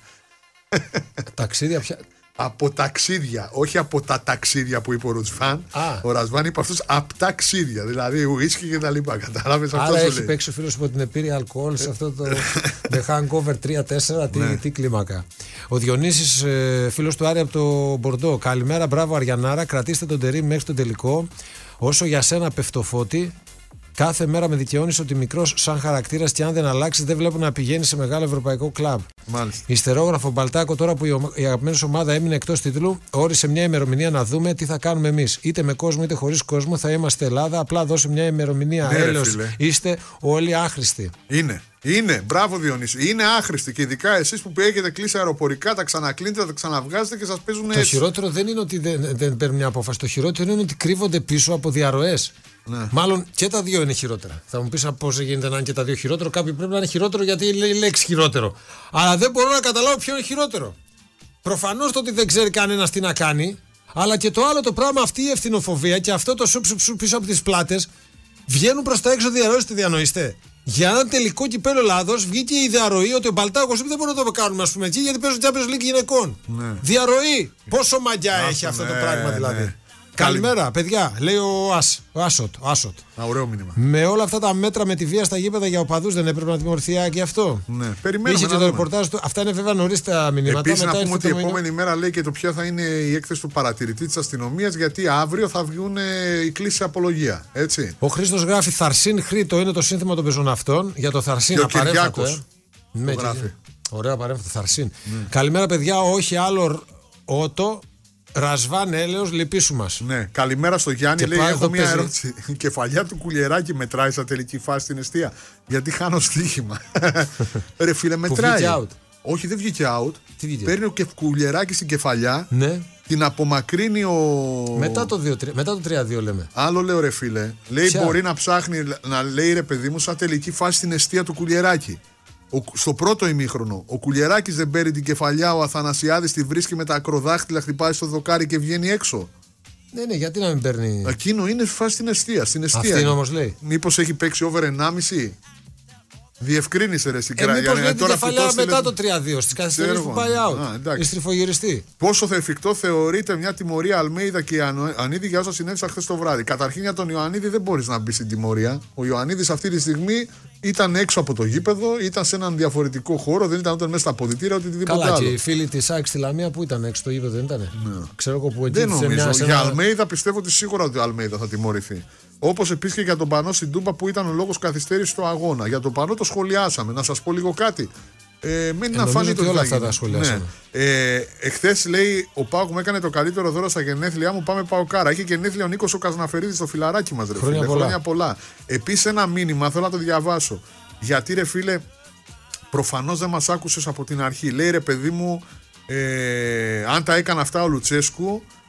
S3: Ταξίδια πια.
S2: Από ταξίδια, όχι από τα ταξίδια που είπε ο Ρουτσφάν. Ο Ρασβάν είπε αυτούς από ταξίδια, δηλαδή ουίσκι και τα λοιπά. Κατάλαβες αυτό?
S3: Άρα έχει λέει. Παίξει ο φίλος από την επίρρεια αλκοόλ σε αυτό το The Hangover τρία τέσσερα, τι, ναι. τι κλίμακα. Ο Διονύσης, φίλος του Άρη από το Μπορντό. Καλημέρα, μπράβο Αριανάρα, κρατήστε τον Τερίμ μέχρι τον τελικό. Όσο για σένα πεφτοφώτη, κάθε μέρα με δικαιώνεις ότι μικρός σαν χαρακτήρας και αν δεν αλλάξει δεν βλέπω να πηγαίνει σε μεγάλο ευρωπαϊκό κλαμπ.
S2: Μάλιστα.
S3: Ιστερόγραφο Μπαλτάκο, τώρα που η αγαπημένη σου ομάδα έμεινε εκτός τίτλου, όρισε μια ημερομηνία να δούμε τι θα κάνουμε εμείς. Είτε με κόσμο είτε χωρίς κόσμο θα είμαστε Ελλάδα. Απλά δώσε μια ημερομηνία. Ναι, έλεος, είστε όλοι άχρηστοι.
S2: Είναι. Είναι, μπράβο Διονύση, είναι άχρηστοι και ειδικά εσείς που έχετε κλείσει αεροπορικά, τα ξανακλίνετε, τα ξαναβγάζετε και σας παίζουν έτσι.
S3: Το χειρότερο δεν είναι ότι δεν, δεν παίρνουν μια απόφαση. Το χειρότερο είναι ότι κρύβονται πίσω από διαρροές. Ναι. Μάλλον και τα δύο είναι χειρότερα. Θα μου πεις πώς γίνεται να είναι και τα δύο χειρότερο. Κάποιοι πρέπει να είναι χειρότερο γιατί λέει η λέξη χειρότερο. Αλλά δεν μπορώ να καταλάβω ποιο είναι χειρότερο. Προφανώς το ότι δεν ξέρει κανένας τι να κάνει, αλλά και το άλλο το πράγμα, αυτή η ευθυνοφοβία και αυτό το σουπ σουπ σουπ πίσω από τις πλάτες βγαίνουν προς τα έξω διαρροές, τη διανοείστε. Για ένα τελικό κυπέλλο Ελλάδος βγήκε η διαρροή ότι ο Μπαλτάκος δεν μπορούμε να το κάνουμε, ας πούμε, εκεί γιατί παίζουν Champions League γυναικών. Ναι. Διαρροή! Πόσο μαγιά Ά, έχει αυτό ναι, το πράγμα δηλαδή. Ναι. Καλημέρα, παιδιά, λέει ο, Άσ, ο Άσοτ. Ο Άσοτ.
S2: Α, ωραίο μήνυμα.
S3: Με όλα αυτά τα μέτρα με τη βία στα γήπεδα για οπαδούς δεν έπρεπε να τιμωρηθεί και αυτό?
S2: Ναι, περιμένουμε.
S3: Είχε και το ρεπορτάζ του. Αυτά είναι βέβαια νωρίς τα μηνύματα.
S2: Επίσης, να πούμε ότι η επόμενη μήνα... μέρα λέει και το ποια θα είναι η έκθεση του παρατηρητή της αστυνομίας, γιατί αύριο θα βγουν οι κλήσεις απολογία. Έτσι.
S3: Ο Χρήστος γράφει Θαρσίν Χρήτο είναι το σύνθημα των πεζοναυτών. Για το Θαρσίν απαρέμφατο. Ε.
S2: Ναι, γράφει.
S3: Ωραία, παρέμφατο Θαρσίν. Ναι. Καλημέρα, παιδιά, όχι άλλο ότο. Ρασβάν έλεος, λυπήσου μας.
S2: Ναι, καλημέρα στο Γιάννη. Λέει: έχω μια παίζει... ερώτηση. Η κεφαλιά του Κουλιεράκη μετράει στα τελική φάση στην εστία? Γιατί χάνω στοίχημα. Ρε φίλε, μετράει.
S3: Out.
S2: Όχι, δεν βγήκε out.
S3: Τι βγήκε?
S2: Παίρνει ο Κουλιεράκη στην κεφαλιά.
S3: Ναι.
S2: Την απομακρύνει ο.
S3: Μετά το, δύο, μετά το τρία δύο λέμε.
S2: Άλλο λέω, ρε φίλε. Λέει: Ποια? Μπορεί να ψάχνει να λέει, ρε παιδί μου, σαν τελική φάση στην εστία του Κουλιεράκη. Ο, στο πρώτο ημίχρονο, ο Κουλιεράκης δεν παίρνει την κεφαλιά, ο Αθανασιάδης τη βρίσκει με τα ακροδάχτυλα, χτυπάει στο δοκάρι και βγαίνει έξω.
S3: Ναι, ναι, γιατί να μην παίρνει.
S2: Εκείνο είναι φάση στην εστία. Στην εστία.
S3: Αυτή είναι όμως, λέει.
S2: Μήπως έχει παίξει over ενάμιση. Διευκρίνησε ρε στην
S3: ε, μήπως λέει την κεφαλιά μετά το τρία δύο στις καθυστερήσεις που πάει out. Η στριφογυριστή.
S2: Πόσο θα εφικτό θεωρείται μια τιμωρία Αλμέιδα και Ιωαννίδη για όσα συνέβησαν χθες το βράδυ? Καταρχήν για τον Ιωαννίδη δεν μπορείς να μπει στην τιμωρία. Ο Ιωαννίδης αυτή τη στιγμή ήταν έξω από το γήπεδο, ήταν σε έναν διαφορετικό χώρο, δεν ήταν ούτε μέσα στα αποδυτήρια ούτε οτιδήποτε άλλο.
S3: Καλά, και οι φίλοι της ΑΕΚ στη Λαμία που ήταν έξω στο γήπεδο, δεν ήταν?
S2: Ναι.
S3: Ξέρω εγώ που εκεί.
S2: Δεν νομίζω. Μια, για Αλμέιδα πιστεύω ότι σίγουρα ότι ο Αλμέιδα θα τιμωρηθεί. Όπως επίσης και για τον Πανό στην Τούμπα που ήταν ο λόγος καθυστέρησης στο αγώνα. Για τον Πανό το σχολιάσαμε. Να σας πω λίγο κάτι. Ε, μην να φανεί το
S3: όλα αυτά τα σχολιάσαμε.
S2: Ναι. Ε, εχθές λέει ο Πάοκ μου έκανε το καλύτερο δώρο στα γενέθλιά μου. Πάμε Παοκάρα. Έχει γενέθλια ο Νίκος ο Καζναφερίδης στο φιλαράκι μας. Ρε,
S3: χρόνια,
S2: φίλε.
S3: πολλά.
S2: Χρόνια πολλά. Επίσης ένα μήνυμα θέλω να το διαβάσω. Γιατί ρε φίλε, προφανώς δεν μας άκουσες από την αρχή. Λέει ρε παιδί μου, ε, αν τα έκανε αυτά ο Λουτσέσκου,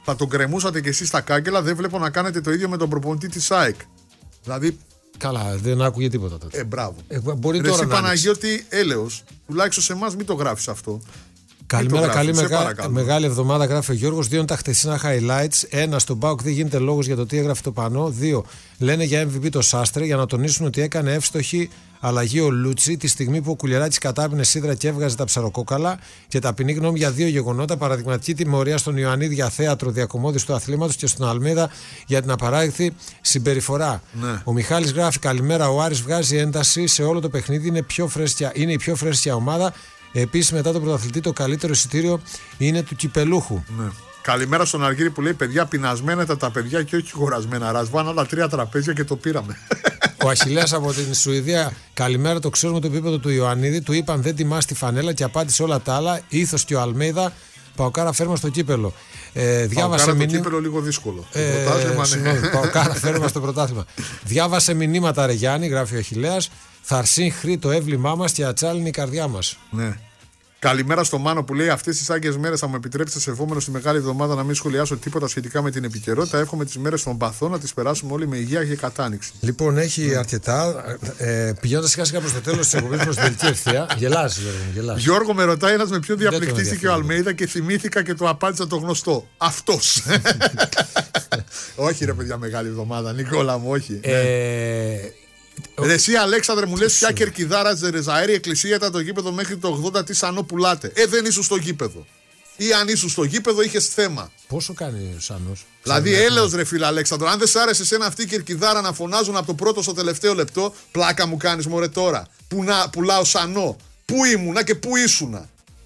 S2: θα τον κρεμούσατε κι εσείς στα κάγκελα. Δεν βλέπω να κάνετε το ίδιο με τον προπονητή της ΑΕΚ. Δηλαδή.
S3: Καλά, δεν άκουγε τίποτα τότε.
S2: Ε, μπράβο.
S3: Ε, μπορεί
S2: Ρε,
S3: τώρα
S2: εσύ
S3: να
S2: Παναγιώτη, έλεος. Τουλάχιστον σε εμάς μην το γράφεις αυτό.
S3: Καλημέρα, καλή μεγα... μεγάλη εβδομάδα, γράφει ο Γιώργος. Δύο είναι τα χτεσινά highlights. Ένα, στον ΠΑΟΚ δεν γίνεται λόγος για το τι έγραφε το πανό. Δύο, λένε για εμ βι πι το Σάστρε για να τονίσουν ότι έκανε εύστοχη αλλαγή ο Λούτσι τη στιγμή που ο Κουλιεράκης κατάπινε σίδρα και έβγαζε τα ψαροκόκαλα. Και ταπεινή γνώμη για δύο γεγονότα. Παραδειγματική τιμωρία στον Ιωαννίδη για θέατρο διακομώδηση του αθλήματος και στον Αλμίδα για την απαράδεκτη συμπεριφορά. Ναι. Ο Μιχάλης γράφει: καλημέρα, ο Άρης βγάζει ένταση σε όλο το παιχνίδι. Είναι, πιο φρέσκια, είναι η πιο φρέσκια ομάδα. Επίσης, μετά τον πρωταθλητή, το καλύτερο εισιτήριο είναι του κυπελούχου.
S2: Ναι. Καλημέρα στον Αργύρη που λέει: παιδιά, πεινασμένα τα, τα παιδιά και όχι χωρασμένα. Ρασβάν άλλα τρία τραπέζια και το πήραμε.
S3: Ο Αχιλλέας από την Σουηδία: καλημέρα, το ξέρουμε το επίπεδο του Ιωαννίδη. Του είπαν δεν τιμάς τη φανέλα και απάντησε όλα τα άλλα. Ήθος και ο Αλμέιδα. Παοκάρα φέρμα στο κύπελο. Ε, διάβασε
S2: Παοκάρα
S3: μηνύ...
S2: το κύπελο λίγο δύσκολο.
S3: Ε, ναι. Παοκάρα φέρμα στο πρωτάθλημα. Διάβασε μηνύματα, ρε Γιάννη, γράφει ο Αχιλλέας. Θα αρσύγχρει το εύλημά μας και ατσάλινη η καρδιά μας.
S2: Ναι. Καλημέρα στο Μάνο που λέει: αυτές τις άγγιες μέρες θα μου επιτρέψετε σε ερχόμενο στη μεγάλη εβδομάδα να μην σχολιάσω τίποτα σχετικά με την επικαιρότητα. Εύχομαι τις μέρες των παθών να τις περάσουμε όλοι με υγεία και κατάνοιξη.
S3: Λοιπόν, έχει ναι. αρκετά. Ε, Πηγαίνοντας σιγά σιγά προς το τέλος της εκπομπής προς την τελική ευθεία. Γελάς, Γιώργο.
S2: Γιώργο, με ρωτάει ένας με ποιον διαπληκτίστηκε ο Αλμέιδα και θυμήθηκα και το απάντησα το γνωστό. Αυτός. Όχι, ρε παιδιά, μεγάλη εβδομάδα, Νικόλα μου, όχι.
S3: Ε...
S2: Ρε εσύ Αλέξανδρε μου λες ποια κερκιδάρα Ζερεζαέρη εκκλησία ήταν το γήπεδο μέχρι το ογδόντα, τι σανό πουλάτε. Ε, δεν ήσουν στο γήπεδο. Ή αν ήσουν στο γήπεδο είχες θέμα.
S3: Πόσο κάνει ο Σανός?
S2: Δηλαδή έλεος ρε φίλε Αλέξανδρο, αν δεν σ' άρεσε εσένα αυτή η κερκιδάρα να φωνάζουν από το πρώτο στο τελευταίο λεπτό, πλάκα μου κάνεις μωρέ τώρα. Που να πουλάω Σανό. Πού ήμουνα και πού ήσουνα.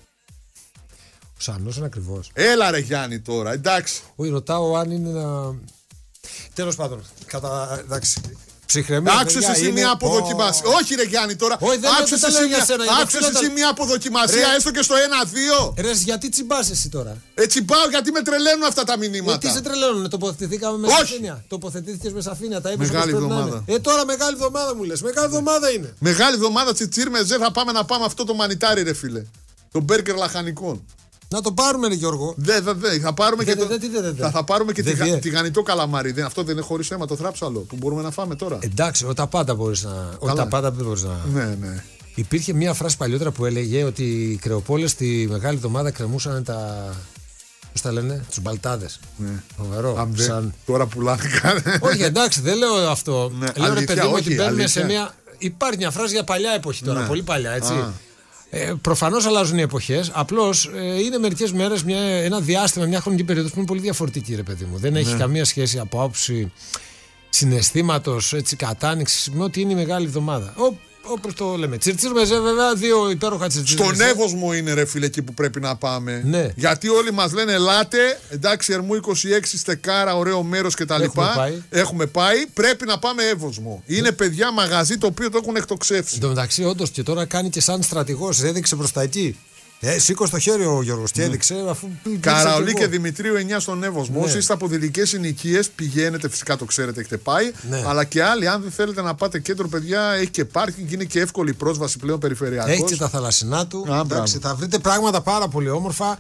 S3: Ο Σανός είναι ακριβώς.
S2: Έλα ρε Γιάννη τώρα, εντάξει.
S3: Όχι, ρωτάω αν είναι να... Τέλος πάντων, κατά... εντάξει.
S2: Άξισε εσύ μια αποδοκιμασία. Oh. Όχι, ρε Γιάννη, τώρα. Άξισε εσύ μια αποδοκιμασία, έστω και στο ένα δύο.
S3: Ρε, γιατί τσιμπάς εσύ τώρα?
S2: Ε, τσιμπάω γιατί με τρελαίνουν αυτά τα μηνύματα.
S3: Ε, τι σε τρελαίνουν, τοποθετηθήκαμε με σαφήνεια. Τοποθετήθηκες με σαφήνεια, τα είπες.
S2: Μεγάλη εβδομάδα.
S3: Ε, τώρα μεγάλη εβδομάδα μου λες. Μεγάλη εβδομάδα είναι.
S2: Μεγάλη εβδομάδα τσιτσίρμεζε, θα πάμε να πάμε αυτό το μανιτάρι, ρε φίλε. Το μπέργκερ λαχανικών.
S3: Να το πάρουμε, ρε Γιώργο.
S2: Δεν, δεν, δε, θα πάρουμε
S3: δε,
S2: και,
S3: δε, δε, δε, δε, δε.
S2: Θα, θα πάρουμε και
S3: δε,
S2: τη,
S3: δε.
S2: τηγανιτό καλαμάρι. Δεν, αυτό δεν είναι χωρίς αίμα το θράψαλο που μπορούμε να φάμε τώρα.
S3: Εντάξει, τα πάντα μπορείς να. Όχι, τα πάντα δεν μπορείς να.
S2: Ναι, ναι.
S3: Υπήρχε μια φράση παλιότερα που έλεγε ότι οι κρεοπόλες τη μεγάλη εβδομάδα κρεμούσαν τα. Πώς τα λένε, τους μπαλτάδες.
S2: Ναι.
S3: Φοβερό.
S2: Σαν... Τώρα πουλάνε κάτι.
S3: Όχι, εντάξει, δεν λέω αυτό.
S2: Ναι,
S3: λέω ρε παιδί μου ότι μπαίνουμε
S2: σε
S3: μια. Υπάρχει μια φράση για παλιά εποχή τώρα,
S2: ναι.
S3: πολύ παλιά, έτσι. Α. Ε, προφανώς αλλάζουν οι εποχές. Απλώς ε, είναι μερικές μέρες, μια, ένα διάστημα, μια χρονική περίοδος που είναι πολύ διαφορετική, ρε παιδί μου. Δεν ναι. έχει καμία σχέση από άποψη συναισθήματος, κατάνοιξης με ό,τι είναι η μεγάλη εβδομάδα. Όπως το λέμε. Τσιρτσίρ μεζέ, βέβαια, δύο υπέροχα τσιρτσίρ.
S2: Στον Εύωσμο είναι, ρε φίλε, εκεί που πρέπει να πάμε.
S3: Ναι.
S2: Γιατί όλοι μας λένε ελάτε, εντάξει, Ερμού είκοσι έξι, Στεκάρα, ωραίο μέρος κτλ.
S3: Έχουμε πάει.
S2: Έχουμε πάει. Πρέπει να πάμε Εύωσμο. Είναι παιδιά μαγαζί το οποίο το έχουν εκτοξεύσει.
S3: Εν τω μεταξύ, όντως και τώρα κάνει και σαν στρατηγός, έδειξε προς τα εκεί. Ε, σήκω στο χέρι ο Γιώργος και έδειξε ναι. αφού.
S2: Καραολί και Δημητρίου εννιά στον Εύωσμο. Ναι. Όσοι είστε από δυτικές συνοικίες, πηγαίνετε, φυσικά το ξέρετε, έχετε πάει. Ναι. Αλλά και άλλοι, αν δεν θέλετε να πάτε κέντρο, παιδιά, έχει και πάρκινγκ, είναι και εύκολη πρόσβαση πλέον περιφερειακός.
S3: Έχει και τα θαλασσινά του. Α, εντάξει, θα βρείτε πράγματα πάρα πολύ όμορφα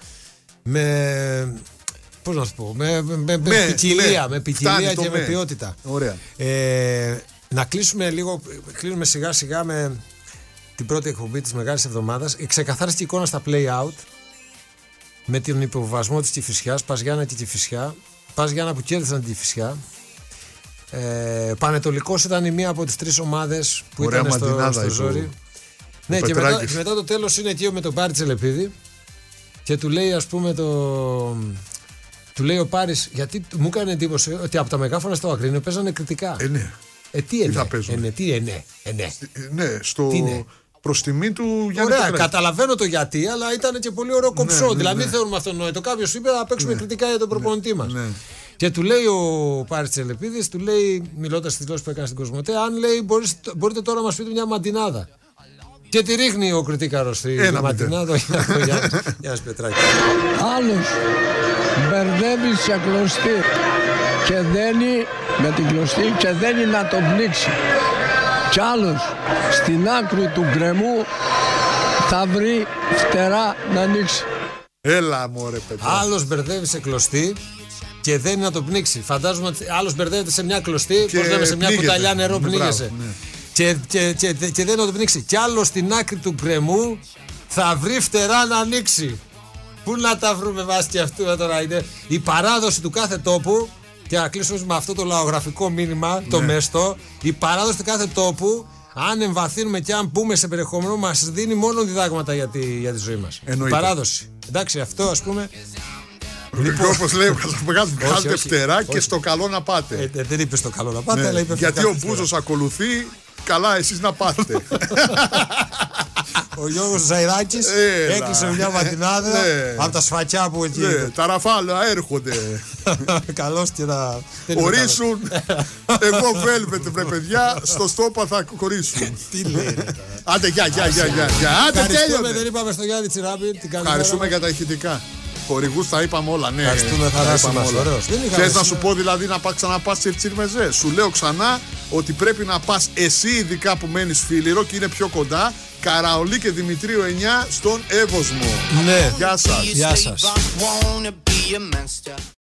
S3: με. Πώς να σου πω, με, με, με, με ποικιλία, με, με, ποικιλία και με, με ποιότητα.
S2: Ωραία.
S3: Ε, να κλείσουμε λίγο, κλείνουμε σιγά σιγά με την πρώτη εκπομπή της Μεγάλης Εβδομάδας. Ξεκαθάρισε η εικόνα στα play-out με τον υποβασμό της Κηφισιάς. Πας Γιάννα και Κηφισιά. Πας Γιάννα που κέρδισαν την Κηφισιά. Ε, Πανετολικός ήταν η μία από τις τρεις ομάδες που
S2: ωραία
S3: ήταν στο, στο ζόρι. Ναι, και μετά, και μετά το τέλος είναι εκεί με τον Πάρη Τσελεπίδη και του λέει, ας πούμε, το. Του λέει ο Πάρης, γιατί μου έκανε εντύπωση ότι από τα μεγάφωνα στο Αγρίνιο παίζανε κριτικά.
S2: Ε, ναι.
S3: Ε, τι είναι, ε, ναι, τι είναι, ε, ναι.
S2: Ναι, στο... προς τιμή του Γιάννη.
S3: Ωραία, καταλαβαίνω το γιατί, αλλά ήταν και πολύ ωραίο κομψό. Ναι, ναι, δηλαδή, ναι. Μην θεωρούμε αυτονόητο. Κάποιος είπε να παίξουμε ναι. κριτικά για τον προπονητή μας. Ναι. Και του λέει ο Πάρης Τσελεπίδης, του λέει, μιλώντας στη δηλώση που έκανε στην Κοσμοτέ, αν λέει, μπορείς, μπορείτε τώρα να μας πείτε μια μαντινάδα. Και τη ρίχνει ο κριτήκαρος στη μαντινάδα Γιάννης Πετράκη.
S12: Άλλος μπερδεύει σε κλωστή και δένει με την κλωστή και δένει να το πνίξει. Κι άλλος στην άκρη του γκρεμού θα βρει φτερά να ανοίξει.
S2: Έλα μωρέ παιδιά.
S3: Άλλος μπερδεύει σε κλωστή και δεν είναι να το πνίξει. Φαντάζομαι ότι άλλος μπερδεύεται σε μια κλωστή, πώς λέμε, σε μια πνίγεται. Κουταλιά νερό πνίγεσαι. Ναι. Και, και, και, και, και δεν είναι να το πνίξει. Κι άλλο στην άκρη του γκρεμού θα βρει φτερά να ανοίξει. Πού να τα βρούμε βάσει και αυτού τώρα είναι. Η παράδοση του κάθε τόπου, και να κλείσουμε με αυτό το λαογραφικό μήνυμα, ναι. το μεστό, η παράδοση του κάθε τόπου, αν εμβαθύνουμε και αν πούμε σε περιεχόμενο, μας δίνει μόνο διδάγματα για τη, για τη ζωή μας. Η παράδοση. Εντάξει, αυτό ας πούμε.
S2: Λοιπόν, όπως λέει, βγάλτε φτερά και στο καλό να πάτε.
S3: Ε, δεν είπε στο καλό να πάτε,
S2: ναι.
S3: αλλά είπε
S2: γιατί ο Μπούζος ακολουθεί, καλά εσείς να πάτε.
S3: Ο Γιώργος Ζαϊράκης έκλεισε μια ματινάδα ναι. από τα σφακιά που εκεί.
S2: Ναι, τα ραφάλα έρχονται.
S3: Καλώς και να.
S2: Ορίσουν. Εγώ βέλβετε βρε παιδιά, στο στόπα θα χωρίσουν.
S3: Τι λέει.
S2: Άντε, γεια, γεια, γεια. Άντε, τέλειωνε.
S3: Δεν είπαμε στο Γιάννη Τσιράπη.
S2: Ευχαριστούμε για τα ηχητικά. Χορηγούς τα είπαμε όλα, ναι.
S3: Ευχαριστούμε, θαράσι μας, ωραίος.
S2: Θες να σου πω δηλαδή να πας ξαναπάς Τσιρτσιρμεζέ. Σου λέω ξανά ότι πρέπει να πας εσύ ειδικά που μένεις Φίλιρο και είναι πιο κοντά. Καραολί και Δημητρίου εννιά στον Εύωσμο.
S3: Ναι.
S2: Γεια σας.
S3: Γεια σας.